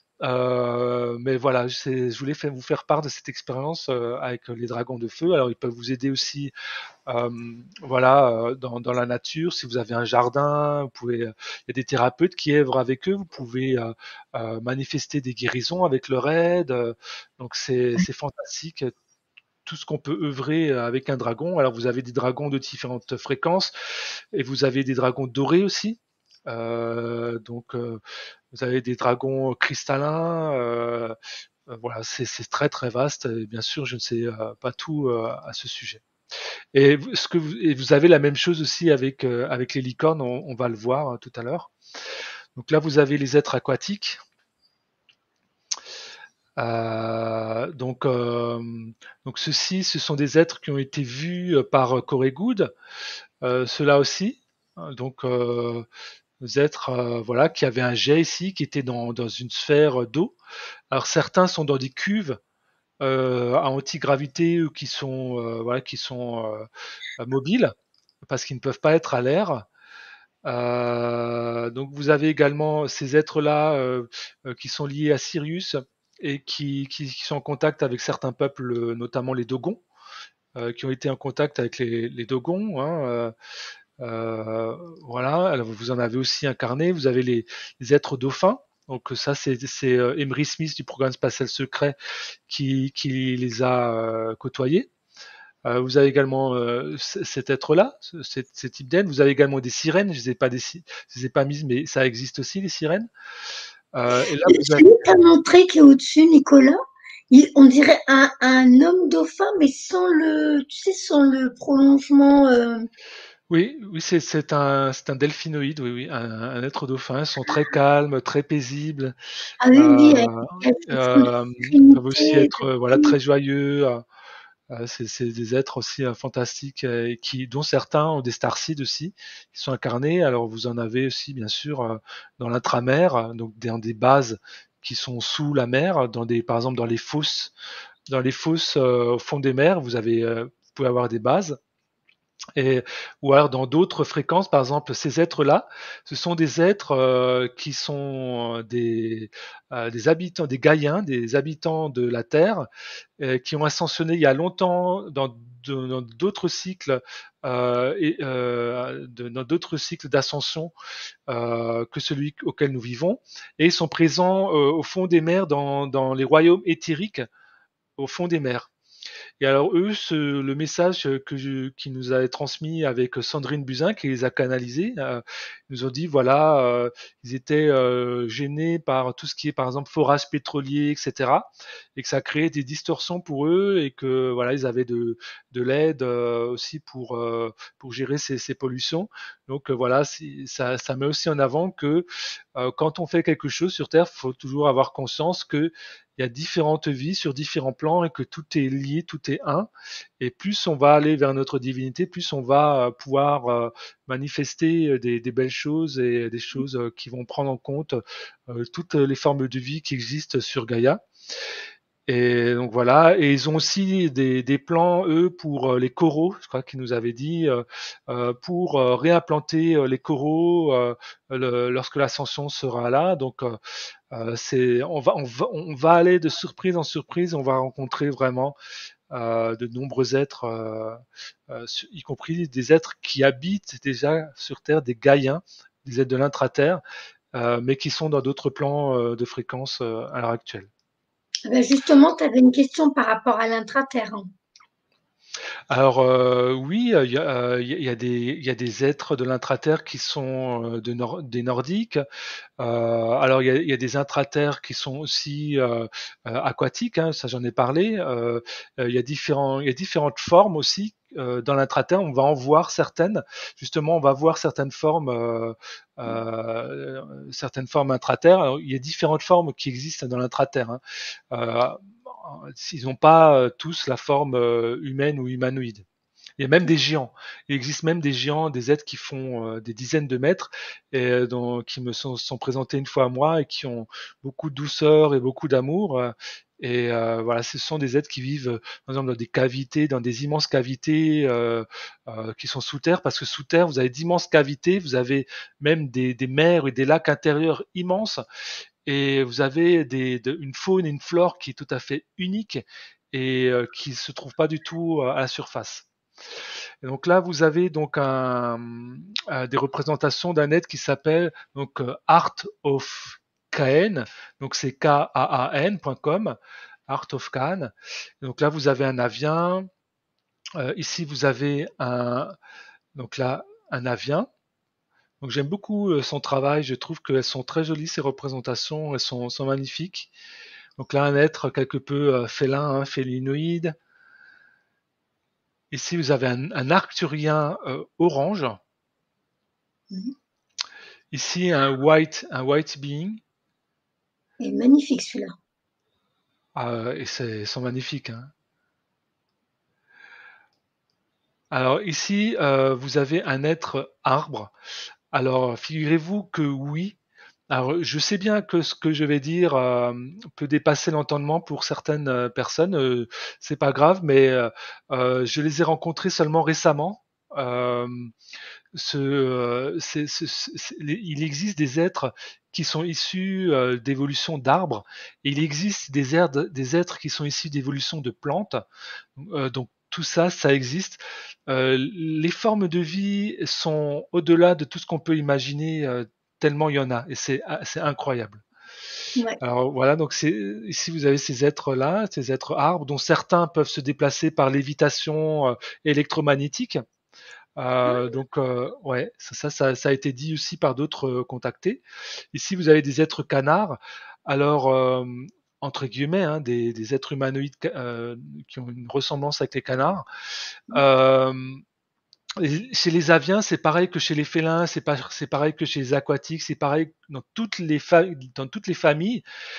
Euh, mais voilà, je, je voulais faire, vous faire part de cette expérience euh, avec les dragons de feu. Alors ils peuvent vous aider aussi, euh, voilà, euh, dans, dans la nature. Si vous avez un jardin, vous pouvez. Il y a des thérapeutes qui œuvrent avec eux. Vous pouvez euh, euh, manifester des guérisons avec leur aide. Euh, donc c'est c'est fantastique tout ce qu'on peut œuvrer avec un dragon. Alors vous avez des dragons de différentes fréquences et vous avez des dragons dorés aussi. Euh, donc euh, vous avez des dragons cristallins. Euh, euh, voilà, c'est c'est très très vaste. Et bien sûr, je ne sais euh, pas tout euh, à ce sujet. Et vous- ce que vous, et vous avez la même chose aussi avec euh, avec les licornes. On, on va le voir hein, tout à l'heure. Donc là, vous avez les êtres aquatiques. Euh, donc, euh, donc ceux-ci, ce sont des êtres qui ont été vus euh, par Corey Goode, euh, ceux-là aussi. Donc, euh, des êtres, euh, voilà, qui avaient un jet ici, qui étaient dans, dans une sphère d'eau. Alors certains sont dans des cuves euh, à antigravité ou qui sont, euh, voilà, qui sont euh, mobiles parce qu'ils ne peuvent pas être à l'air. Euh, donc vous avez également ces êtres-là euh, euh, qui sont liés à Sirius et qui, qui, qui sont en contact avec certains peuples, notamment les Dogons, euh, qui ont été en contact avec les, les Dogons. Hein, euh, euh, voilà, alors vous en avez aussi incarné. Vous avez les, les êtres dauphins. Donc ça, c'est, c'est euh, Emery Smith du programme spatial secret qui, qui les a euh, côtoyés. Euh, vous avez également euh, cet être-là, ce, ce type d'aide. Vous avez également des sirènes. Je ne les ai pas des, je les ai pas mises, mais ça existe aussi les sirènes. Euh, et là, vous avez... Celui que tu as montré qui est au-dessus, Nicolas, il, on dirait un, un homme dauphin, mais sans le, tu sais, sans le prolongement. Euh... Oui, oui, c'est c'est un, c'est un delphinoïde, oui, oui, un, un être dauphin. Ils sont très calmes, très paisibles. Ah oui, oui, avec, Euh, avec le fond de euh, Ils peuvent aussi sérénité. être, euh, voilà, très joyeux. Euh, Euh, c'est, c'est des êtres aussi euh, fantastiques euh, et qui, dont certains ont des starseeds aussi, qui sont incarnés. Alors vous en avez aussi bien sûr euh, dans l'intramer, donc dans des bases qui sont sous la mer, dans des, par exemple dans les fosses, dans les fosses euh, au fond des mers, vous avez, euh, vous pouvez avoir des bases. Et, ou alors dans d'autres fréquences, par exemple, ces êtres-là, ce sont des êtres euh, qui sont des, euh, des habitants, des Gaïens, des habitants de la Terre, euh, qui ont ascensionné il y a longtemps dans de- dans d'autres cycles euh, et euh, de- dans d'autres cycles d'ascension euh, que celui auquel nous vivons, et ils sont présents euh, au fond des mers, dans, dans les royaumes éthériques, au fond des mers. Et alors eux, ce, le message que je, qui nous a transmis avec Sandrine Buzyn, qui les a canalisés, euh, ils nous ont dit voilà, euh, ils étaient euh, gênés par tout ce qui est par exemple forage pétrolier, et cetera. Et que ça créait des distorsions pour eux et que voilà, ils avaient de, de l'aide euh, aussi pour euh, pour gérer ces, ces pollutions. Donc euh, voilà, ça, ça met aussi en avant que euh, quand on fait quelque chose sur Terre, il faut toujours avoir conscience que il y a différentes vies sur différents plans et que tout est lié, tout est un. Et plus on va aller vers notre divinité, plus on va euh, pouvoir euh, manifester des, des, belles choses et des choses euh, qui vont prendre en compte euh, toutes les formes de vie qui existent sur Gaïa. Et donc voilà, et ils ont aussi des, des plans, eux, pour euh, les coraux, je crois qu'ils nous avaient dit, euh, euh, pour euh, réimplanter euh, les coraux euh, le- lorsque l'ascension sera là. Donc euh, euh, c'est, on va, on va, on va aller de surprise en surprise, on va rencontrer vraiment euh, de nombreux êtres, euh, euh, y compris des êtres qui habitent déjà sur Terre, des Gaïens, des êtres de l'intraterre, euh, mais qui sont dans d'autres plans euh, de fréquence euh, à l'heure actuelle. Ben justement, tu avais une question par rapport à l'intraterre, hein. Alors euh, oui, il y, a, il y, a des, il y a des êtres de l'intraterre qui sont euh, de nor des nordiques. Euh, alors il y, a, il y a des intraterres qui sont aussi euh, euh, aquatiques, hein, ça j'en ai parlé. Euh, euh, il, y a différents, il y a différentes formes aussi. Euh, dans l'intraterre, on va en voir certaines. Justement, on va voir certaines formes, euh, euh, certaines formes intraterres. Alors, il y a différentes formes qui existent dans l'intraterre, hein. Euh, Ils n'ont pas euh, tous la forme euh, humaine ou humanoïde. Il y a même des géants. Il existe même des géants, des êtres qui font euh, des dizaines de mètres et euh, dont, qui me sont, sont présentés une fois à moi et qui ont beaucoup de douceur et beaucoup d'amour. euh, Et euh, voilà, ce sont des êtres qui vivent, euh, par exemple, dans des cavités, dans des immenses cavités euh, euh, qui sont sous terre, parce que sous terre, vous avez d'immenses cavités, vous avez même des, des mers et des lacs intérieurs immenses, et vous avez des, de, une faune et une flore qui est tout à fait unique et euh, qui ne se trouve pas du tout euh, à la surface. Et donc là, vous avez donc un, euh, des représentations d'un être qui s'appelle donc euh, Art of Caen, donc c'est K A A N point com, Art of Caen. Donc là, vous avez un avien. Euh, ici, vous avez un donc là un avien. Donc j'aime beaucoup euh, son travail. Je trouve qu'elles sont très jolies ces représentations. Elles sont, sont magnifiques. Donc là, un être quelque peu euh, félin, hein, félinoïde. Ici, vous avez un, un arcturien euh, orange. Mhm. Ici, un white, un white being. Et magnifique celui-là. Ah, et c'est, ils sont magnifiques, hein. Alors ici, euh, vous avez un être arbre. Alors, figurez-vous que oui. Alors, je sais bien que ce que je vais dire euh, peut dépasser l'entendement pour certaines euh, personnes. Euh, c'est pas grave, mais euh, euh, je les ai rencontrés seulement récemment. Euh, ce, euh, c'est- c'est- c'est- il existe des êtres qui sont issus euh, d'évolution d'arbres, et il existe des êtres, des êtres qui sont issus d'évolution de plantes. Euh, donc tout ça, ça existe. Euh, les formes de vie sont au-delà de tout ce qu'on peut imaginer, euh, tellement il y en a, et c'est ah, c'est incroyable. Ouais. Alors voilà, donc c'est ici vous avez ces êtres-là, ces êtres arbres, dont certains peuvent se déplacer par lévitation euh, électromagnétique. Euh, donc euh, ouais, ça, ça, ça, ça a été dit aussi par d'autres euh, contactés. Ici, vous avez des êtres canards. Alors euh, entre guillemets, hein, des, des êtres humanoïdes euh, qui ont une ressemblance avec les canards. Euh, Chez les aviens, c'est pareil que chez les félins, c'est pas, c'est pareil que chez les aquatiques, c'est pareil dans toutes les fa- dans toutes les familles.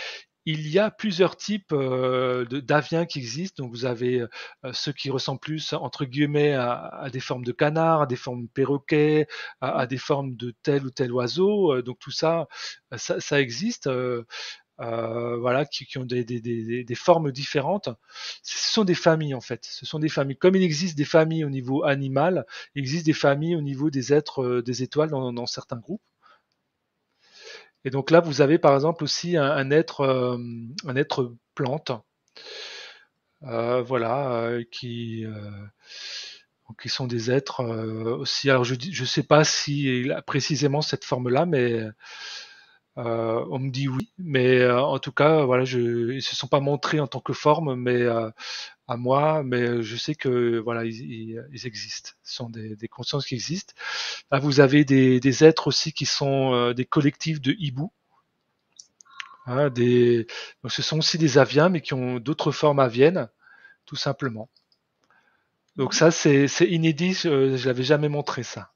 il y a plusieurs types euh, de- d'aviens qui existent. Donc vous avez euh, ceux qui ressemblent plus entre guillemets à, à des formes de canards, à des formes de perroquets, à, à des formes de tel ou tel oiseau. Euh, donc tout ça, ça, ça existe. Euh, euh, voilà, qui, qui ont des, des, des, des formes différentes. Ce sont des familles en fait. Ce sont des familles. Comme il existe des familles au niveau animal, il existe des familles au niveau des êtres, euh, des étoiles dans, dans certains groupes. Et donc là, vous avez par exemple aussi un, un être, euh, un être plante, euh, voilà, euh, qui, euh, qui sont des êtres euh, aussi. Alors je ne sais pas si il a précisément cette forme-là, mais euh, on me dit oui. Mais euh, en tout cas, voilà, je, ils se sont pas montrés en tant que forme, mais euh, à moi, mais je sais que voilà, ils, ils, ils existent. Ce sont des, des consciences qui existent. Là, vous avez des, des êtres aussi qui sont euh, des collectifs de hiboux. Hein, des... Donc, ce sont aussi des aviens, mais qui ont d'autres formes aviennes, tout simplement. Donc ça, c'est inédit, je, je l'avais jamais montré ça.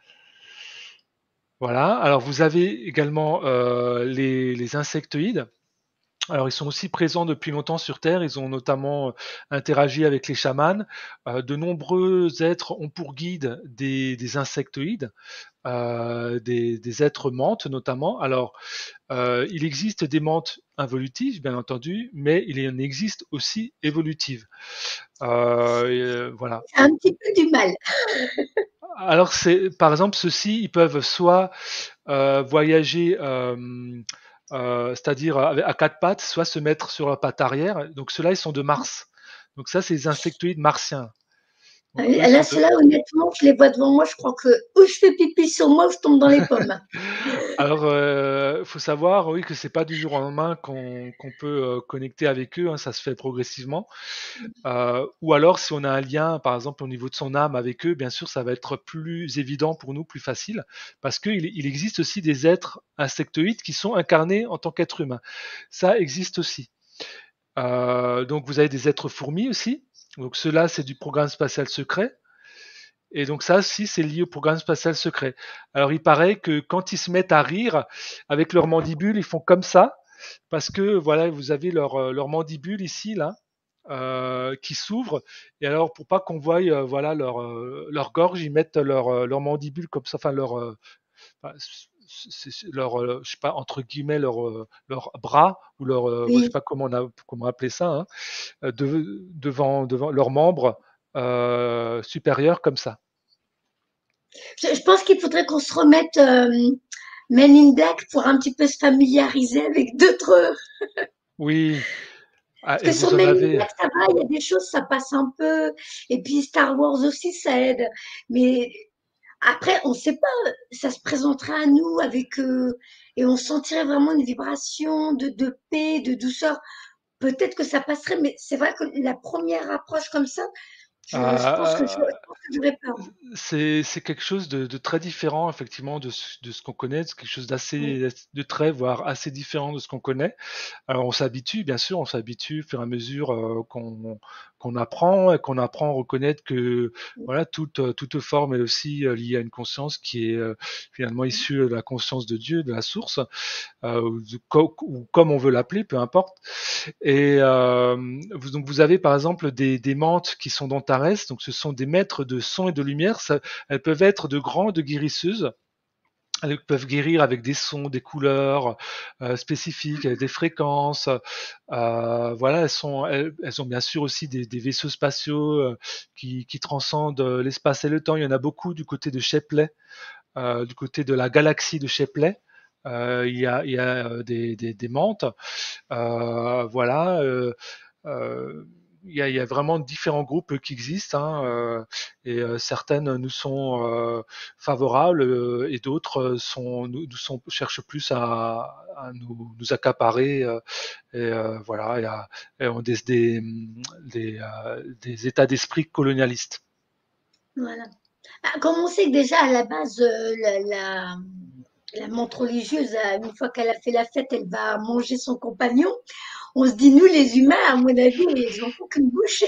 Voilà. Alors vous avez également euh, les, les insectoïdes. Alors ils sont aussi présents depuis longtemps sur Terre, ils ont notamment euh, interagi avec les chamans. Euh, de nombreux êtres ont pour guide des, des insectoïdes, euh, des, des êtres mantes notamment. Alors euh, il existe des mantes involutives, bien entendu, mais il en existe aussi évolutives. Euh, et, euh, voilà. C'est un petit peu du mal. Alors c'est, par exemple, ceux-ci, ils peuvent soit euh, voyager, euh, euh, c'est-à-dire à quatre pattes, soit se mettre sur la patte arrière. Donc ceux-là, ils sont de Mars. Donc ça, c'est les insectoïdes martiens. Donc eux, ils Là, sont de... ceux-là, honnêtement, je les vois devant moi, je crois que ou je fais pipi sur moi ou je tombe dans les pommes. Alors, euh, faut savoir, oui, que c'est pas du jour au lendemain qu'on qu'on peut euh, connecter avec eux. Hein, ça se fait progressivement. Euh, ou alors, si on a un lien, par exemple, au niveau de son âme avec eux, bien sûr, ça va être plus évident pour nous, plus facile, parce qu'il il existe aussi des êtres insectoïdes qui sont incarnés en tant qu'êtres humains. Ça existe aussi. Euh, donc, vous avez des êtres fourmis aussi. Donc, ceux-là, c'est du programme spatial secret. Et donc ça aussi, c'est lié au programme spatial secret. Alors, il paraît que quand ils se mettent à rire avec leurs mandibules, ils font comme ça, parce que voilà, vous avez leur, euh, leur mandibule ici, là, euh, qui s'ouvrent. Et alors, pour pas qu'on voie euh, voilà, leur, euh, leur gorge, ils mettent leur, euh, leur mandibule comme ça, enfin leur, euh, enfin, c'est- c'est leur, euh, je sais pas, entre guillemets, leur, euh, leur bras ou leur, euh, je sais Oui. pas comment on a, comment appeler ça, hein, euh, de- devant, devant leurs membres euh, supérieurs comme ça. Je, je pense qu'il faudrait qu'on se remette euh, Men in Black pour un petit peu se familiariser avec d'autres. Oui, ah, Parce et que sur vous en Men in avez. Black, ça va, il y a des choses, ça passe un peu. Et puis Star Wars aussi, ça aide. Mais après, on ne sait pas, ça se présenterait à nous avec euh, et on sentirait vraiment une vibration de, de paix, de douceur. Peut-être que ça passerait, mais c'est vrai que la première approche comme ça, je, je pense que je, je euh, pense que j'aurais peur. C'est c'est quelque chose de, de très différent, effectivement, de ce, de ce qu'on connaît. C'est quelque chose Oui, d'assez, de très, voire assez différent de ce qu'on connaît. Alors, on s'habitue, bien sûr, on s'habitue au fur et à mesure euh, qu'on qu'on apprend et qu'on apprend à reconnaître que voilà, toute, euh, toute forme est aussi euh, liée à une conscience qui est euh, finalement issue de la conscience de Dieu, de la source, euh, ou, de- co- ou comme on veut l'appeler, peu importe. Et euh, vous, donc vous avez par exemple des, des mantes qui sont d'Antares, donc ce sont des maîtres de son et de lumière. Ça, elles peuvent être de grandes guérisseuses. Elles peuvent guérir avec des sons, des couleurs euh, spécifiques, avec des fréquences. Euh, voilà, elles sont, elles, elles ont bien sûr aussi des, des vaisseaux spatiaux euh, qui, qui transcendent euh, l'espace et le temps. Il y en a beaucoup du côté de Shepley, euh, du côté de la galaxie de Shepley. Euh, il y a, il y a euh, des, des, des mantes. Euh, voilà. Euh, euh, il y, a, il y a vraiment différents groupes qui existent hein, euh, et euh, certaines nous sont euh, favorables euh, et d'autres sont, nous, nous sont, cherchent plus à, à nous, nous accaparer euh, et euh, voilà et, à, et ont des, des, des, euh, des états d'esprit colonialistes. voilà. Ah, comme on sait que déjà à la base, euh, la, la, la menthe religieuse, euh, une fois qu'elle a fait la fête, elle va manger son compagnon. On se dit, nous les humains, à mon avis, ils en font qu'une bouchée.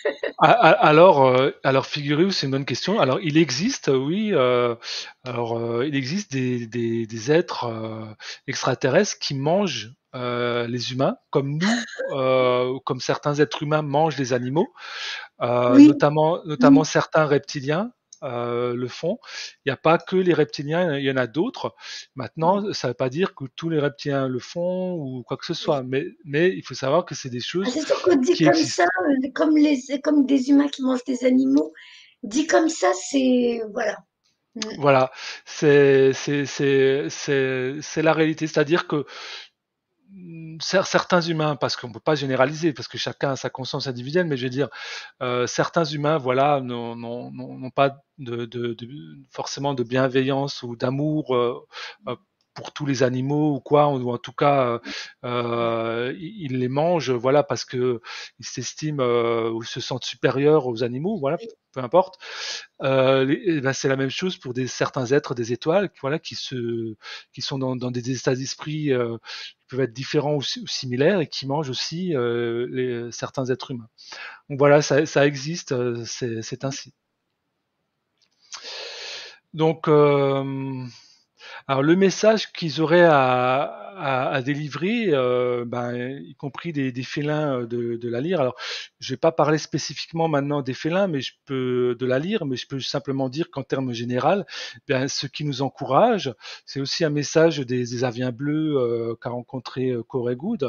A- a- Alors, euh, alors figurez-vous, c'est une bonne question. Alors, il existe, oui, euh, alors euh, il existe des, des, des êtres euh, extraterrestres qui mangent euh, les humains, comme nous, euh, comme certains êtres humains mangent les animaux, euh, Oui, notamment, notamment oui. certains reptiliens. Euh, le font. Il n'y a pas que les reptiliens, il y en a d'autres. Maintenant, ça ne veut pas dire que tous les reptiliens le font ou quoi que ce soit, mais, mais il faut savoir que c'est des Ah, choses c'est sûr qu'on dit qui comme ça, existent. euh, comme les, comme des humains qui mangent des animaux. Dit comme ça, c'est, voilà. Mm. Voilà, c'est c'est c'est c'est c'est la réalité. C'est-à-dire que mm, cer- certains humains, parce qu'on peut pas généraliser, parce que chacun a sa conscience individuelle, mais je veux dire, euh, certains humains, voilà, n'ont n'ont- n'ont- n'ont pas de, de- de- forcément de bienveillance ou d'amour euh, euh, pour tous les animaux ou quoi, ou en tout cas, euh, euh, ils ils les mangent, voilà, parce que ils s'estiment euh, ou se sentent supérieurs aux animaux, voilà, peu importe. Euh, et ben, c'est la même chose pour des, certains êtres des étoiles, voilà, qui se, qui sont dans, dans des états d'esprit euh, qui peuvent être différents ou, ou, similaires et qui mangent aussi euh, les, certains êtres humains. Donc voilà, ça, ça existe, euh, c'est ainsi. Donc, euh, alors le message qu'ils auraient à, à, à délivrer, euh, ben, y compris des, des félins euh, de, de la lyre. Alors, je vais pas parler spécifiquement maintenant des félins, mais je peux de la lyre, mais je peux simplement dire qu'en termes général, ben, ce qui nous encourage, c'est aussi un message des, des aviens bleus euh, qu'a rencontré euh, Corey Goode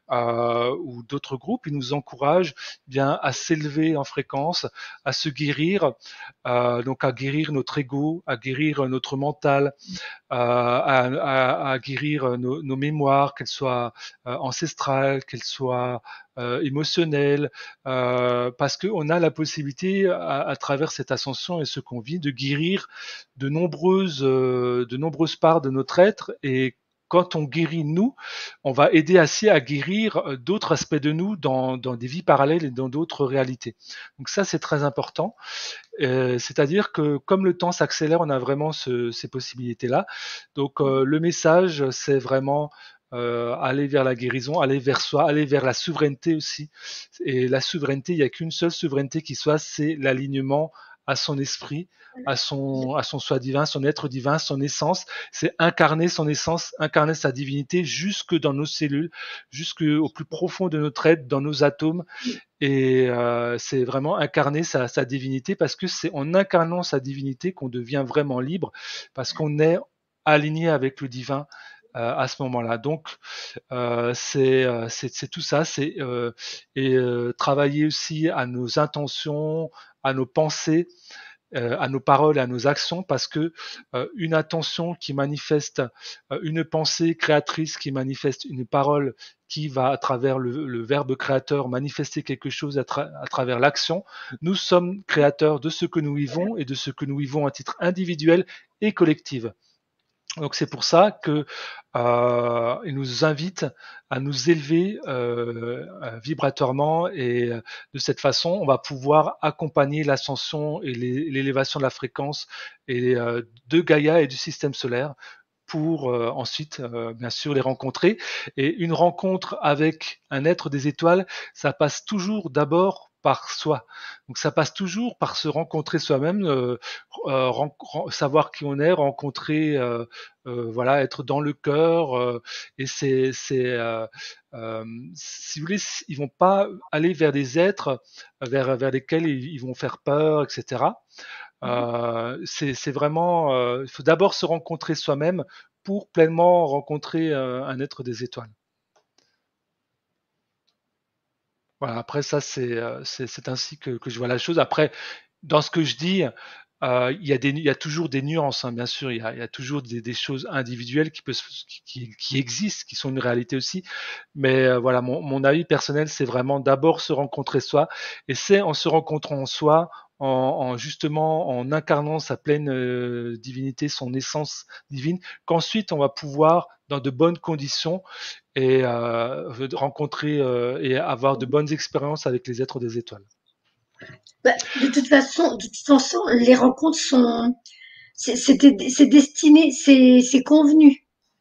euh, ou d'autres groupes. Ils nous encouragent bien à s'élever en fréquence, à se guérir, euh, donc à guérir notre ego, à guérir notre mental, à, à, à guérir nos, nos mémoires, qu'elles soient euh, ancestrales, qu'elles soient euh, émotionnelles, euh, parce qu'on a la possibilité, à, à travers cette ascension et ce qu'on vit, de guérir de nombreuses, euh, de nombreuses parts de notre être. Et quand on guérit nous, on va aider ainsi à guérir euh, d'autres aspects de nous dans, dans des vies parallèles et dans d'autres réalités. Donc ça, c'est très important. Euh, C'est-à-dire que comme le temps s'accélère, on a vraiment ce, ces possibilités-là. Donc euh, le message, c'est vraiment euh, aller vers la guérison, aller vers soi, aller vers la souveraineté aussi. Et la souveraineté, il n'y a qu'une seule souveraineté qui soit, c'est l'alignement à son esprit, à son, à son soi divin, son être divin, son essence. C'est incarner son essence, incarner sa divinité jusque dans nos cellules, jusque au plus profond de notre être, dans nos atomes, et euh, c'est vraiment incarner sa, sa divinité parce que c'est en incarnant sa divinité qu'on devient vraiment libre parce qu'on est aligné avec le divin euh, à ce moment-là. Donc euh, c'est euh, c'est tout ça, c'est euh, et euh, travailler aussi à nos intentions, à nos pensées, euh, à nos paroles et à nos actions parce que euh, une attention qui manifeste euh, une pensée créatrice qui manifeste une parole qui va à travers le, le verbe créateur manifester quelque chose à, tra à travers l'action, nous sommes créateurs de ce que nous vivons et de ce que nous vivons à titre individuel et collectif. Donc c'est pour ça que euh, il nous invite à nous élever euh, vibratoirement et euh, de cette façon, on va pouvoir accompagner l'ascension et l'élévation de la fréquence et euh, de Gaïa et du système solaire pour euh, ensuite, euh, bien sûr, les rencontrer. Et une rencontre avec un être des étoiles, ça passe toujours d'abord par soi. Donc ça passe toujours par se rencontrer soi-même, euh, euh, ren- savoir qui on est, rencontrer, euh, euh, voilà, être dans le cœur. Euh, et c'est, c'est, euh, euh, si vous voulez, ils vont pas aller vers des êtres vers vers lesquels ils, ils vont faire peur, et cetera. Euh, c'est vraiment, euh, il faut d'abord se rencontrer soi-même pour pleinement rencontrer euh, un être des étoiles. Voilà, après ça, c'est euh, c'est ainsi que, que, je vois la chose. Après, dans ce que je dis, euh, il, y a des, il y a toujours des nuances, hein, bien sûr, il y a, il y a toujours des, des, choses individuelles qui, peut, qui, qui, existent, qui sont une réalité aussi. Mais euh, voilà, mon, mon avis personnel, c'est vraiment d'abord se rencontrer soi. Et c'est en se rencontrant en soi, en, en justement en incarnant sa pleine euh, divinité, son essence divine, qu'ensuite on va pouvoir, dans de bonnes conditions, et euh, rencontrer euh, et avoir de bonnes expériences avec les êtres des étoiles. Bah, de toute façon, de toute façon, les rencontres sont, c'est c'est destiné, c'est c'est convenu.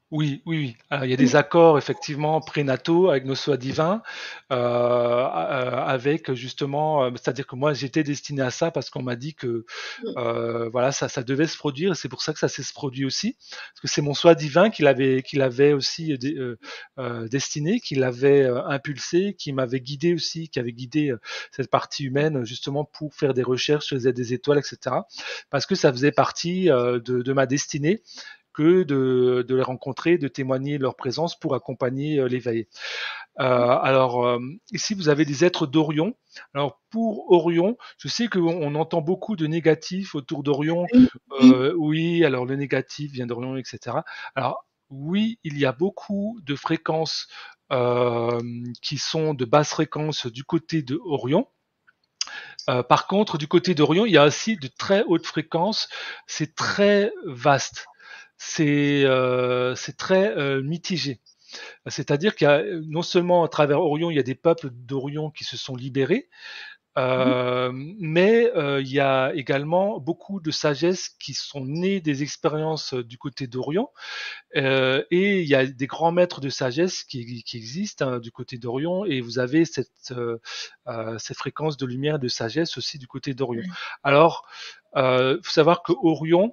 Oui, oui, oui. Alors, il y a des Mm, accords effectivement prénataux avec nos soins divins, euh, euh, avec justement, euh, c'est-à-dire que moi j'étais destiné à ça parce qu'on m'a dit que mm, euh, voilà, ça, ça devait se produire et c'est pour ça que ça s'est se produit aussi, parce que c'est mon soi divin qui l'avait, qui l'avait aussi euh, euh, destiné, qui l'avait euh, impulsé, qui m'avait guidé aussi, qui avait guidé euh, cette partie humaine justement pour faire des recherches sur les des étoiles, et cetera. Parce que ça faisait partie euh, de, de ma destinée que de, de les rencontrer, de témoigner de leur présence pour accompagner euh, l'éveil. Euh, alors euh, ici, vous avez des êtres d'Orion. Alors pour Orion, je sais qu'on on entend beaucoup de négatifs autour d'Orion. oui, oui, Euh, oui, alors le négatif vient d'Orion, et cetera. Alors oui, il y a beaucoup de fréquences euh, qui sont de basse fréquence du côté de Orion. Euh, par contre, du côté d'Orion, il y a aussi de très hautes fréquences. C'est très vaste. C'est euh, c'est très euh, mitigé. C'est-à-dire qu'il y a non seulement à travers Orion, il y a des peuples d'Orion qui se sont libérés, oui, euh, mais euh, il y a également beaucoup de sagesse qui sont nées des expériences du côté d'Orion. Euh, et il y a des grands maîtres de sagesse qui, qui existent hein, du côté d'Orion, et vous avez cette, euh, euh, cette fréquence de lumière et de sagesse aussi du côté d'Orion. Alors, il euh, faut savoir que Orion,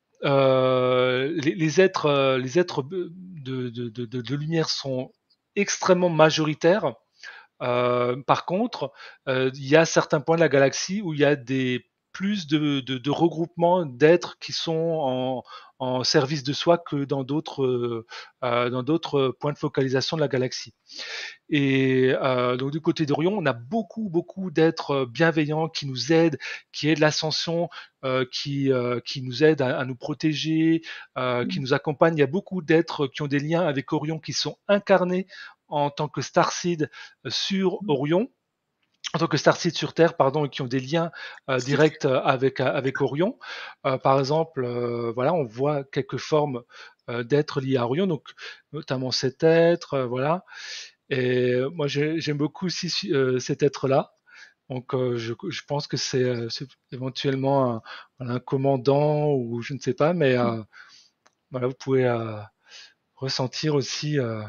euh, les, les, êtres, euh, les êtres de, de, de, de, de lumière sont extrêmement majoritaires. Euh, par contre, euh, il y a certains points de la galaxie où il y a des plus de, de, de regroupements d'êtres qui sont en, en service de soi que dans d'autres euh, euh, dans d'autres points de focalisation de la galaxie. Et euh, donc du côté d'Orion, on a beaucoup, beaucoup d'êtres bienveillants qui nous aident, qui aident l'ascension, euh, qui, euh, qui nous aident à, à nous protéger, euh, qui nous accompagnent. Il y a beaucoup d'êtres qui ont des liens avec Orion, qui sont incarnés en tant que starseed sur Orion, en tant que starseed sur Terre, pardon, et qui ont des liens euh, directs avec, avec Orion. Euh, par exemple, euh, voilà, on voit quelques formes euh, d'êtres liés à Orion, donc notamment cet être, euh, voilà. Et moi, j'aime beaucoup aussi euh, cet être-là. Donc, euh, je, je, pense que c'est euh, éventuellement un, un, commandant ou je ne sais pas, mais euh, voilà, vous pouvez euh, ressentir aussi. Euh...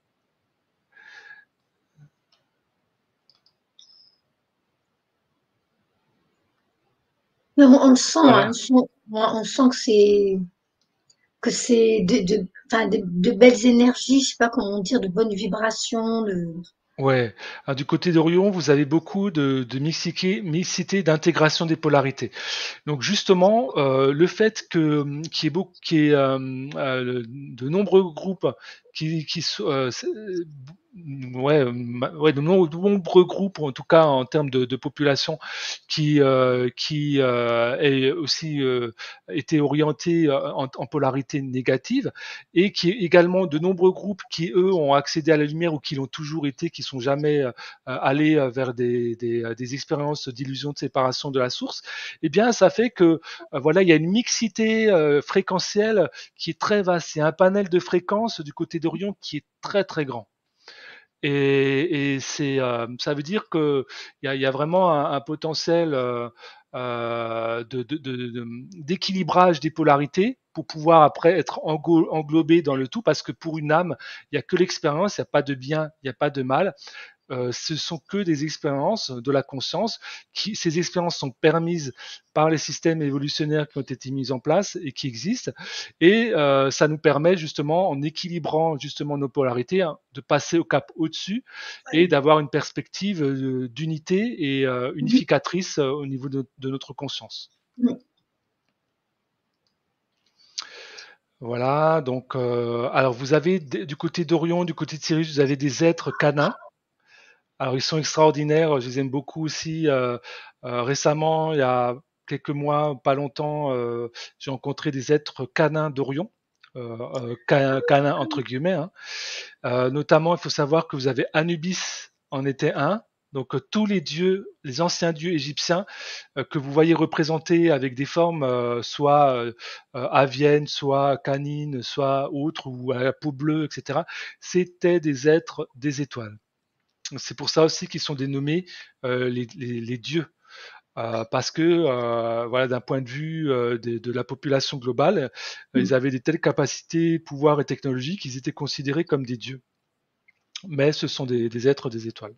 mais on, on le sent, hein, on Voilà. sent, on sent que c'est que c'est de, de, enfin, de, de belles énergies, je sais pas comment dire, de bonnes vibrations, de... Ouais. Alors, du côté d'Orion, vous avez beaucoup de, de mixité, mixité d'intégration des polarités. Donc justement, euh, le fait que qu'il y ait beaucoup, qu'il y ait euh, euh, de nombreux groupes qui, qui so- euh, c'est- ouais, ma- ouais, de no- de nombreux groupes, en tout cas en termes de, de population, qui euh, qui euh, est aussi euh, été orienté en, en polarité négative, et qui est également de nombreux groupes qui eux ont accédé à la lumière ou qui l'ont toujours été, qui sont jamais euh, allés vers des, des, des expériences d'illusion de séparation de la source. Eh bien, ça fait que euh, voilà, il y a une mixité euh, fréquentielle qui est très vaste. Il y a un panel de fréquences du côté d'Orion qui est très très grand. Et, et c'est, euh, ça veut dire que il y a, il y a vraiment un, un potentiel euh, euh, de, de, de, de, d'équilibrage des polarités pour pouvoir après être englo- englobé dans le tout, parce que pour une âme, il n'y a que l'expérience, il n'y a pas de bien, il n'y a pas de mal. Euh, ce sont que des expériences de la conscience. Qui, ces expériences sont permises par les systèmes évolutionnaires qui ont été mis en place et qui existent. Et euh, ça nous permet justement, en équilibrant justement nos polarités, hein, de passer au cap au-dessus et d'avoir une perspective euh, d'unité et euh, unificatrice euh, au niveau de, de notre conscience. Voilà, donc euh, alors vous avez du côté d'Orion, du côté de Sirius, vous avez des êtres canins. Alors, ils sont extraordinaires, je les aime beaucoup aussi. Euh, euh, récemment, il y a quelques mois, pas longtemps, euh, j'ai rencontré des êtres canins d'Orion, euh, euh, ca- canins entre guillemets. Hein. Euh, notamment, il faut savoir que vous avez Anubis en était un. Donc, euh, tous les dieux, les anciens dieux égyptiens euh, que vous voyez représentés avec des formes euh, soit euh, euh, aviennes, soit canines, soit autres, ou à la peau bleue, et cetera, c'était des êtres des étoiles. C'est pour ça aussi qu'ils sont dénommés euh, les, les, les, dieux. euh, parce que euh, voilà, d'un point de vue euh, de, de la population globale, euh, ils Mm. avaient des telles capacités, pouvoirs et technologies qu'ils étaient considérés comme des dieux. Mais ce sont des, des êtres des étoiles.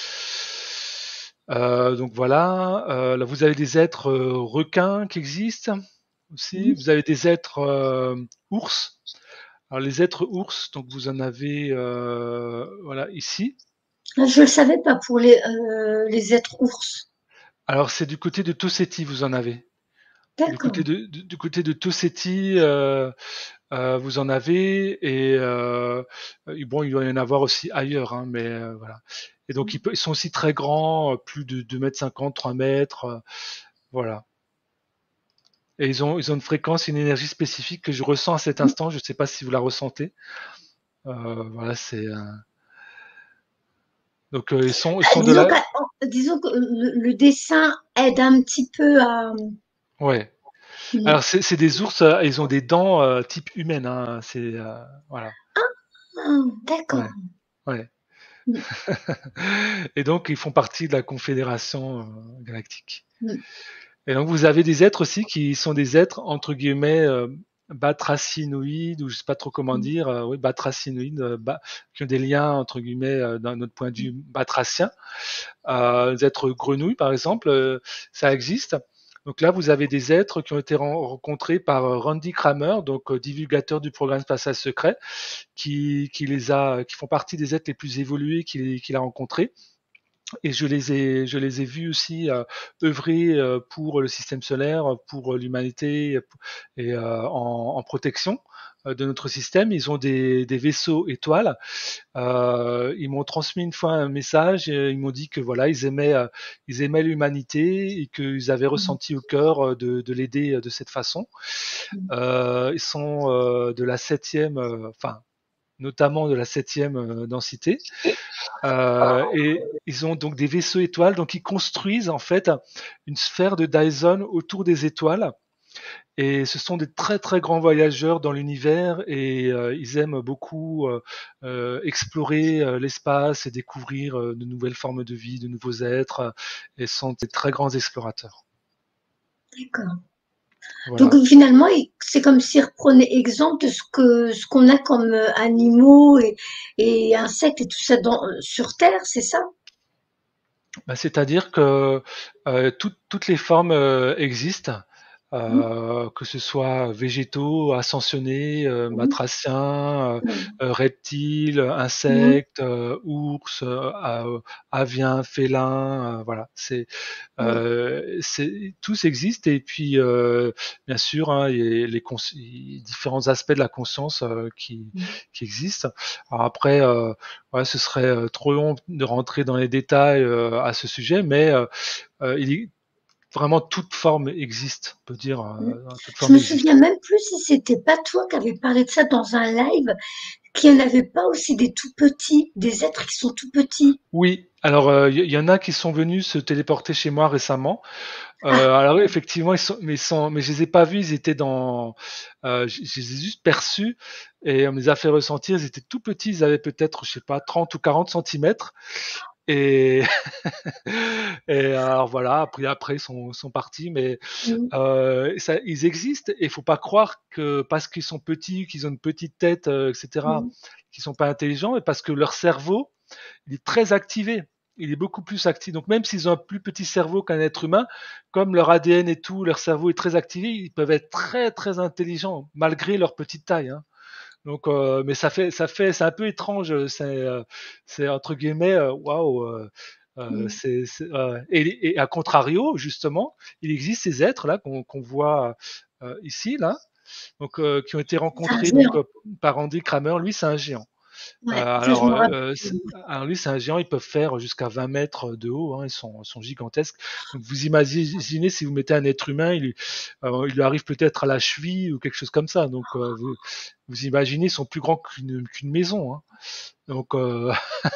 Euh, donc voilà, euh, là vous avez des êtres euh, requins qui existent aussi. Mm. Vous avez des êtres euh, ours. Alors les êtres ours, donc vous en avez euh, voilà ici. Je ne le savais pas pour les, euh, les êtres ours. Alors c'est du côté de Toseti, vous en avez. Du côté D'accord. de, du, du côté de Toseti, euh, euh, vous en avez et euh, bon, il doit y en avoir aussi ailleurs, hein, mais euh, voilà. Et donc ils, pe- ils sont aussi très grands, plus de deux mètres cinquante, trois mètres, euh, voilà. Et ils ont, ils ont une fréquence, une énergie spécifique que je ressens à cet Mm. instant. Je ne sais pas si vous la ressentez. Euh, voilà, c'est euh, donc euh, ils sont, ils Ah, sont de disons la, que, disons que le, le dessin aide un petit peu à. ouais. Mm. Alors c'est c'est des ours, euh, ils ont des dents euh, type humaine, hein, c'est euh, voilà, Ah, d'accord. ouais, ouais. Mm. Et donc ils font partie de la Confédération euh, galactique. Mm. Et donc vous avez des êtres aussi qui sont des êtres entre guillemets euh, batracinoïdes ou je sais pas trop comment Mm. dire, euh, oui batracinoïdes, euh, ba- qui ont des liens entre guillemets euh, d'un autre point de vue batracien. Euh, des êtres grenouilles par exemple, euh, ça existe. Donc là, vous avez des êtres qui ont été rencontrés par euh, Randy Kramer, donc euh, divulgateur du programme spatial secret, qui, qui les a, qui font partie des êtres les plus évolués qu'il qu'il a rencontrés. Et je les ai, je les ai vus aussi euh, œuvrer euh, pour le système solaire, pour l'humanité et euh, en, en protection euh, de notre système. Ils ont des, des vaisseaux étoiles. Euh, ils m'ont transmis une fois un message. Et ils m'ont dit que voilà, ils aimaient, euh, ils aimaient l'humanité et qu'ils avaient Mm. ressenti au cœur euh, de, de l'aider de cette façon. Mm. Euh, ils sont euh, de la septième, euh, enfin notamment de la septième euh, densité. Euh, et ils ont donc des vaisseaux étoiles, donc ils construisent en fait une sphère de Dyson autour des étoiles. Et ce sont des très très grands voyageurs dans l'univers et euh, ils aiment beaucoup euh, euh, explorer euh, l'espace et découvrir euh, de nouvelles formes de vie, de nouveaux êtres, euh, et sont des très grands explorateurs. D'accord. Donc Voilà. finalement, il- c'est comme s'ils reprenaient exemple de ce que ce qu'on a comme euh, animaux et, et insectes et tout ça dans, sur Terre, c'est ça? Bah, c'est-à-dire que euh, tout- toutes les formes euh, existent, Mm. euh, que ce soit végétaux, ascensionnés, euh, Mm. batraciens, euh, Mm. euh, reptiles, Mm. insectes, euh, ours, euh, euh, aviens, félins, euh, voilà. C'est, Mm. euh, c'est, tous existent et puis euh, bien sûr, hein, il y a les cons- il y a différents aspects de la conscience euh, qui, Mm. qui existent. Alors après. Euh, Ouais, ce serait euh, trop long de rentrer dans les détails euh, à ce sujet, mais euh, euh, il est, vraiment toute forme existe, on peut dire, Mm. euh, toute Je forme me existe. souviens même plus si c'était pas toi qui avais parlé de ça dans un live, qu'il n'y en avait pas aussi des tout petits, des êtres qui sont tout petits. Oui, alors il euh, y, y, en a qui sont venus se téléporter chez moi récemment. Ah, Euh, alors oui, effectivement, ils sont, mais, ils sont, mais je les ai pas vus, ils étaient dans, euh, je, je les ai juste perçus et on me les a fait ressentir. Ils étaient tout petits, ils avaient peut-être, je sais pas, trente ou quarante centimètres. Et, et alors voilà, après, après ils sont, sont partis, mais mm. euh, ça, ils existent et il faut pas croire que parce qu'ils sont petits, qu'ils ont une petite tête, euh, et cetera, Mm. qu'ils sont pas intelligents, mais parce que leur cerveau, il est très activé. Il est beaucoup plus actif. Donc même s'ils ont un plus petit cerveau qu'un être humain, comme leur A D N et tout, leur cerveau est très activé, ils peuvent être très très intelligents malgré leur petite taille, hein. Donc, euh, mais ça fait, ça fait, c'est un peu étrange. C'est, euh, c'est entre guillemets, euh, waouh. Euh, euh, Mm. c'est, c'est, euh, et, et, à contrario, justement, il existe ces êtres là qu'on, qu'on voit euh, ici là, donc euh, qui ont été C'est un rencontrés donc géant. euh, par Andy Kramer. Lui, c'est un géant. Euh, Ouais, ça je alors, me euh, rappelle. alors lui, c'est un géant, ils peuvent faire jusqu'à vingt mètres de haut, hein, ils, sont, sont gigantesques. Donc vous imaginez si vous mettez un être humain, il, euh, il lui arrive peut-être à la cheville ou quelque chose comme ça. Donc euh, vous, vous imaginez, ils sont plus grands qu'une qu'une maison, hein. Donc euh,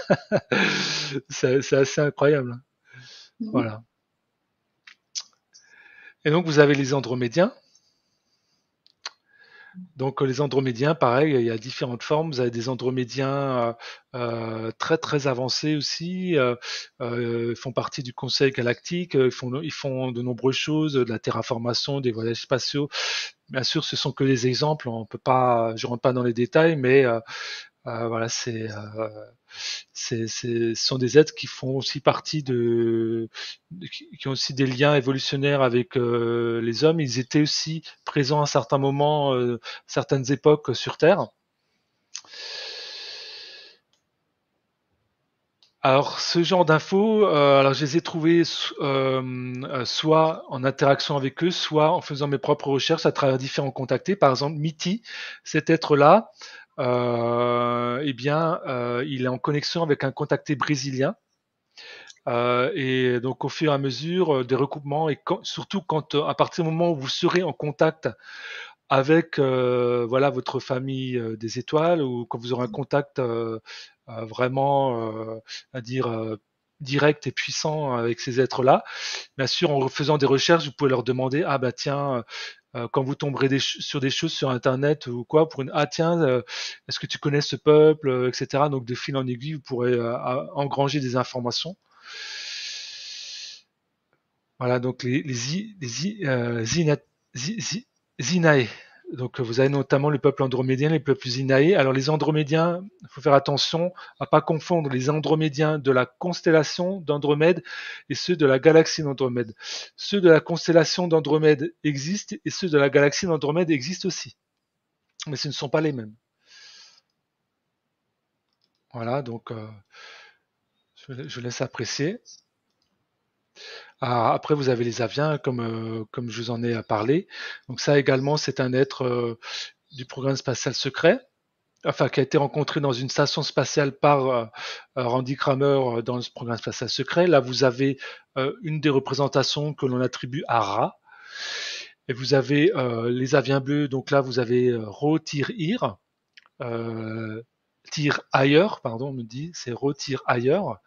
c'est c'est assez incroyable, hein. Mm. Voilà. Et donc vous avez les Andromédiens. Donc les andromédiens, pareil, il y a différentes formes. Vous avez des andromédiens euh, euh, très très avancés aussi. Euh, euh, ils font partie du Conseil galactique. Ils font, ils font de nombreuses choses, de la terraformation, des voyages spatiaux. Bien sûr, ce sont que des exemples. On peut pas, je rentre pas dans les détails, mais euh, euh, voilà, c'est euh, c'est, c'est, ce sont des êtres qui font aussi partie de, qui, qui ont aussi des liens évolutionnaires avec euh, les hommes. Ils étaient aussi présents à certains moments, euh, certaines époques sur Terre. Alors, ce genre d'infos, euh, alors je les ai trouvées euh, euh, soit en interaction avec eux, soit en faisant mes propres recherches à travers différents contactés. Par exemple, Mitty, cet être-là, euh, eh bien, euh, il est en connexion avec un contacté brésilien. Euh, et donc, au fur et à mesure euh, des recoupements, et quand, surtout quand, euh, à partir du moment où vous serez en contact avec euh, voilà votre famille euh, des étoiles, ou quand vous aurez un contact euh, euh, vraiment euh, à dire euh, direct et puissant avec ces êtres-là, bien sûr en faisant des recherches vous pouvez leur demander ah bah tiens euh, quand vous tomberez des sur des choses sur internet ou quoi pour une ah tiens euh, est-ce que tu connais ce peuple euh, etc. Donc de fil en aiguille vous pourrez euh, engranger des informations. Voilà, donc les, les, les euh, Zina, Zi- Zinae. Donc vous avez notamment le peuple andromédien, les peuples Zinae. Alors les Andromédiens, il faut faire attention à pas confondre les Andromédiens de la constellation d'Andromède et ceux de la galaxie d'Andromède. Ceux de la constellation d'Andromède existent et ceux de la galaxie d'Andromède existent aussi. Mais ce ne sont pas les mêmes. Voilà, donc euh, je, je laisse apprécier. Ah, après, vous avez les aviens, comme, euh, comme je vous en ai parlé. Donc ça également, c'est un être euh, du programme spatial secret, enfin qui a été rencontré dans une station spatiale par euh, Randy Kramer euh, dans le programme spatial secret. Là, vous avez euh, une des représentations que l'on attribue à Ra. Et vous avez euh, les aviens bleus, donc là, vous avez euh, Ro Tir Ir, euh, Tir ailleurs, pardon, on me dit, c'est Ro Tir ailleurs.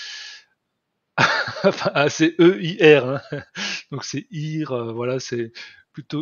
Enfin, ah, c'est E I R, hein. Donc c'est Ir, euh, voilà, c'est plutôt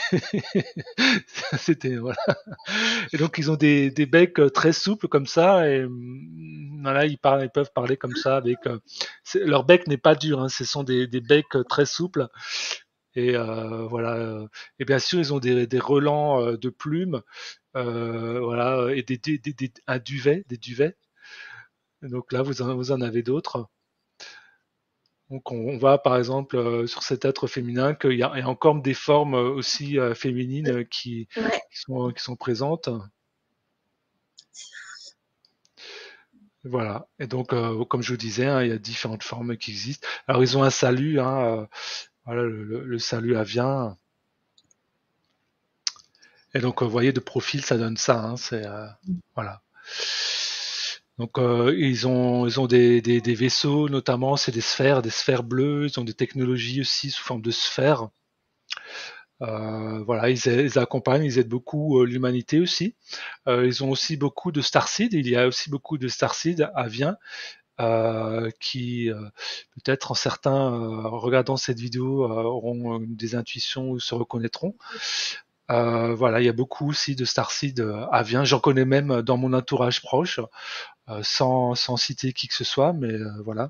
c'était voilà. Et donc ils ont des, des becs euh, très souples comme ça et hum, voilà ils parlent ils peuvent parler comme ça avec euh, leur bec n'est pas dur hein, ce sont des, des becs euh, très souples et euh, voilà euh, et bien sûr ils ont des, des relents euh, de plumes euh, voilà et des, des, des, des, un duvet des duvets donc là vous en, vous en avez d'autres. Donc on, voit par exemple euh, sur cet être féminin qu'il y, y a, encore des formes euh, aussi euh, féminines euh, qui, Ouais. qui, sont, qui sont présentes. Voilà. Et donc, euh, comme je vous disais, hein, il y a différentes formes qui existent. Alors, ils ont un salut, hein, euh, voilà, le, le, le salut avien. Et donc, euh, vous voyez, de profil, ça donne ça. Hein, c'est euh, voilà. Donc, euh, ils ont, ils ont des, des, des vaisseaux, notamment, c'est des sphères, des sphères bleues. Ils ont des technologies aussi sous forme de sphères. Euh, voilà, ils, ils, accompagnent, ils aident beaucoup euh, l'humanité aussi. Euh, ils ont aussi beaucoup de starseeds. Il y a aussi beaucoup de starseeds aviens. Euh, qui euh, peut-être en certains euh, regardant cette vidéo euh, auront des intuitions ou se reconnaîtront. Euh, voilà, il y a beaucoup aussi de starseeds euh, aviens. J'en connais même dans mon entourage proche, euh, sans, sans citer qui que ce soit, mais euh, voilà.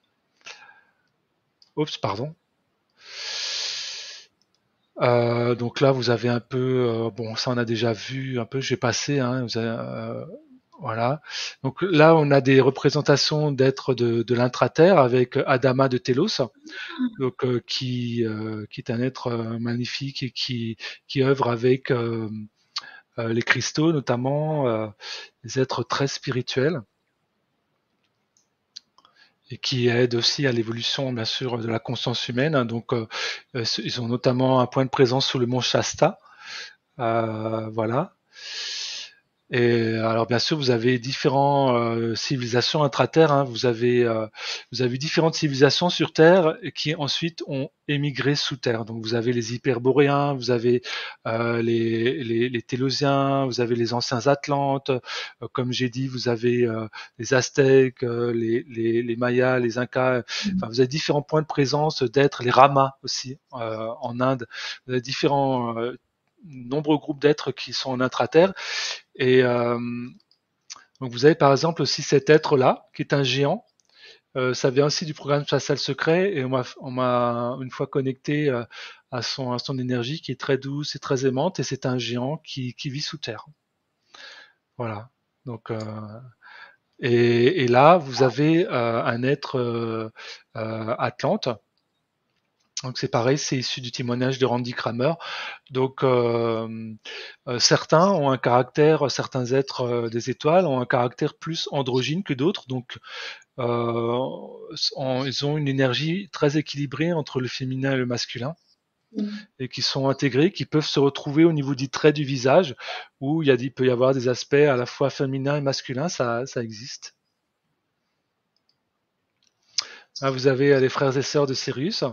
Oups, pardon. Euh, donc là, vous avez un peu, euh, bon, ça on a déjà vu un peu, j'ai passé, hein, vous avez, euh, voilà. Donc là, on a des représentations d'êtres de, de l'intraterre avec Adama de Telos, donc euh, qui, euh, qui est un être euh, magnifique et qui, qui œuvre avec euh, euh, les cristaux, notamment euh, des êtres très spirituels et qui aident aussi à l'évolution, bien sûr, de la conscience humaine. Donc, euh, ils ont notamment un point de présence sous le mont Shasta. Euh, voilà. Et alors bien sûr, vous avez différentes euh, civilisations intra-terre. Hein. Vous avez euh, vous avez différentes civilisations sur Terre qui ensuite ont émigré sous terre. Donc vous avez les Hyperboréens, vous avez euh, les, les, les Télosiens, vous avez les anciens Atlantes. Euh, comme j'ai dit, vous avez euh, les Aztèques, euh, les, les, les Mayas, les Incas. Enfin, vous avez différents points de présence d'êtres, les Ramas aussi euh, en Inde. Vous avez différents euh, nombreux groupes d'êtres qui sont en intraterre. Et euh, donc vous avez par exemple aussi cet être-là, qui est un géant. Euh, ça vient aussi du programme spatial secret, et on m'a, on m'a une fois connecté euh, à, son, à son énergie qui est très douce et très aimante, et c'est un géant qui, qui vit sous terre. Voilà. Donc, euh, et, et là, vous avez euh, un être euh, euh, Atlante. Donc c'est pareil, c'est issu du témoignage de Randy Kramer. Donc euh, euh, certains ont un caractère, certains êtres euh, des étoiles ont un caractère plus androgyne que d'autres. Donc euh, en- ils ont une énergie très équilibrée entre le féminin et le masculin, Mm. et qui sont intégrés, qui peuvent se retrouver au niveau des traits du visage, où il, y a, il peut y avoir des aspects à la fois féminins et masculins, ça, ça existe. Là, vous avez les frères et sœurs de Sirius.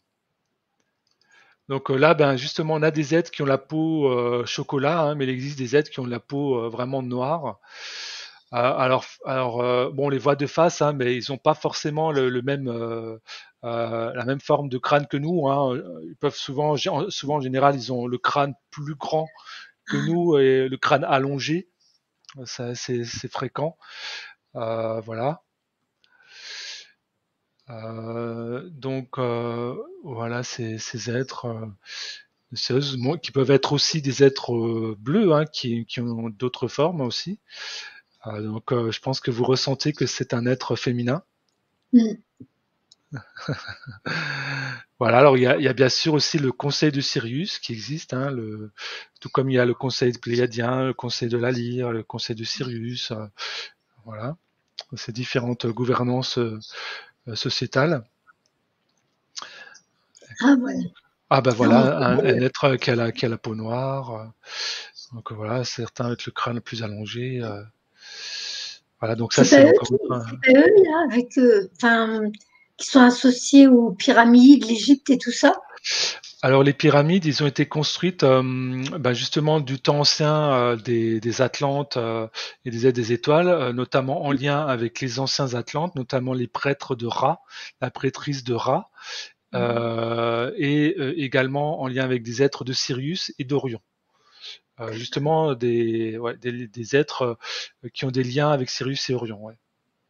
Donc euh, là, ben, justement, on a des êtres qui ont la peau euh, chocolat, hein, mais il existe des êtres qui ont la peau euh, vraiment noire. Euh, alors, alors euh, bon, on les voit de face, hein, mais ils n'ont pas forcément le, le même, euh, euh, la même forme de crâne que nous, hein. Ils peuvent souvent, souvent en général, ils ont le crâne plus grand que nous et le crâne allongé. Ça, c'est, c'est fréquent. Euh, voilà. Euh, donc euh, voilà, ces, ces êtres. Euh, qui peuvent être aussi des êtres euh, bleus, hein, qui, qui, ont d'autres formes aussi. Euh, donc euh, je pense que vous ressentez que c'est un être féminin. Mm. Voilà, alors il y, a, il y a bien sûr aussi le conseil de Sirius qui existe, hein, le, tout comme il y a le conseil de Pléiadien, le conseil de la Lyre, le conseil de Sirius, euh, voilà, ces différentes gouvernances euh, sociétales. Ah, voilà. Ah ben Ah, on voilà, un, connaît. un être qui a, la, qui a la peau noire, euh, donc voilà, certains avec le crâne plus allongé. Euh, voilà, donc ça C'est pas c'est eux encore qui, un, c'est pas eux, là, avec, euh, enfin, qui sont associés aux pyramides, l'Égypte et tout ça? Alors les pyramides, ils ont été construites euh, ben, justement du temps ancien euh, des, des Atlantes euh, et des des étoiles, euh, notamment en lien avec les anciens Atlantes, notamment les prêtres de Ra, la prêtrise de Ra, euh, et euh, également en lien avec des êtres de Sirius et d'Orion. Euh, justement des, ouais, des, des êtres euh, qui ont des liens avec Sirius et Orion. Ouais.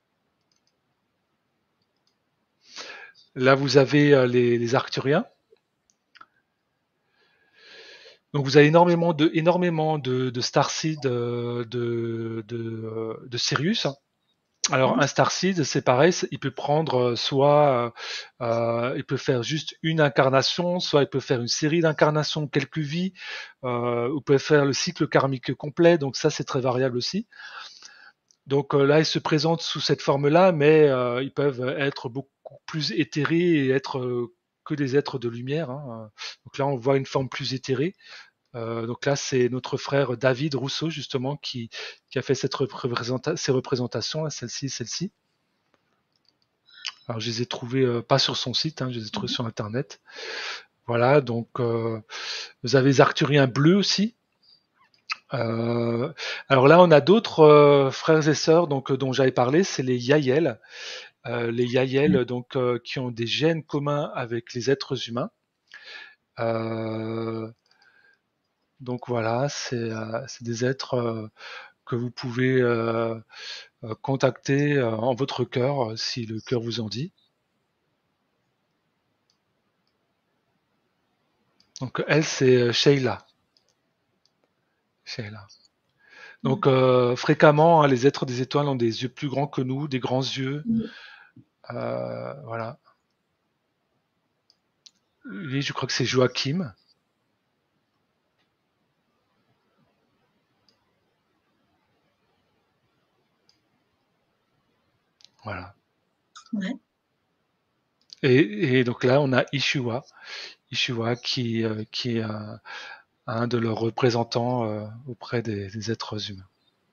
Là, vous avez euh, les, les Arcturiens. Donc vous avez énormément de, énormément de, de starseeds euh, de, de, euh, de Sirius. Alors un starseed, c'est pareil, il peut prendre euh, soit, euh, euh, il peut faire juste une incarnation, soit il peut faire une série d'incarnations, quelques vies, euh, ou peut faire le cycle karmique complet. Donc ça, c'est très variable aussi. Donc euh, là, ils se présentent sous cette forme-là, mais euh, ils peuvent être beaucoup plus éthérés et être euh, que des êtres de lumière, hein. Donc là, on voit une forme plus éthérée. Euh, donc là, c'est notre frère David Rousseau, justement, qui, qui a fait cette représenta ces représentations, celle-ci, celle-ci. Alors, je les ai trouvées euh, pas sur son site, hein, je les ai trouvées sur Internet. Voilà, donc euh, vous avez les Arthuriens bleus aussi. Euh, alors là, on a d'autres euh, frères et sœurs donc, dont j'avais parlé, c'est les Yaël. Euh, les Yaël, donc, euh, qui ont des gènes communs avec les êtres humains. Euh, donc voilà, c'est euh, des êtres euh, que vous pouvez euh, contacter euh, en votre cœur, euh, si le cœur vous en dit. Donc elle, c'est Sheila. Sheila. Donc euh, fréquemment, hein, les êtres des étoiles ont des yeux plus grands que nous, des grands yeux. Euh, voilà. Lui, je crois que c'est Joachim. Voilà. Ouais. Et, et donc là, on a Ishua. Ishua qui, euh, qui est un, un de leurs représentants euh, auprès des, des êtres humains.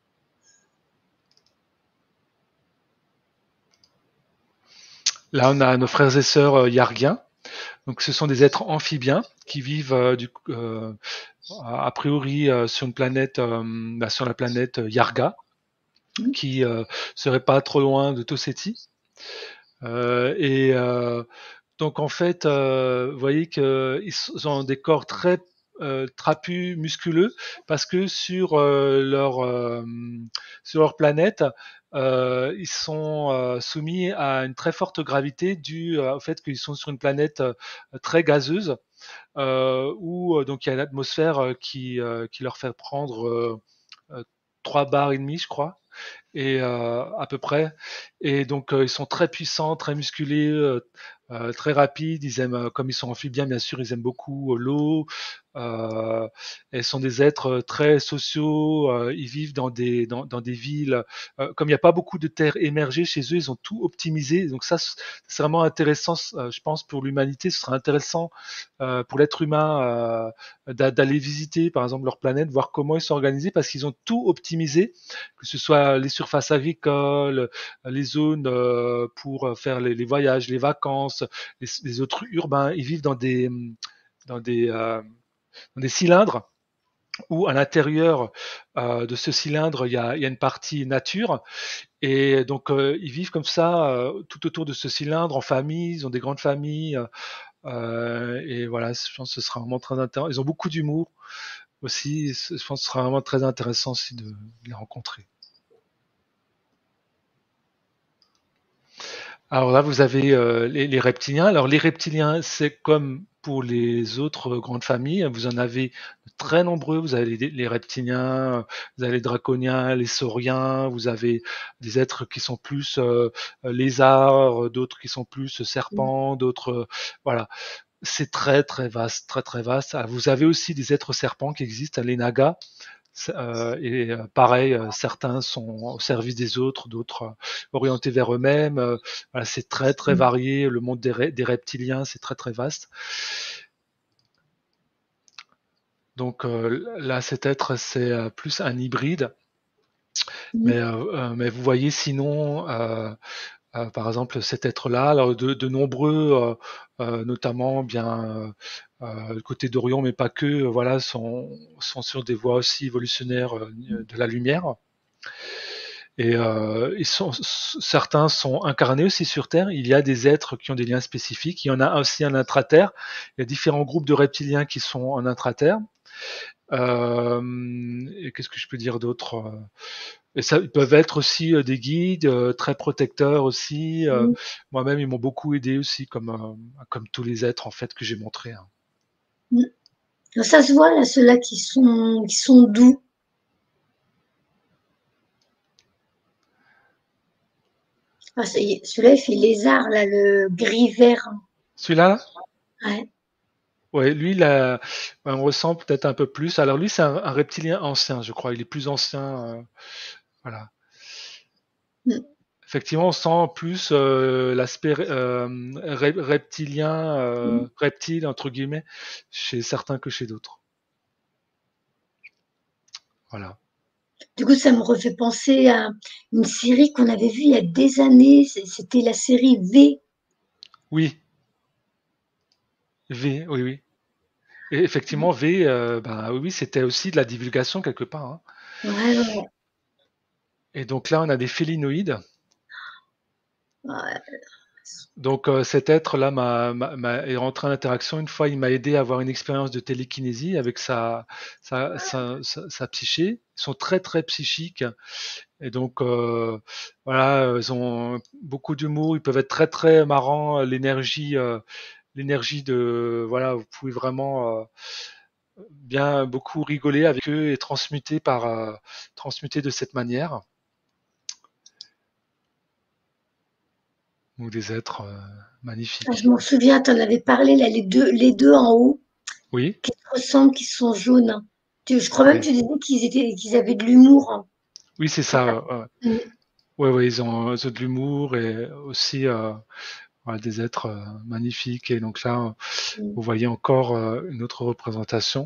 Là, on a nos frères et sœurs euh, Yargiens. Donc, ce sont des êtres amphibiens qui vivent euh, du, euh, a priori euh, sur une planète, euh, bah, sur la planète Yarga, qui euh, serait pas trop loin de Toseti. Euh, et euh, donc en fait, euh, vous voyez qu'ils ont des corps très euh, trapus, musculeux, parce que sur euh, leur euh, sur leur planète, euh, ils sont euh, soumis à une très forte gravité due euh, au fait qu'ils sont sur une planète euh, très gazeuse, euh, où euh, donc il y a une atmosphère euh, qui euh, qui leur fait prendre euh, euh, trois bars et demi, je crois, et euh, à peu près. Et donc euh, ils sont très puissants, très musclés, euh, euh, très rapides. Ils aiment, euh, comme ils sont amphibiens, bien sûr, ils aiment beaucoup euh, l'eau. Euh, ils sont des êtres très sociaux. Euh, ils vivent dans des dans, dans des villes. Euh, comme il n'y a pas beaucoup de terres émergées chez eux, ils ont tout optimisé. Donc ça, c'est vraiment intéressant. Euh, je pense pour l'humanité, ce sera intéressant euh, pour l'être humain euh, d'aller visiter, par exemple, leur planète, voir comment ils sont organisés, parce qu'ils ont tout optimisé, que ce soit les surfaces agricoles, les zones euh, pour faire les, les voyages, les vacances, les, les autres urbains. Ils vivent dans des dans des euh, dans des cylindres où à l'intérieur euh, de ce cylindre, il y a, il y a une partie nature, et donc euh, ils vivent comme ça euh, tout autour de ce cylindre en famille. Ils ont des grandes familles, euh, et voilà, je pense que ce sera vraiment très intéressant. Ils ont beaucoup d'humour aussi. Je pense que ce sera vraiment très intéressant aussi de, de les rencontrer. Alors là, vous avez euh, les, les reptiliens. Alors les reptiliens, c'est comme pour les autres euh, grandes familles. Vous en avez de très nombreux. Vous avez les, les reptiliens, vous avez les draconiens, les sauriens. Vous avez des êtres qui sont plus euh, lézards, d'autres qui sont plus serpents, d'autres euh, voilà. C'est très très vaste, très très vaste. Ah, vous avez aussi des êtres serpents qui existent, les nagas. Euh, et euh, pareil, euh, certains sont au service des autres, d'autres euh, orientés vers eux-mêmes. Euh, voilà, c'est très très varié. Le monde des, ré- des reptiliens, c'est très très vaste. Donc euh, là, cet être, c'est euh, plus un hybride. Mais, euh, euh, mais vous voyez, sinon, euh, euh, par exemple, cet être-là, alors de, de nombreux, euh, euh, notamment bien euh, le côté d'Orion, mais pas que, euh, voilà, sont, sont sur des voies aussi évolutionnaires euh, de la lumière. Et euh, ils sont, certains sont incarnés aussi sur Terre. Il y a des êtres qui ont des liens spécifiques. Il y en a aussi en intraterre. Il y a différents groupes de reptiliens qui sont en intraterre. Euh, et qu'est-ce que je peux dire d'autre? Et ça, ils peuvent être aussi euh, des guides, euh, très protecteurs aussi. Euh, Mm. moi-même, ils m'ont beaucoup aidé aussi, comme, euh, comme tous les êtres en fait que j'ai montrés. Hein. Mm. Ça se voit là, ceux-là qui sont, qui sont doux. Ah, celui-là, il fait lézard, là, le gris vert. Celui-là, Ouais. ouais, lui, là, on ressent peut-être un peu plus. Alors lui, c'est un, un reptilien ancien, je crois. Il est plus ancien. Euh, voilà. Mm. Effectivement, on sent plus euh, l'aspect euh, reptilien, Mm. euh, reptile entre guillemets, chez certains que chez d'autres. Voilà. Du coup, ça me refait penser à une série qu'on avait vue il y a des années. C'était la série V. Oui, V, oui, oui. Et effectivement, V, euh, ben, oui, oui, c'était aussi de la divulgation quelque part. Hein. Ouais, ouais, Et donc là, on a des félinoïdes. ouais. Donc euh, cet être-là m'a, m'a- m'a- est rentré en interaction. Une fois, il m'a aidé à avoir une expérience de télékinésie avec sa, sa, sa, sa- sa psyché. Ils sont très très psychiques. Et donc euh, voilà, ils ont beaucoup d'humour. Ils peuvent être très très marrants. L'énergie, euh, l'énergie de voilà, vous pouvez vraiment euh, bien beaucoup rigoler avec eux et transmuter par euh, transmuter de cette manière. Ou des êtres euh, Ah, je magnifiques. m'en souviens, tu en avais parlé, là, les deux, les deux en haut, Oui, qui se ressemblent, qui sont jaunes. Tu- je crois même que oui, tu disais qu'ils étaient, qu'ils avaient de l'humour. Hein. oui, c'est C'est ça. ça. Ouais, Mm. ouais, ouais, ils ont, ils ont de l'humour et aussi euh, voilà, des êtres euh, magnifiques. Et donc là, Mm. vous voyez encore euh, une autre représentation.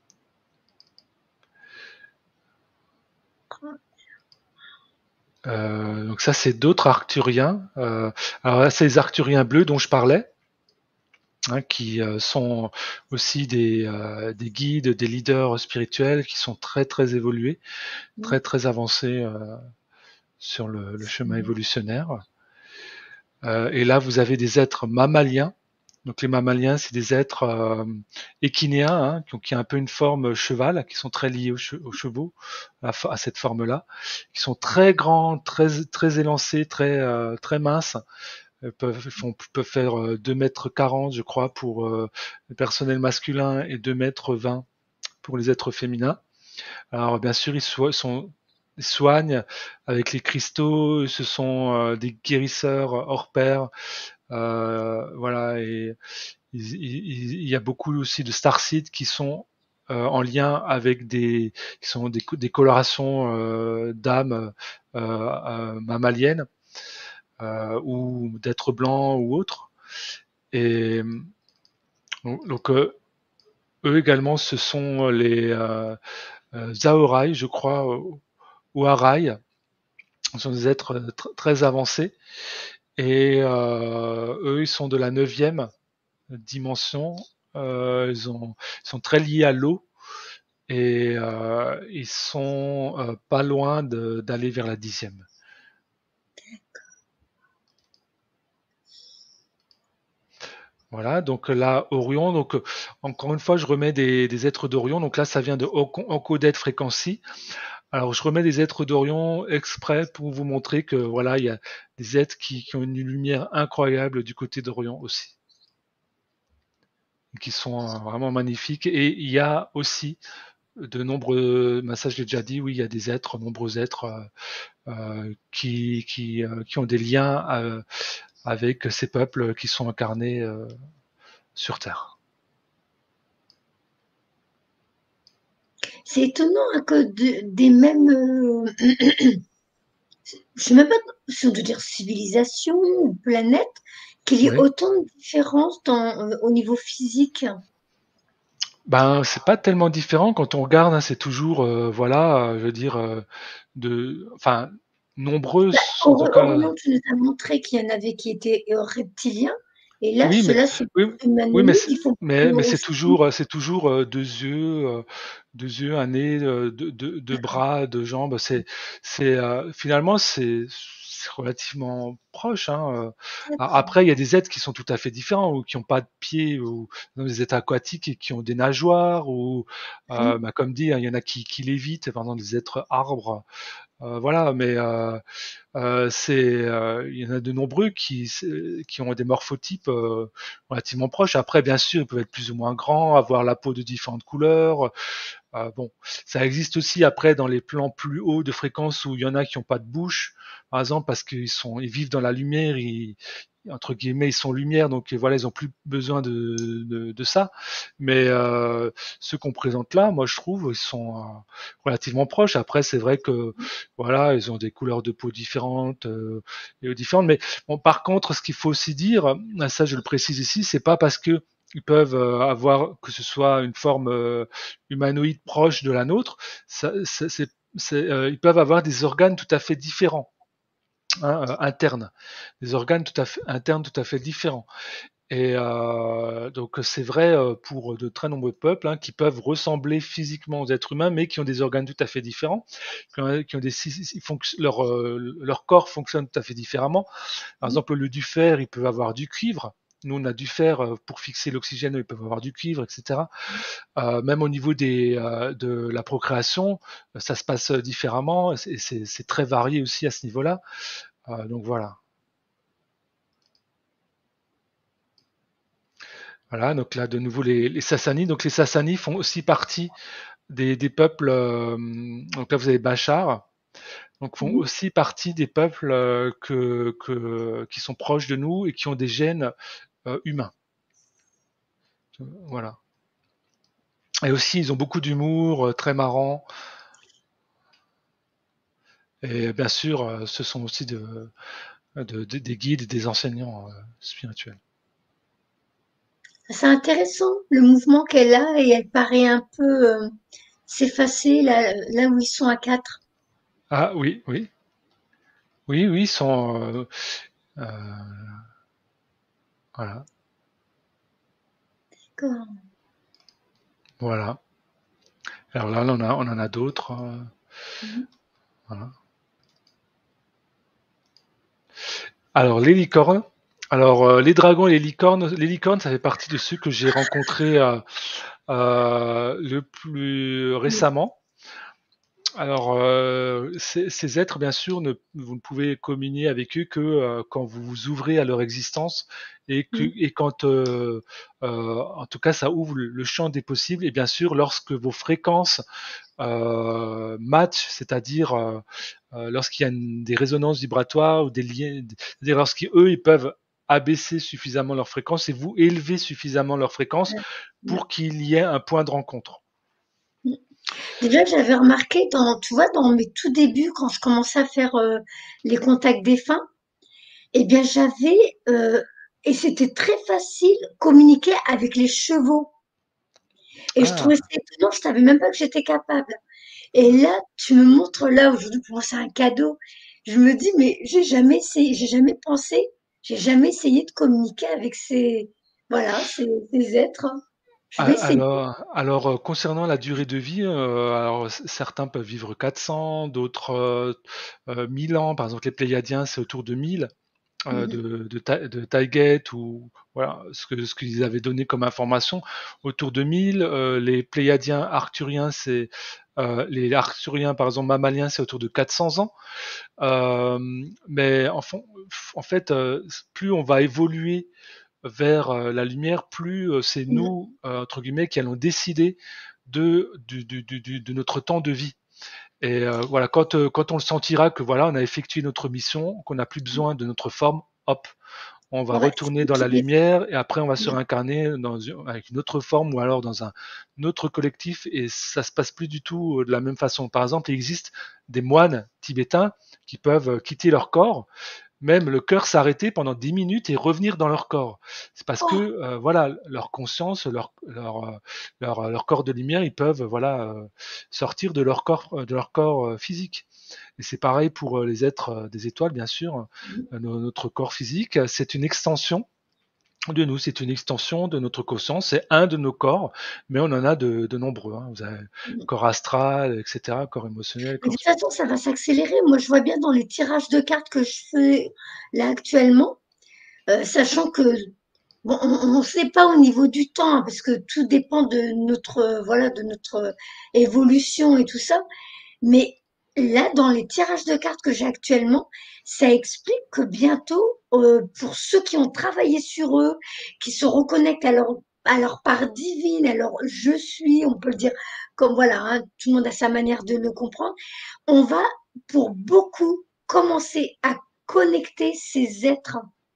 Euh, donc ça, c'est d'autres Arcturiens. Euh, alors là, c'est les Arcturiens bleus dont je parlais, hein, qui euh, sont aussi des, euh, des guides, des leaders spirituels qui sont très très évolués, Mm. très très avancés euh, sur le, le chemin évolutionnaire. Euh, et là, vous avez des êtres mammaliens. Donc les mammaliens, c'est des êtres euh, équinéens, hein, qui ont, qui ont un peu une forme cheval, qui sont très liés aux, che aux chevaux, à, à, cette forme-là, qui sont très grands, très très élancés, très euh, très minces. Ils peuvent, font, peuvent faire euh, deux mètres quarante, je crois, pour euh, le personnel masculin et deux mètres vingt pour les êtres féminins. Alors bien sûr, ils, so sont, ils soignent avec les cristaux, ce sont euh, des guérisseurs hors pair. Euh, voilà, et il, il, il y a beaucoup aussi de starseeds qui sont euh, en lien avec des qui sont des, des colorations euh, d'âmes euh, euh, mammaliennes euh, ou d'êtres blancs ou autres. Et donc, donc euh, eux également, ce sont les euh, euh, Zaorai, je crois, ou Arai. Ce sont des êtres tr très avancés. Et euh, eux, ils sont de la neuvième dimension. Euh, ils, ont, ils sont très liés à l'eau et euh, ils sont euh, pas loin d'aller vers la dixième. Voilà, donc là, Orion, donc euh, encore une fois, je remets des, des êtres d'Orion. Donc là, ça vient de Encoded Frequency. Alors, je remets des êtres d'Orion exprès pour vous montrer que voilà, il y a des êtres qui, qui ont une lumière incroyable du côté d'Orion aussi, qui sont euh, vraiment magnifiques. Et il y a aussi de nombreux, ben ça je l'ai déjà dit, oui, il y a des êtres, nombreux êtres euh, euh, qui, qui, euh, qui ont des liens euh, avec ces peuples qui sont incarnés euh, sur Terre. C'est étonnant hein, que de, des mêmes, euh, je sais même pas si on peut dire civilisation ou planète, qu'il y ait Oui. autant de différences dans, euh, au niveau physique. Ben, c'est pas tellement différent quand on regarde, hein, c'est toujours, euh, voilà, euh, je veux dire, euh, de, enfin, Bah, nombreuses, en tout Or- cas. Orion, tu nous as montré qu'il y en avait qui étaient euh, reptiliens, et là, Oui, mais ceux-là sont oui, oui, mais humanoïdes, c'est- ils font mais, plus mais c'est aussi. toujours, c'est toujours euh, deux yeux, euh, deux yeux, un nez, euh, deux, deux- deux bras, deux jambes. C'est, c'est euh, finalement c'est c'est relativement proche. Hein. euh. Alors D'accord. après, il y a des êtres qui sont tout à fait différents ou qui n'ont pas de pieds ou non, des êtres aquatiques et qui ont des nageoires ou, euh, Oui. bah, comme dit, hein, il y en a qui, qui lévitent, par exemple des êtres arbres. Euh, voilà, mais euh, euh, c'est, euh, il y en a de nombreux qui, qui ont des morphotypes euh, relativement proches. Après, bien sûr, ils peuvent être plus ou moins grands, avoir la peau de différentes couleurs. Euh, bon, ça existe aussi après dans les plans plus hauts de fréquence où il y en a qui n'ont pas de bouche, par exemple parce qu'ils sont, ils vivent dans la lumière, ils, entre guillemets, ils sont lumière, donc voilà, ils ont plus besoin de, de, de ça. Mais euh, ceux qu'on présente là, moi je trouve, ils sont euh, relativement proches. Après, c'est vrai que voilà, ils ont des couleurs de peau différentes euh, et différentes. Mais bon, par contre, ce qu'il faut aussi dire, ça je le précise ici, c'est pas parce que ils peuvent euh, avoir que ce soit une forme euh, humanoïde proche de la nôtre, ça, c'est, c'est, euh, ils peuvent avoir des organes tout à fait différents, hein, euh, internes, des organes tout à fait internes tout à fait différents. Et euh, donc c'est vrai euh, pour de très nombreux peuples hein, qui peuvent ressembler physiquement aux êtres humains, mais qui ont des organes tout à fait différents, qui ont, qui ont des, leur, euh, leur corps fonctionne tout à fait différemment. Par exemple, le du fer, ils peuvent avoir du cuivre. Nous, on a du fer euh, pour fixer l'oxygène, ils peuvent avoir du cuivre, et cetera. Euh, même au niveau des, euh, de la procréation, ça se passe différemment. C'est très varié aussi à ce niveau-là. Euh, donc voilà. Voilà, donc là de nouveau les, les Sassanides. Donc les Sassanides font aussi partie des, des peuples. Euh, donc là vous avez Bachar, donc font Mhm. aussi partie des peuples euh, que, que, qui sont proches de nous et qui ont des gènes euh, humains. Voilà. Et aussi ils ont beaucoup d'humour, euh, très marrant. Et bien sûr, euh, ce sont aussi de, de, de, des guides et des enseignants euh, spirituels. C'est intéressant le mouvement qu'elle a et elle paraît un peu euh, s'effacer là, là où ils sont à quatre. Ah oui, oui, oui, oui, ils sont euh, euh, voilà, D'accord. voilà. Alors là, on en a, on en a d'autres. Euh, Mhm. voilà. Alors les licornes. Alors, euh, les dragons et les licornes, les licornes, ça fait partie de ceux que j'ai rencontrés euh, euh, le plus Mm. récemment. Alors, euh, ces, ces êtres, bien sûr, ne, vous ne pouvez communier avec eux que euh, quand vous vous ouvrez à leur existence et, que, Mm. et quand, euh, euh, en tout cas, ça ouvre le, le champ des possibles. Et bien sûr, lorsque vos fréquences euh, matchent, c'est-à-dire euh, euh, lorsqu'il y a une- des résonances vibratoires ou des liens, c'est-à-dire lorsqu'eux, ils peuvent abaisser suffisamment leur fréquence et vous élever suffisamment leur fréquence Ouais. pour qu'il y ait un point de rencontre. Mm. Déjà, j'avais remarqué dans, tu vois, dans mes tout débuts, quand je commençais à faire euh, les contacts défunts, eh bien, j'avais, euh, et c'était très facile, communiquer avec les chevaux. Et je trouvais ça Ah, étonnant, je savais même pas que j'étais capable. Et là, tu me montres là aujourd'hui pour moi c'est un cadeau. Je me dis mais j'ai jamais essayé, j'ai jamais pensé, j'ai jamais essayé de communiquer avec ces voilà, ces, ces êtres. Je vais essayer. Alors, alors euh, concernant la durée de vie, euh, alors c- certains peuvent vivre quatre cents, d'autres euh, euh, mille ans. Par exemple, les Pléiadiens, c'est autour de mille euh, Mhm. de, de, Ta- de Taïget ou voilà ce que ce qu'ils avaient donné comme information autour de mille. Euh, les Pléiadiens arthuriens, c'est euh, les arthuriens, par exemple, mammaliens, c'est autour de quatre cents ans. Euh, mais en, fond- en fait, euh, plus on va évoluer vers euh, la lumière, plus euh, c'est Mhm. nous, euh, entre guillemets, qui allons décider de, du, du, du, du- de notre temps de vie. Et euh, voilà, quand, euh, quand on le sentira que voilà, on a effectué notre mission, qu'on n'a plus besoin de notre forme, hop, on va Ouais, retourner c'est dans la ce qui est- lumière et après on va se réincarner dans une- avec une autre forme ou alors dans un, un autre collectif et ça se passe plus du tout euh, de la même façon. Par exemple, il existe des moines tibétains qui peuvent euh, quitter leur corps, même le cœur s'arrêter pendant dix minutes et revenir dans leur corps. C'est parce que Oh, euh, voilà, leur conscience, leur, leur, euh, leur, leur corps de lumière, ils peuvent voilà euh, sortir de leur corps, euh, de leur corps euh, physique. Et c'est pareil pour euh, les êtres euh, des étoiles, bien sûr. Euh, notre corps physique, c'est une extension de nous, c'est une extension de notre conscience, c'est un de nos corps, mais on en a de, de nombreux. Hein. Vous avez corps astral, et cetera, corps émotionnel, mais de corps toute façon, ça va s'accélérer. Moi, je vois bien dans les tirages de cartes que je fais là actuellement, euh, sachant que bon, on ne sait pas au niveau du temps, hein, parce que tout dépend de notre euh, voilà de notre euh, évolution et tout ça. Mais là, dans les tirages de cartes que j'ai actuellement, ça explique que bientôt, euh, pour ceux qui ont travaillé sur eux, qui se reconnectent à leur, à leur part divine, à leur je suis, on peut le dire comme voilà, hein, tout le monde a sa manière de le comprendre, on va pour beaucoup commencer à connecter ces êtres.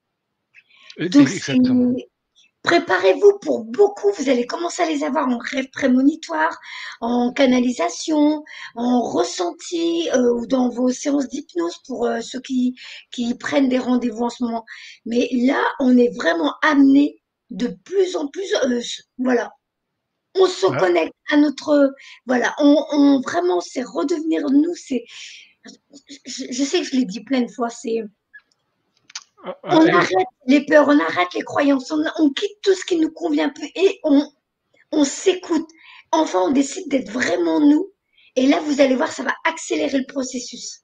Donc c'est exactement. préparez-vous pour beaucoup, vous allez commencer à les avoir en rêve prémonitoire, en canalisation, en ressenti euh, ou dans vos séances d'hypnose pour euh, ceux qui, qui prennent des rendez-vous en ce moment. Mais là, on est vraiment amené de plus en plus, euh, voilà, on se Ouais. connecte à notre, voilà, on, on vraiment, c'est redevenir nous, c'est, je, je sais que je l'ai dit plein de fois, c'est on Et, arrête les peurs, on arrête les croyances, on, on quitte tout ce qui nous convient plus et on, on s'écoute. Enfin, on décide d'être vraiment nous. Et là, vous allez voir, ça va accélérer le processus.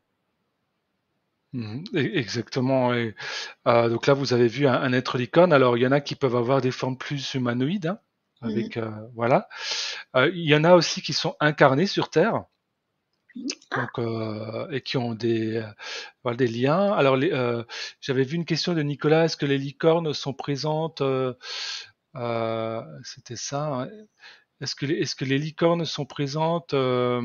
Mhm, e- exactement. Et, euh, donc là, vous avez vu un, un être licorne. Alors, il y en a qui peuvent avoir des formes plus humanoïdes, hein, Mhm. avec euh, voilà. Euh, il y en a aussi qui sont incarnés sur Terre, Ah, donc euh, et qui ont des euh, voilà, des liens. Alors, les, euh, j'avais vu une question de Nicolas. Est-ce que les licornes sont présentes euh, euh, C'était ça. Hein. Est-ce que les, est-ce que les licornes sont présentes euh,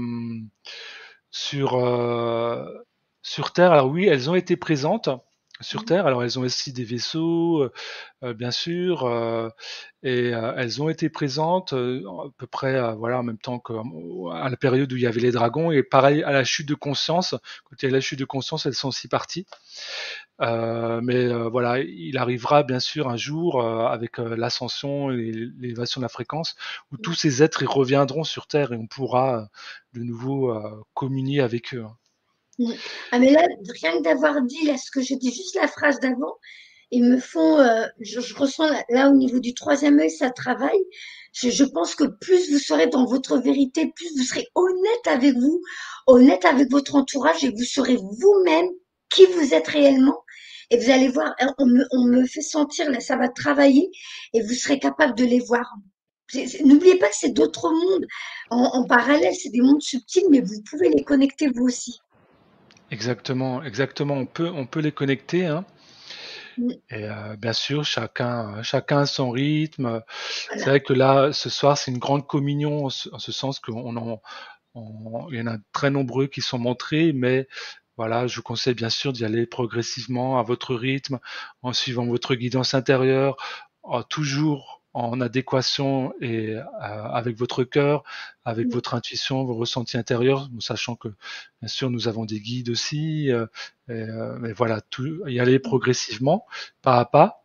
sur euh, sur Terre? Alors oui, elles ont été présentes sur Terre. Alors elles ont aussi des vaisseaux, euh, euh, bien sûr, euh, et euh, elles ont été présentes euh, à peu près, euh, voilà, en même temps que euh, à la période où il y avait les dragons. Et pareil à la chute de conscience. Quand il y a la chute de conscience, elles sont aussi parties. Euh, mais euh, voilà, il arrivera bien sûr un jour euh, avec euh, l'ascension et l'élévation de la fréquence où tous ces êtres ils reviendront sur Terre et on pourra euh, de nouveau euh, communier avec eux. Hein. mm. Ah, mais là, rien que d'avoir dit là, ce que j'ai dit, juste la phrase d'avant, ils me font, euh, je, je ressens là, là, au niveau du troisième œil, ça travaille. Je, je pense que plus vous serez dans votre vérité, plus vous serez honnête avec vous, honnête avec votre entourage et vous serez vous-même qui vous êtes réellement. et vous allez voir, hein, on me, on me fait sentir, là, ça va travailler et vous serez capable de les voir. C'est- c'est- N'oubliez pas que c'est d'autres mondes en, en parallèle, c'est des mondes subtils, mais vous pouvez les connecter vous aussi. Exactement, exactement. On peut, on peut les connecter, hein. Mm, Et euh, bien sûr, chacun, chacun a son rythme. C'est voilà. vrai que là, ce soir, c'est une grande communion en ce, en ce sens qu'on en, on- il y en a très nombreux qui sont montrés, mais voilà, je vous conseille bien sûr d'y aller progressivement à votre rythme, en suivant votre guidance intérieure, en- toujours en adéquation et euh, avec votre cœur, avec Mm, votre intuition, vos ressentis intérieurs, sachant que bien sûr nous avons des guides aussi, euh, et, euh, mais voilà, tout, y aller mm. progressivement, pas à pas,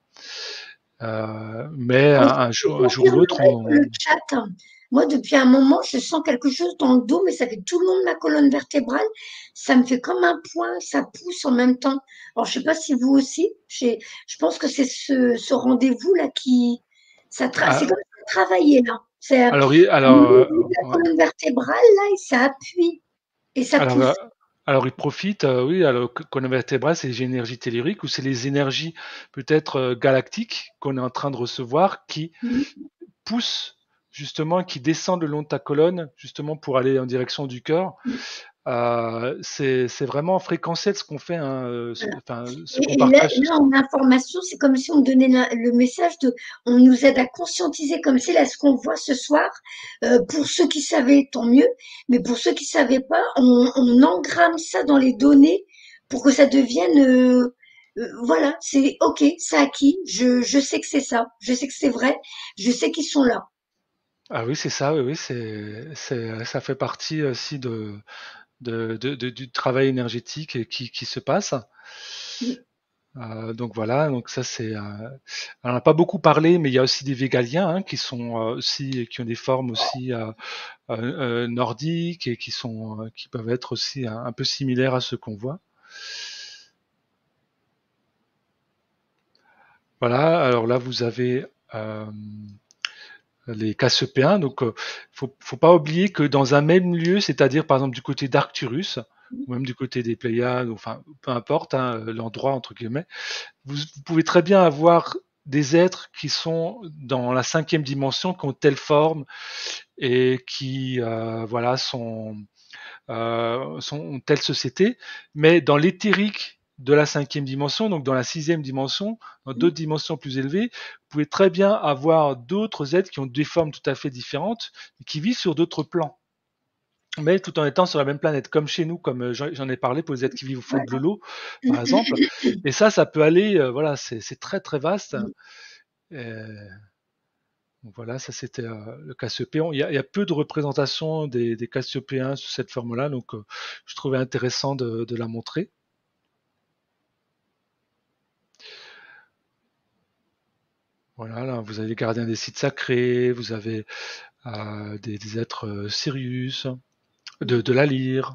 euh, mais un, Vous un jour, un jour ou l'autre, confirmerez pour on, le chat, hein. Moi, depuis un moment, je sens quelque chose dans le dos, mais ça fait tout le long de ma colonne vertébrale. Ça me fait comme un point, ça pousse en même temps. Alors, je sais pas si vous aussi. J'ai- Je pense que c'est ce, ce rendez-vous-là qui, ça tra- c'est ah, comme ça travailler là. C'est à alors, il- au alors, euh, niveau de la ouais. colonne vertébrale là, et ça appuie et ça Alors, heu, pousse. alors ils profitent, heu, oui, alors co colonne vertébrale, c'est les énergies telluriques ou c'est les énergies peut-être, heu, galactiques qu'on est en train de recevoir qui Mhm. poussent justement, qui descendent le long de ta colonne, justement pour aller en direction du cœur. Heu, c'est c'est vraiment fréquentiel ce qu'on fait, hein, heu, ce enfin, ce qu'on Et, et là, partage. là, en information, c'est comme si on me donnait la- le message de, on nous aide à conscientiser, comme si là, ce qu'on voit ce soir, euh, pour ceux qui savaient, tant mieux, mais pour ceux qui savaient pas, on, on engramme ça dans les données pour que ça devienne, euh, euh, voilà, c'est ok, c'est acquis, je, je sais que c'est ça, je sais que c'est vrai, je sais qu'ils sont là. Ah oui, c'est ça, oui, oui, c'est c'est ça fait partie aussi de de de de du travail énergétique qui qui se passe. Euh, donc voilà, donc ça c'est. Euh, on n'a pas beaucoup parlé, mais il y a aussi des végaliens hein, qui sont euh, aussi, qui ont des formes aussi euh, euh, euh, nordiques et qui sont, euh, qui peuvent être aussi un, un peu similaires à ceux qu'on voit. Voilà. Alors là, vous avez euh, les Cassiopéens. Donc, euh, faut, faut pas oublier que dans un même lieu, c'est-à-dire par exemple du côté d'Arcturus ou même du côté des Pléiades, enfin peu importe hein, l'endroit entre guillemets. Vous, vous pouvez très bien avoir des êtres qui sont dans la cinquième dimension, qui ont telle forme et qui euh, voilà sont, euh, sont ont telle société, mais dans l'éthérique de la cinquième dimension, donc dans la sixième dimension, dans d'autres dimensions plus élevées, vous pouvez très bien avoir d'autres êtres qui ont des formes tout à fait différentes et qui vivent sur d'autres plans. Mais tout en étant sur la même planète, comme chez nous, comme euh, j'en ai parlé pour les êtres qui vivent au fond de l'eau, par exemple. Et ça, ça peut aller, euh, voilà, c'est très très vaste. Euh, donc voilà, ça c'était euh, le Cassiopéen. Il y, a, il y, a, peu de représentation des, des Cassiopéens sous cette forme-là, donc euh, je trouvais intéressant de, de la montrer. Voilà, là, vous avez les gardiens des sites sacrés, vous avez euh, des, des, êtres euh, Sirius, de, de la lyre.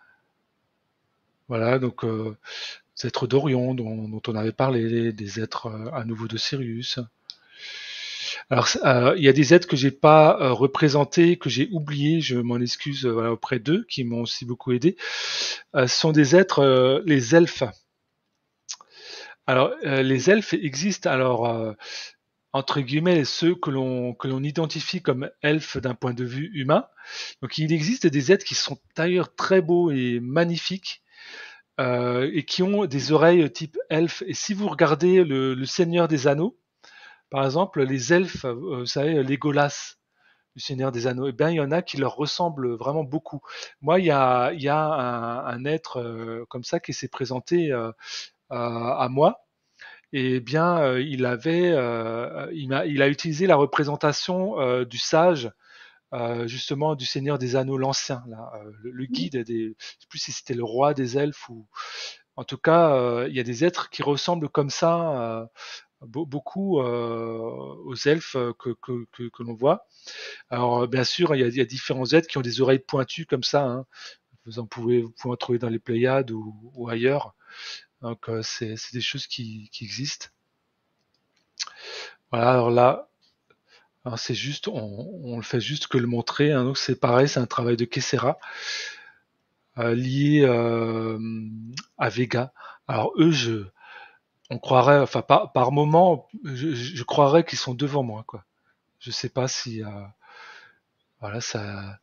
Voilà, donc euh, des êtres d'Orion dont, dont, on avait parlé, des êtres euh, à nouveau de Sirius. Alors, euh, il y a des êtres que j'ai pas euh, représentés, que j'ai oubliés, je m'en excuse euh, voilà, auprès d'eux, qui m'ont aussi beaucoup aidé. Euh, ce sont des êtres, euh, les elfes. Alors, euh, les elfes existent, alors, euh, entre guillemets, ceux que l'on que l'on identifie comme elfes d'un point de vue humain. Donc, il existe des êtres qui sont d'ailleurs très beaux et magnifiques, euh, et qui ont des oreilles type elfe. Et si vous regardez le, le Seigneur des Anneaux, par exemple, les elfes, euh, vous savez, Legolas, du Seigneur des Anneaux, eh bien, il y en a qui leur ressemblent vraiment beaucoup. Moi, il y a, il y a un, un être euh, comme ça qui s'est présenté euh, à, à moi. Et eh bien, euh, il avait, euh, il, a, il a utilisé la représentation euh, du sage, euh, justement, du Seigneur des Anneaux, l'ancien, là, euh, le, le guide des, je sais plus si c'était le roi des elfes ou, en tout cas, euh, il y a des êtres qui ressemblent comme ça. Euh, beaucoup euh, aux elfes que, que, que, que l'on voit. Alors, euh, bien sûr, il y, a, il y, a, différents êtres qui ont des oreilles pointues comme ça. Hein. Vous en pouvez, vous pouvez en trouver dans les Pléiades ou, ou ailleurs. Donc, euh, c'est des choses qui, qui existent. Voilà, alors là, c'est juste, on, on le fait juste que le montrer. Hein. Donc, c'est pareil, c'est un travail de Kessera euh, lié euh, à Vega. Alors, eux, je, on croirait, enfin par, par moment, je, je croirais qu'ils sont devant moi, quoi. Je sais pas si, euh, voilà, ça,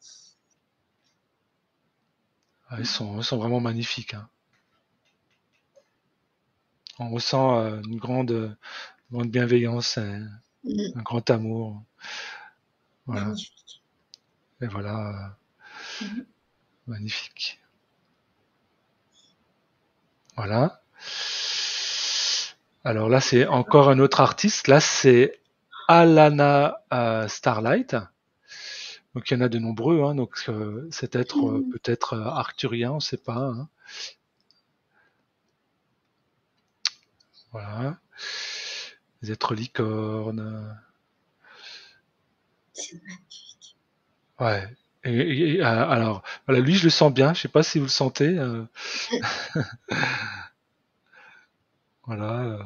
ils sont, ils sont vraiment magnifiques, hein. On ressent euh, une grande, une grande bienveillance, un, Mm. un grand amour, voilà. Magnifique. Et voilà, euh, Mm. magnifique. Voilà. Alors là, c'est encore un autre artiste. Là, c'est Alana euh, Starlight. Donc il y en a de nombreux, hein. Donc euh, cet être euh, peut-être euh, arthurien, on ne sait pas, hein. Voilà. Les êtres licornes. C'est magnifique. Ouais. Et, et- et, euh, alors, voilà, lui, je le sens bien. Je sais pas si vous le sentez. euh, voilà. euh,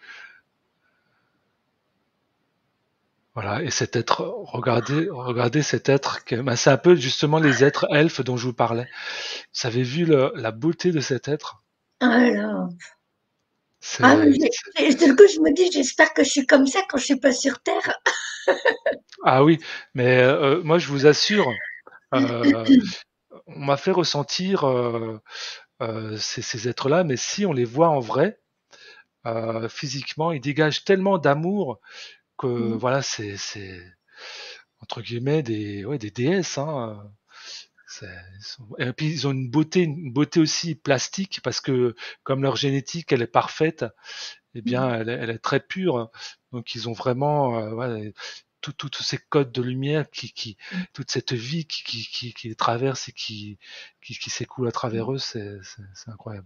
Voilà. Et cet être, regardez, regardez cet être. Que, bah, c'est un peu justement les êtres elfes dont je vous parlais. Vous avez vu le- la beauté de cet être? Alors, ah, mais C'est, j'ai- c'est- j'ai- du coup, je me dis, j'espère que je suis comme ça quand je suis pas sur Terre. Ah oui, mais euh, moi, je vous assure, euh, on m'a fait ressentir euh, euh, ces, ces êtres-là, mais si on les voit en vrai, euh, physiquement, ils dégagent tellement d'amour que Mm. voilà, c'est, c'est entre guillemets des, ouais, des déesses, hein. C'est- ils sont- Et puis ils ont une beauté, une beauté aussi plastique parce que comme leur génétique elle est parfaite, eh Mm. bien elle, est elle est très pure. Donc ils ont vraiment euh, ouais, tout- tout- tous ces codes de lumière qui, qui toute cette vie qui, qui, qui, qui les traverse et qui, qui, qui s'écoule à travers eux, c'est, c'est, c'est incroyable.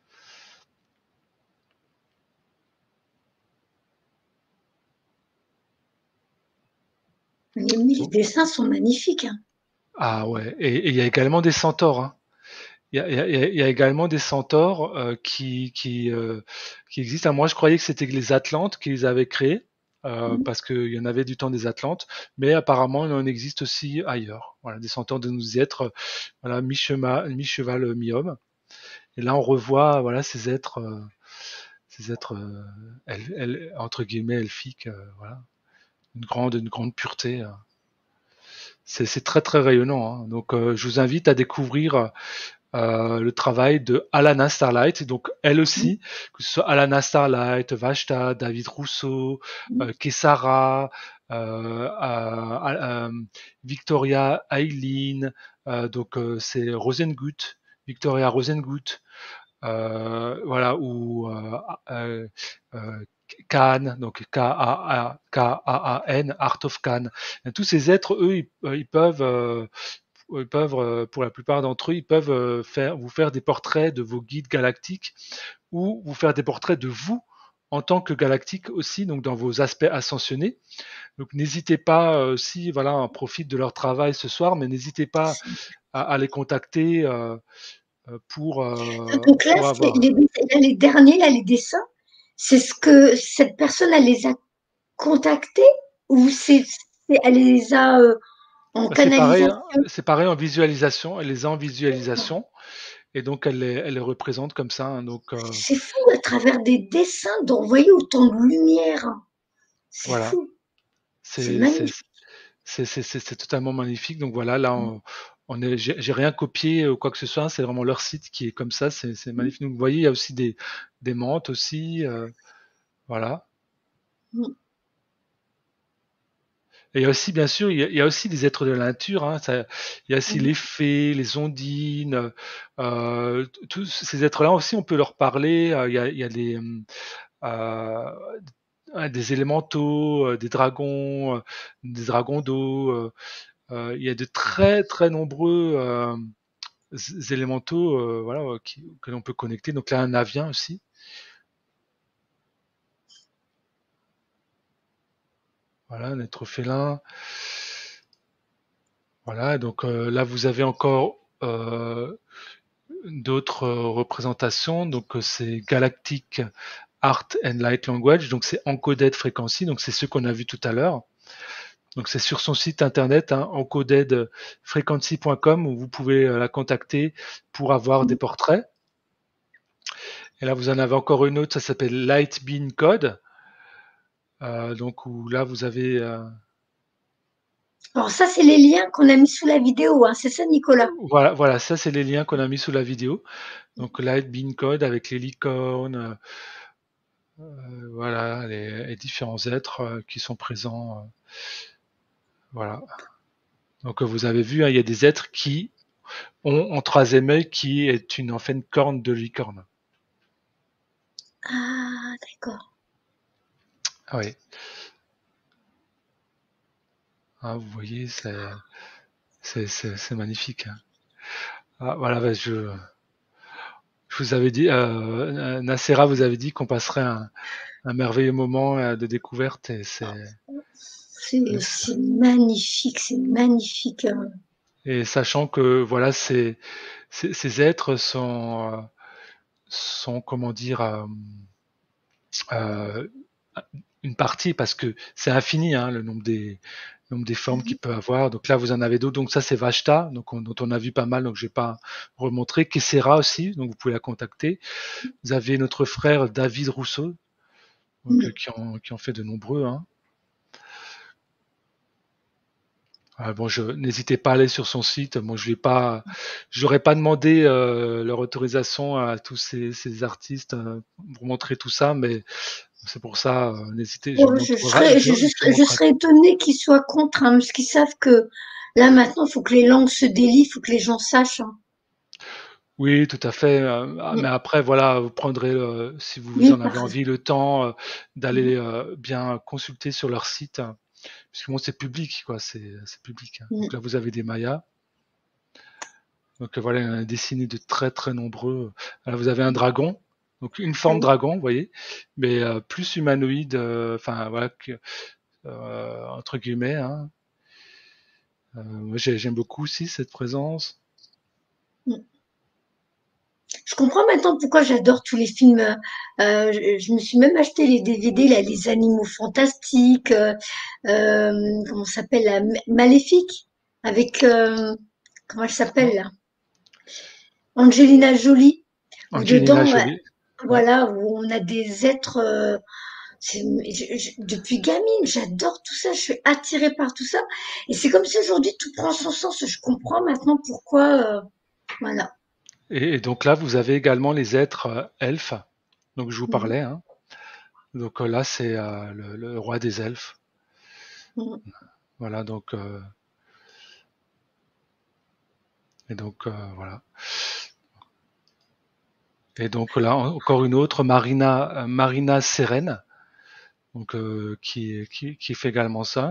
Mais, mais les dessins sont magnifiques, hein. Ah ouais, et et il y a également des centaures, hein. Il y a, il y a- il y a- il y a également des centaures euh, qui, qui, euh, qui existent. Ah, moi, je croyais que c'était les Atlantes qui les avaient créés, euh, Mm. parce qu'il y en avait du temps des Atlantes, mais apparemment, il en existe aussi ailleurs. Voilà, des centaures de nous êtres, euh, voilà, mi-cheval, mi-cheval, mi-homme. Et là, on revoit, voilà, ces êtres, euh, ces êtres, euh, el- el- entre guillemets, elfiques, euh, voilà, une grande, une grande pureté. euh. C'est c'est très, très rayonnant, hein. Donc, euh, je vous invite à découvrir euh, le travail de Alana Starlight. Donc elle Mm. aussi, que ce soit Alana Starlight, Vashta, David Rousseau, Mm. euh, Kessara, euh, euh, euh, Victoria Aileen, euh, donc euh, c'est Rosengut, Victoria Rosengut, euh, voilà, ou euh, euh, euh, Khan, donc K-A-A-K-A-A-N, Art of Khan. Et tous ces êtres, eux, ils, ils peuvent euh, ils peuvent, euh, pour la plupart d'entre eux, ils peuvent euh, faire, vous faire des portraits de vos guides galactiques ou vous faire des portraits de vous en tant que galactique aussi, donc dans vos aspects ascensionnés. Donc n'hésitez pas, euh, si voilà, on profite de leur travail ce soir, mais n'hésitez pas à, à les contacter euh, euh, pour, euh, Donc là, pour c'est avoir. les, là, les derniers, là, les dessins, c'est ce que cette personne, elle les a contactés ou c'est, c'est- elle les a euh, en Bah, c'est pareil, canalisation? hein, c'est pareil en visualisation, elle les a en visualisation et donc elle les, elle les représente comme ça, hein. Donc euh, C'est fou à travers des dessins d'envoyer autant de lumière. C'est voilà, fou, c'est c'est c'est magnifique. C'est c'est- c'est- c'est totalement magnifique. Donc voilà, là, on, on est, j'ai j'ai rien copié ou quoi que ce soit. C'est vraiment leur site qui est comme ça. C'est c'est magnifique. Donc vous voyez, il y a aussi des, des menthes aussi. euh, voilà. Et il y a aussi, bien sûr, il y a, il y a aussi des êtres de la nature, hein. Ça- il y a aussi les fées, les ondines. Euh, tous ces êtres-là aussi, on peut leur parler. Euh, Il y a, il y a des, hum, euh, ah, des élémentaux, euh, des dragons, euh, des dragons d'eau. euh, euh, il y a de très très nombreux euh, élémentaux, euh, voilà, euh, qui, que l'on peut connecter. Donc là, un avien aussi. Voilà, un être félin. Voilà, donc euh, là, vous avez encore euh, d'autres euh, représentations. Donc euh, c'est Galactic Art and Light Language. Donc c'est Encoded Frequency. Donc c'est ce qu'on a vu tout à l'heure. Donc c'est sur son site internet, hein, encoded frequency point com, où vous pouvez euh, la contacter pour avoir des portraits. Et là, vous en avez encore une autre, ça s'appelle Light Bean Code. Euh, donc où là, vous avez euh, Alors ça, c'est les liens qu'on a mis sous la vidéo, hein. C'est ça, Nicolas? voilà, voilà, ça c'est les liens qu'on a mis sous la vidéo. Donc Light Bean Code avec les licornes, euh, euh, voilà, les, les différents êtres euh, qui sont présents. euh, voilà. Donc euh, vous avez vu, hein, il y a des êtres qui ont en troisième œil qui est une en fait une corne de licorne. Ah, d'accord. Ah oui. Ah, vous voyez, c'est c'est c'est c'est magnifique, hein. Ah, voilà, bah, je je vous avais dit, euh, Nacera vous avez dit qu'on passerait un, un merveilleux moment euh, de découverte et c'est C'est c'est magnifique, c'est magnifique, hein. et sachant que voilà, ces, ces, ces êtres sont, euh, sont comment dire, euh, euh, une partie parce que c'est infini hein, le nombre des le nombre des formes qu'il Mhm. peut avoir. Donc là, vous en avez d'autres. Donc ça, c'est Vashta, donc on, dont on a vu pas mal. Donc je vais pas remontrer. Kessera aussi, donc vous pouvez la contacter. Vous avez notre frère David Rousseau, donc euh, Mhm. qui en qui en fait de nombreux. Hein. Ah, bon, je n'hésitez pas à aller sur son site. Moi, je vais pas, je n'aurais pas demandé euh, leur autorisation à tous ces, ces artistes euh, pour montrer tout ça, mais c'est pour ça. euh, n'hésitez, je Oh, je montrerai, serais, je, je, je je serais, je montrerai. serais étonnée qu'ils soient contre, hein, parce qu'ils savent que là maintenant, il faut que les langues se délient, il faut que les gens sachent, hein. Oui, tout à fait. euh, ah, mais Mhm. après, voilà, vous prendrez, euh, si vous Oui, en avez par- envie, le temps euh, Mhm. d'aller euh, bien consulter sur leur site, hein, puisque bon, c'est public, quoi, c'est c'est public. Hein. Donc Mhm. là, vous avez des mayas. Donc euh, voilà, il y en a dessiné de très très nombreux. Là, vous avez un dragon, donc une Ah forme oui. dragon, vous voyez, mais euh, plus humanoïde, euh, enfin voilà, que, euh, entre guillemets. Hein. Euh, moi, j'ai- j'aime beaucoup aussi cette présence. Mhm. Je comprends maintenant pourquoi j'adore tous les films. euh, euh, je, je me suis même acheté les D V D, là, les animaux fantastiques, euh, euh, comment ça s'appelle, là, M- Maléfique, avec, euh, comment elle s'appelle, là, Angelina Jolie, où Angelina dedans, euh, Jolie. Ouais. voilà, où on a des êtres. euh, c'est- je- je- depuis gamine, j'adore tout ça, je suis attirée par tout ça. Et c'est comme si aujourd'hui tout prend son sens. Je comprends maintenant pourquoi. euh, voilà. Et, et donc là, vous avez également les êtres euh, elfes. Donc je vous Mhm, parlais. Hein. Donc euh, là, c'est euh, le, le roi des elfes. mhm. Voilà, donc euh, et donc euh, voilà. Et donc là, encore une autre, Marina, euh, Marina Seren, donc euh, qui, qui, qui fait également ça.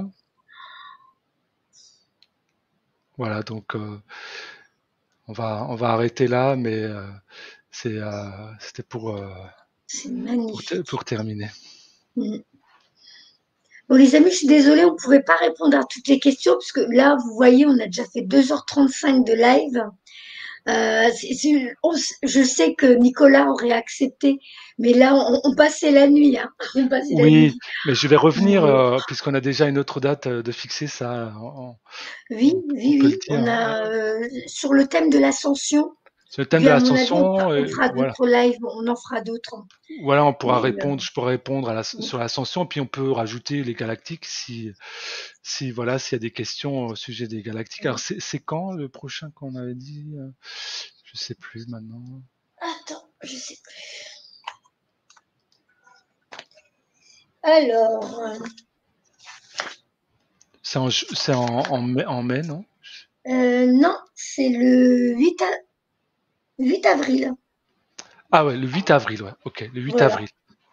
Voilà, donc euh, on va on va arrêter là, mais euh, c'est euh, c'était pour, euh, C'est pour te- magnifique. pour terminer. Mhm. Bon, les amis, je suis désolée, on ne pouvait pas répondre à toutes les questions, parce que là, vous voyez, on a déjà fait deux heures trente-cinq de live. Euh, c'est- c'est- on s- je sais que Nicolas aurait accepté, mais là, on, on passait la nuit, hein. On passait la Oui, nuit. mais je vais revenir Mais euh, puisqu'on a déjà une autre date euh, de fixer ça. On, oui, on- on oui, peut le oui, dire. on Hein. a euh, sur le thème de l'ascension. C'est le thème Puis de à mon avis, on fera, l'ascension. on Et fera voilà. d'autres lives, on en fera d'autres. Voilà, on pourra Mais répondre. euh, Je pourrais répondre à la, sur l'ascension, puis on peut rajouter les galactiques si si voilà s'il y a des questions au sujet des galactiques. Alors c'est c'est quand le prochain qu'on avait dit euh, Je sais plus maintenant. attends, je sais plus. Alors, C'est en, c'est en, en, mai, en mai, non? euh, non, c'est le huit, a- huit avril. Ah ouais, le huit avril, ouais. Ok, le huit Voilà, avril.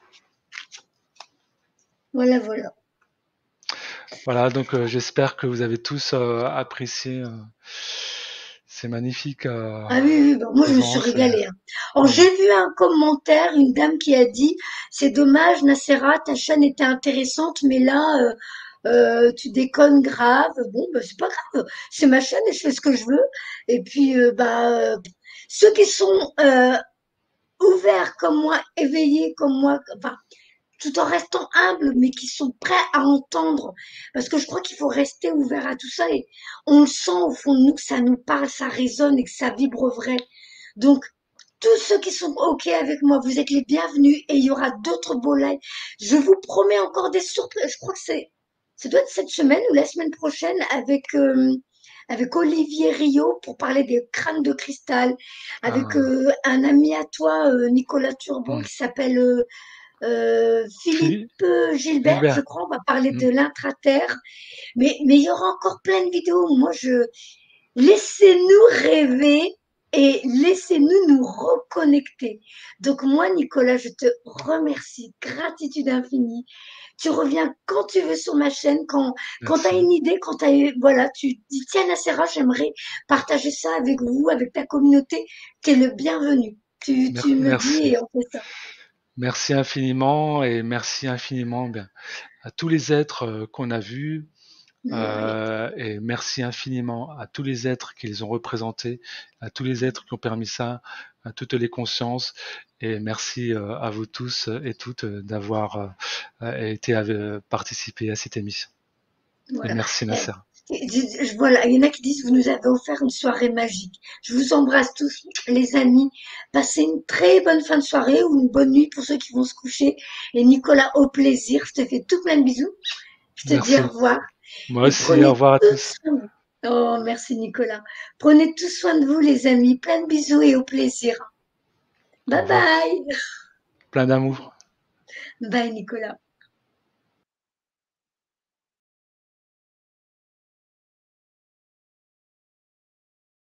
voilà, voilà. Voilà, donc euh, j'espère que vous avez tous euh, apprécié euh, ces magnifiques euh, Ah oui, oui, bah, moi je me suis présences. Et, régalée, hein. Alors voilà. j'ai vu un commentaire, une dame qui a dit, c'est dommage, Nacera, ta chaîne était intéressante, mais là, euh, euh, tu déconnes grave. Bon, bah, c'est pas grave, c'est ma chaîne et je fais ce que je veux. Et puis, euh, bah, euh, ceux qui sont euh, ouverts comme moi, éveillés comme moi, enfin, tout en restant humbles, mais qui sont prêts à entendre. Parce que je crois qu'il faut rester ouvert à tout ça et on le sent au fond de nous que ça nous parle, ça résonne et que ça vibre vrai. Donc, tous ceux qui sont OK avec moi, vous êtes les bienvenus et il y aura d'autres beaux lives. Je vous promets encore des surprises. Je crois que c'est, ça doit être cette semaine ou la semaine prochaine avec, euh, avec Olivier Rio pour parler des crânes de cristal, avec Ah, euh, un ami à toi, euh, Nicolas Turbon, hmm. qui s'appelle euh, euh, Philippe Philippe euh, Gilbert, je Gilbert. crois. On va parler Hmm. de l'intraterre. Mais, mais il y aura encore plein de vidéos. Moi, je, laissez-nous rêver et laissez-nous nous reconnecter. Donc moi, Nicolas, je te remercie, gratitude infinie. Tu reviens quand tu veux sur ma chaîne, quand, quand tu as Merci. une idée, quand tu as, voilà, tu dis, tiens, Nacera, j'aimerais partager ça avec vous, avec ta communauté. Tu es le bienvenu. Tu, Mer- tu me dis Merci. et on fait ça. Merci infiniment et merci infiniment bien, à tous les êtres euh, qu'on a vus Oui, euh, et merci infiniment à tous les êtres qu'ils ont représentés, à tous les êtres qui ont permis ça, à toutes les consciences et merci euh, à vous tous et toutes euh, d'avoir euh, été euh, participé à cette émission. Et voilà. merci Eh, Nasser. je- je- Voilà, il y en a qui disent, vous nous avez offert une soirée magique. Je vous embrasse tous, les amis. Passez une très bonne fin de soirée ou une bonne nuit pour ceux qui vont se coucher. Et Nicolas, au plaisir. Je te fais tout plein de bisous. Je te dis au Merci. revoir. Moi Et aussi, au prenez revoir à tout tous. soin de vous. Oh, merci Nicolas. Prenez tout soin de vous, les amis. Plein de bisous et au plaisir. Au Bye revoir. bye. Plein d'amour. Bye Nicolas.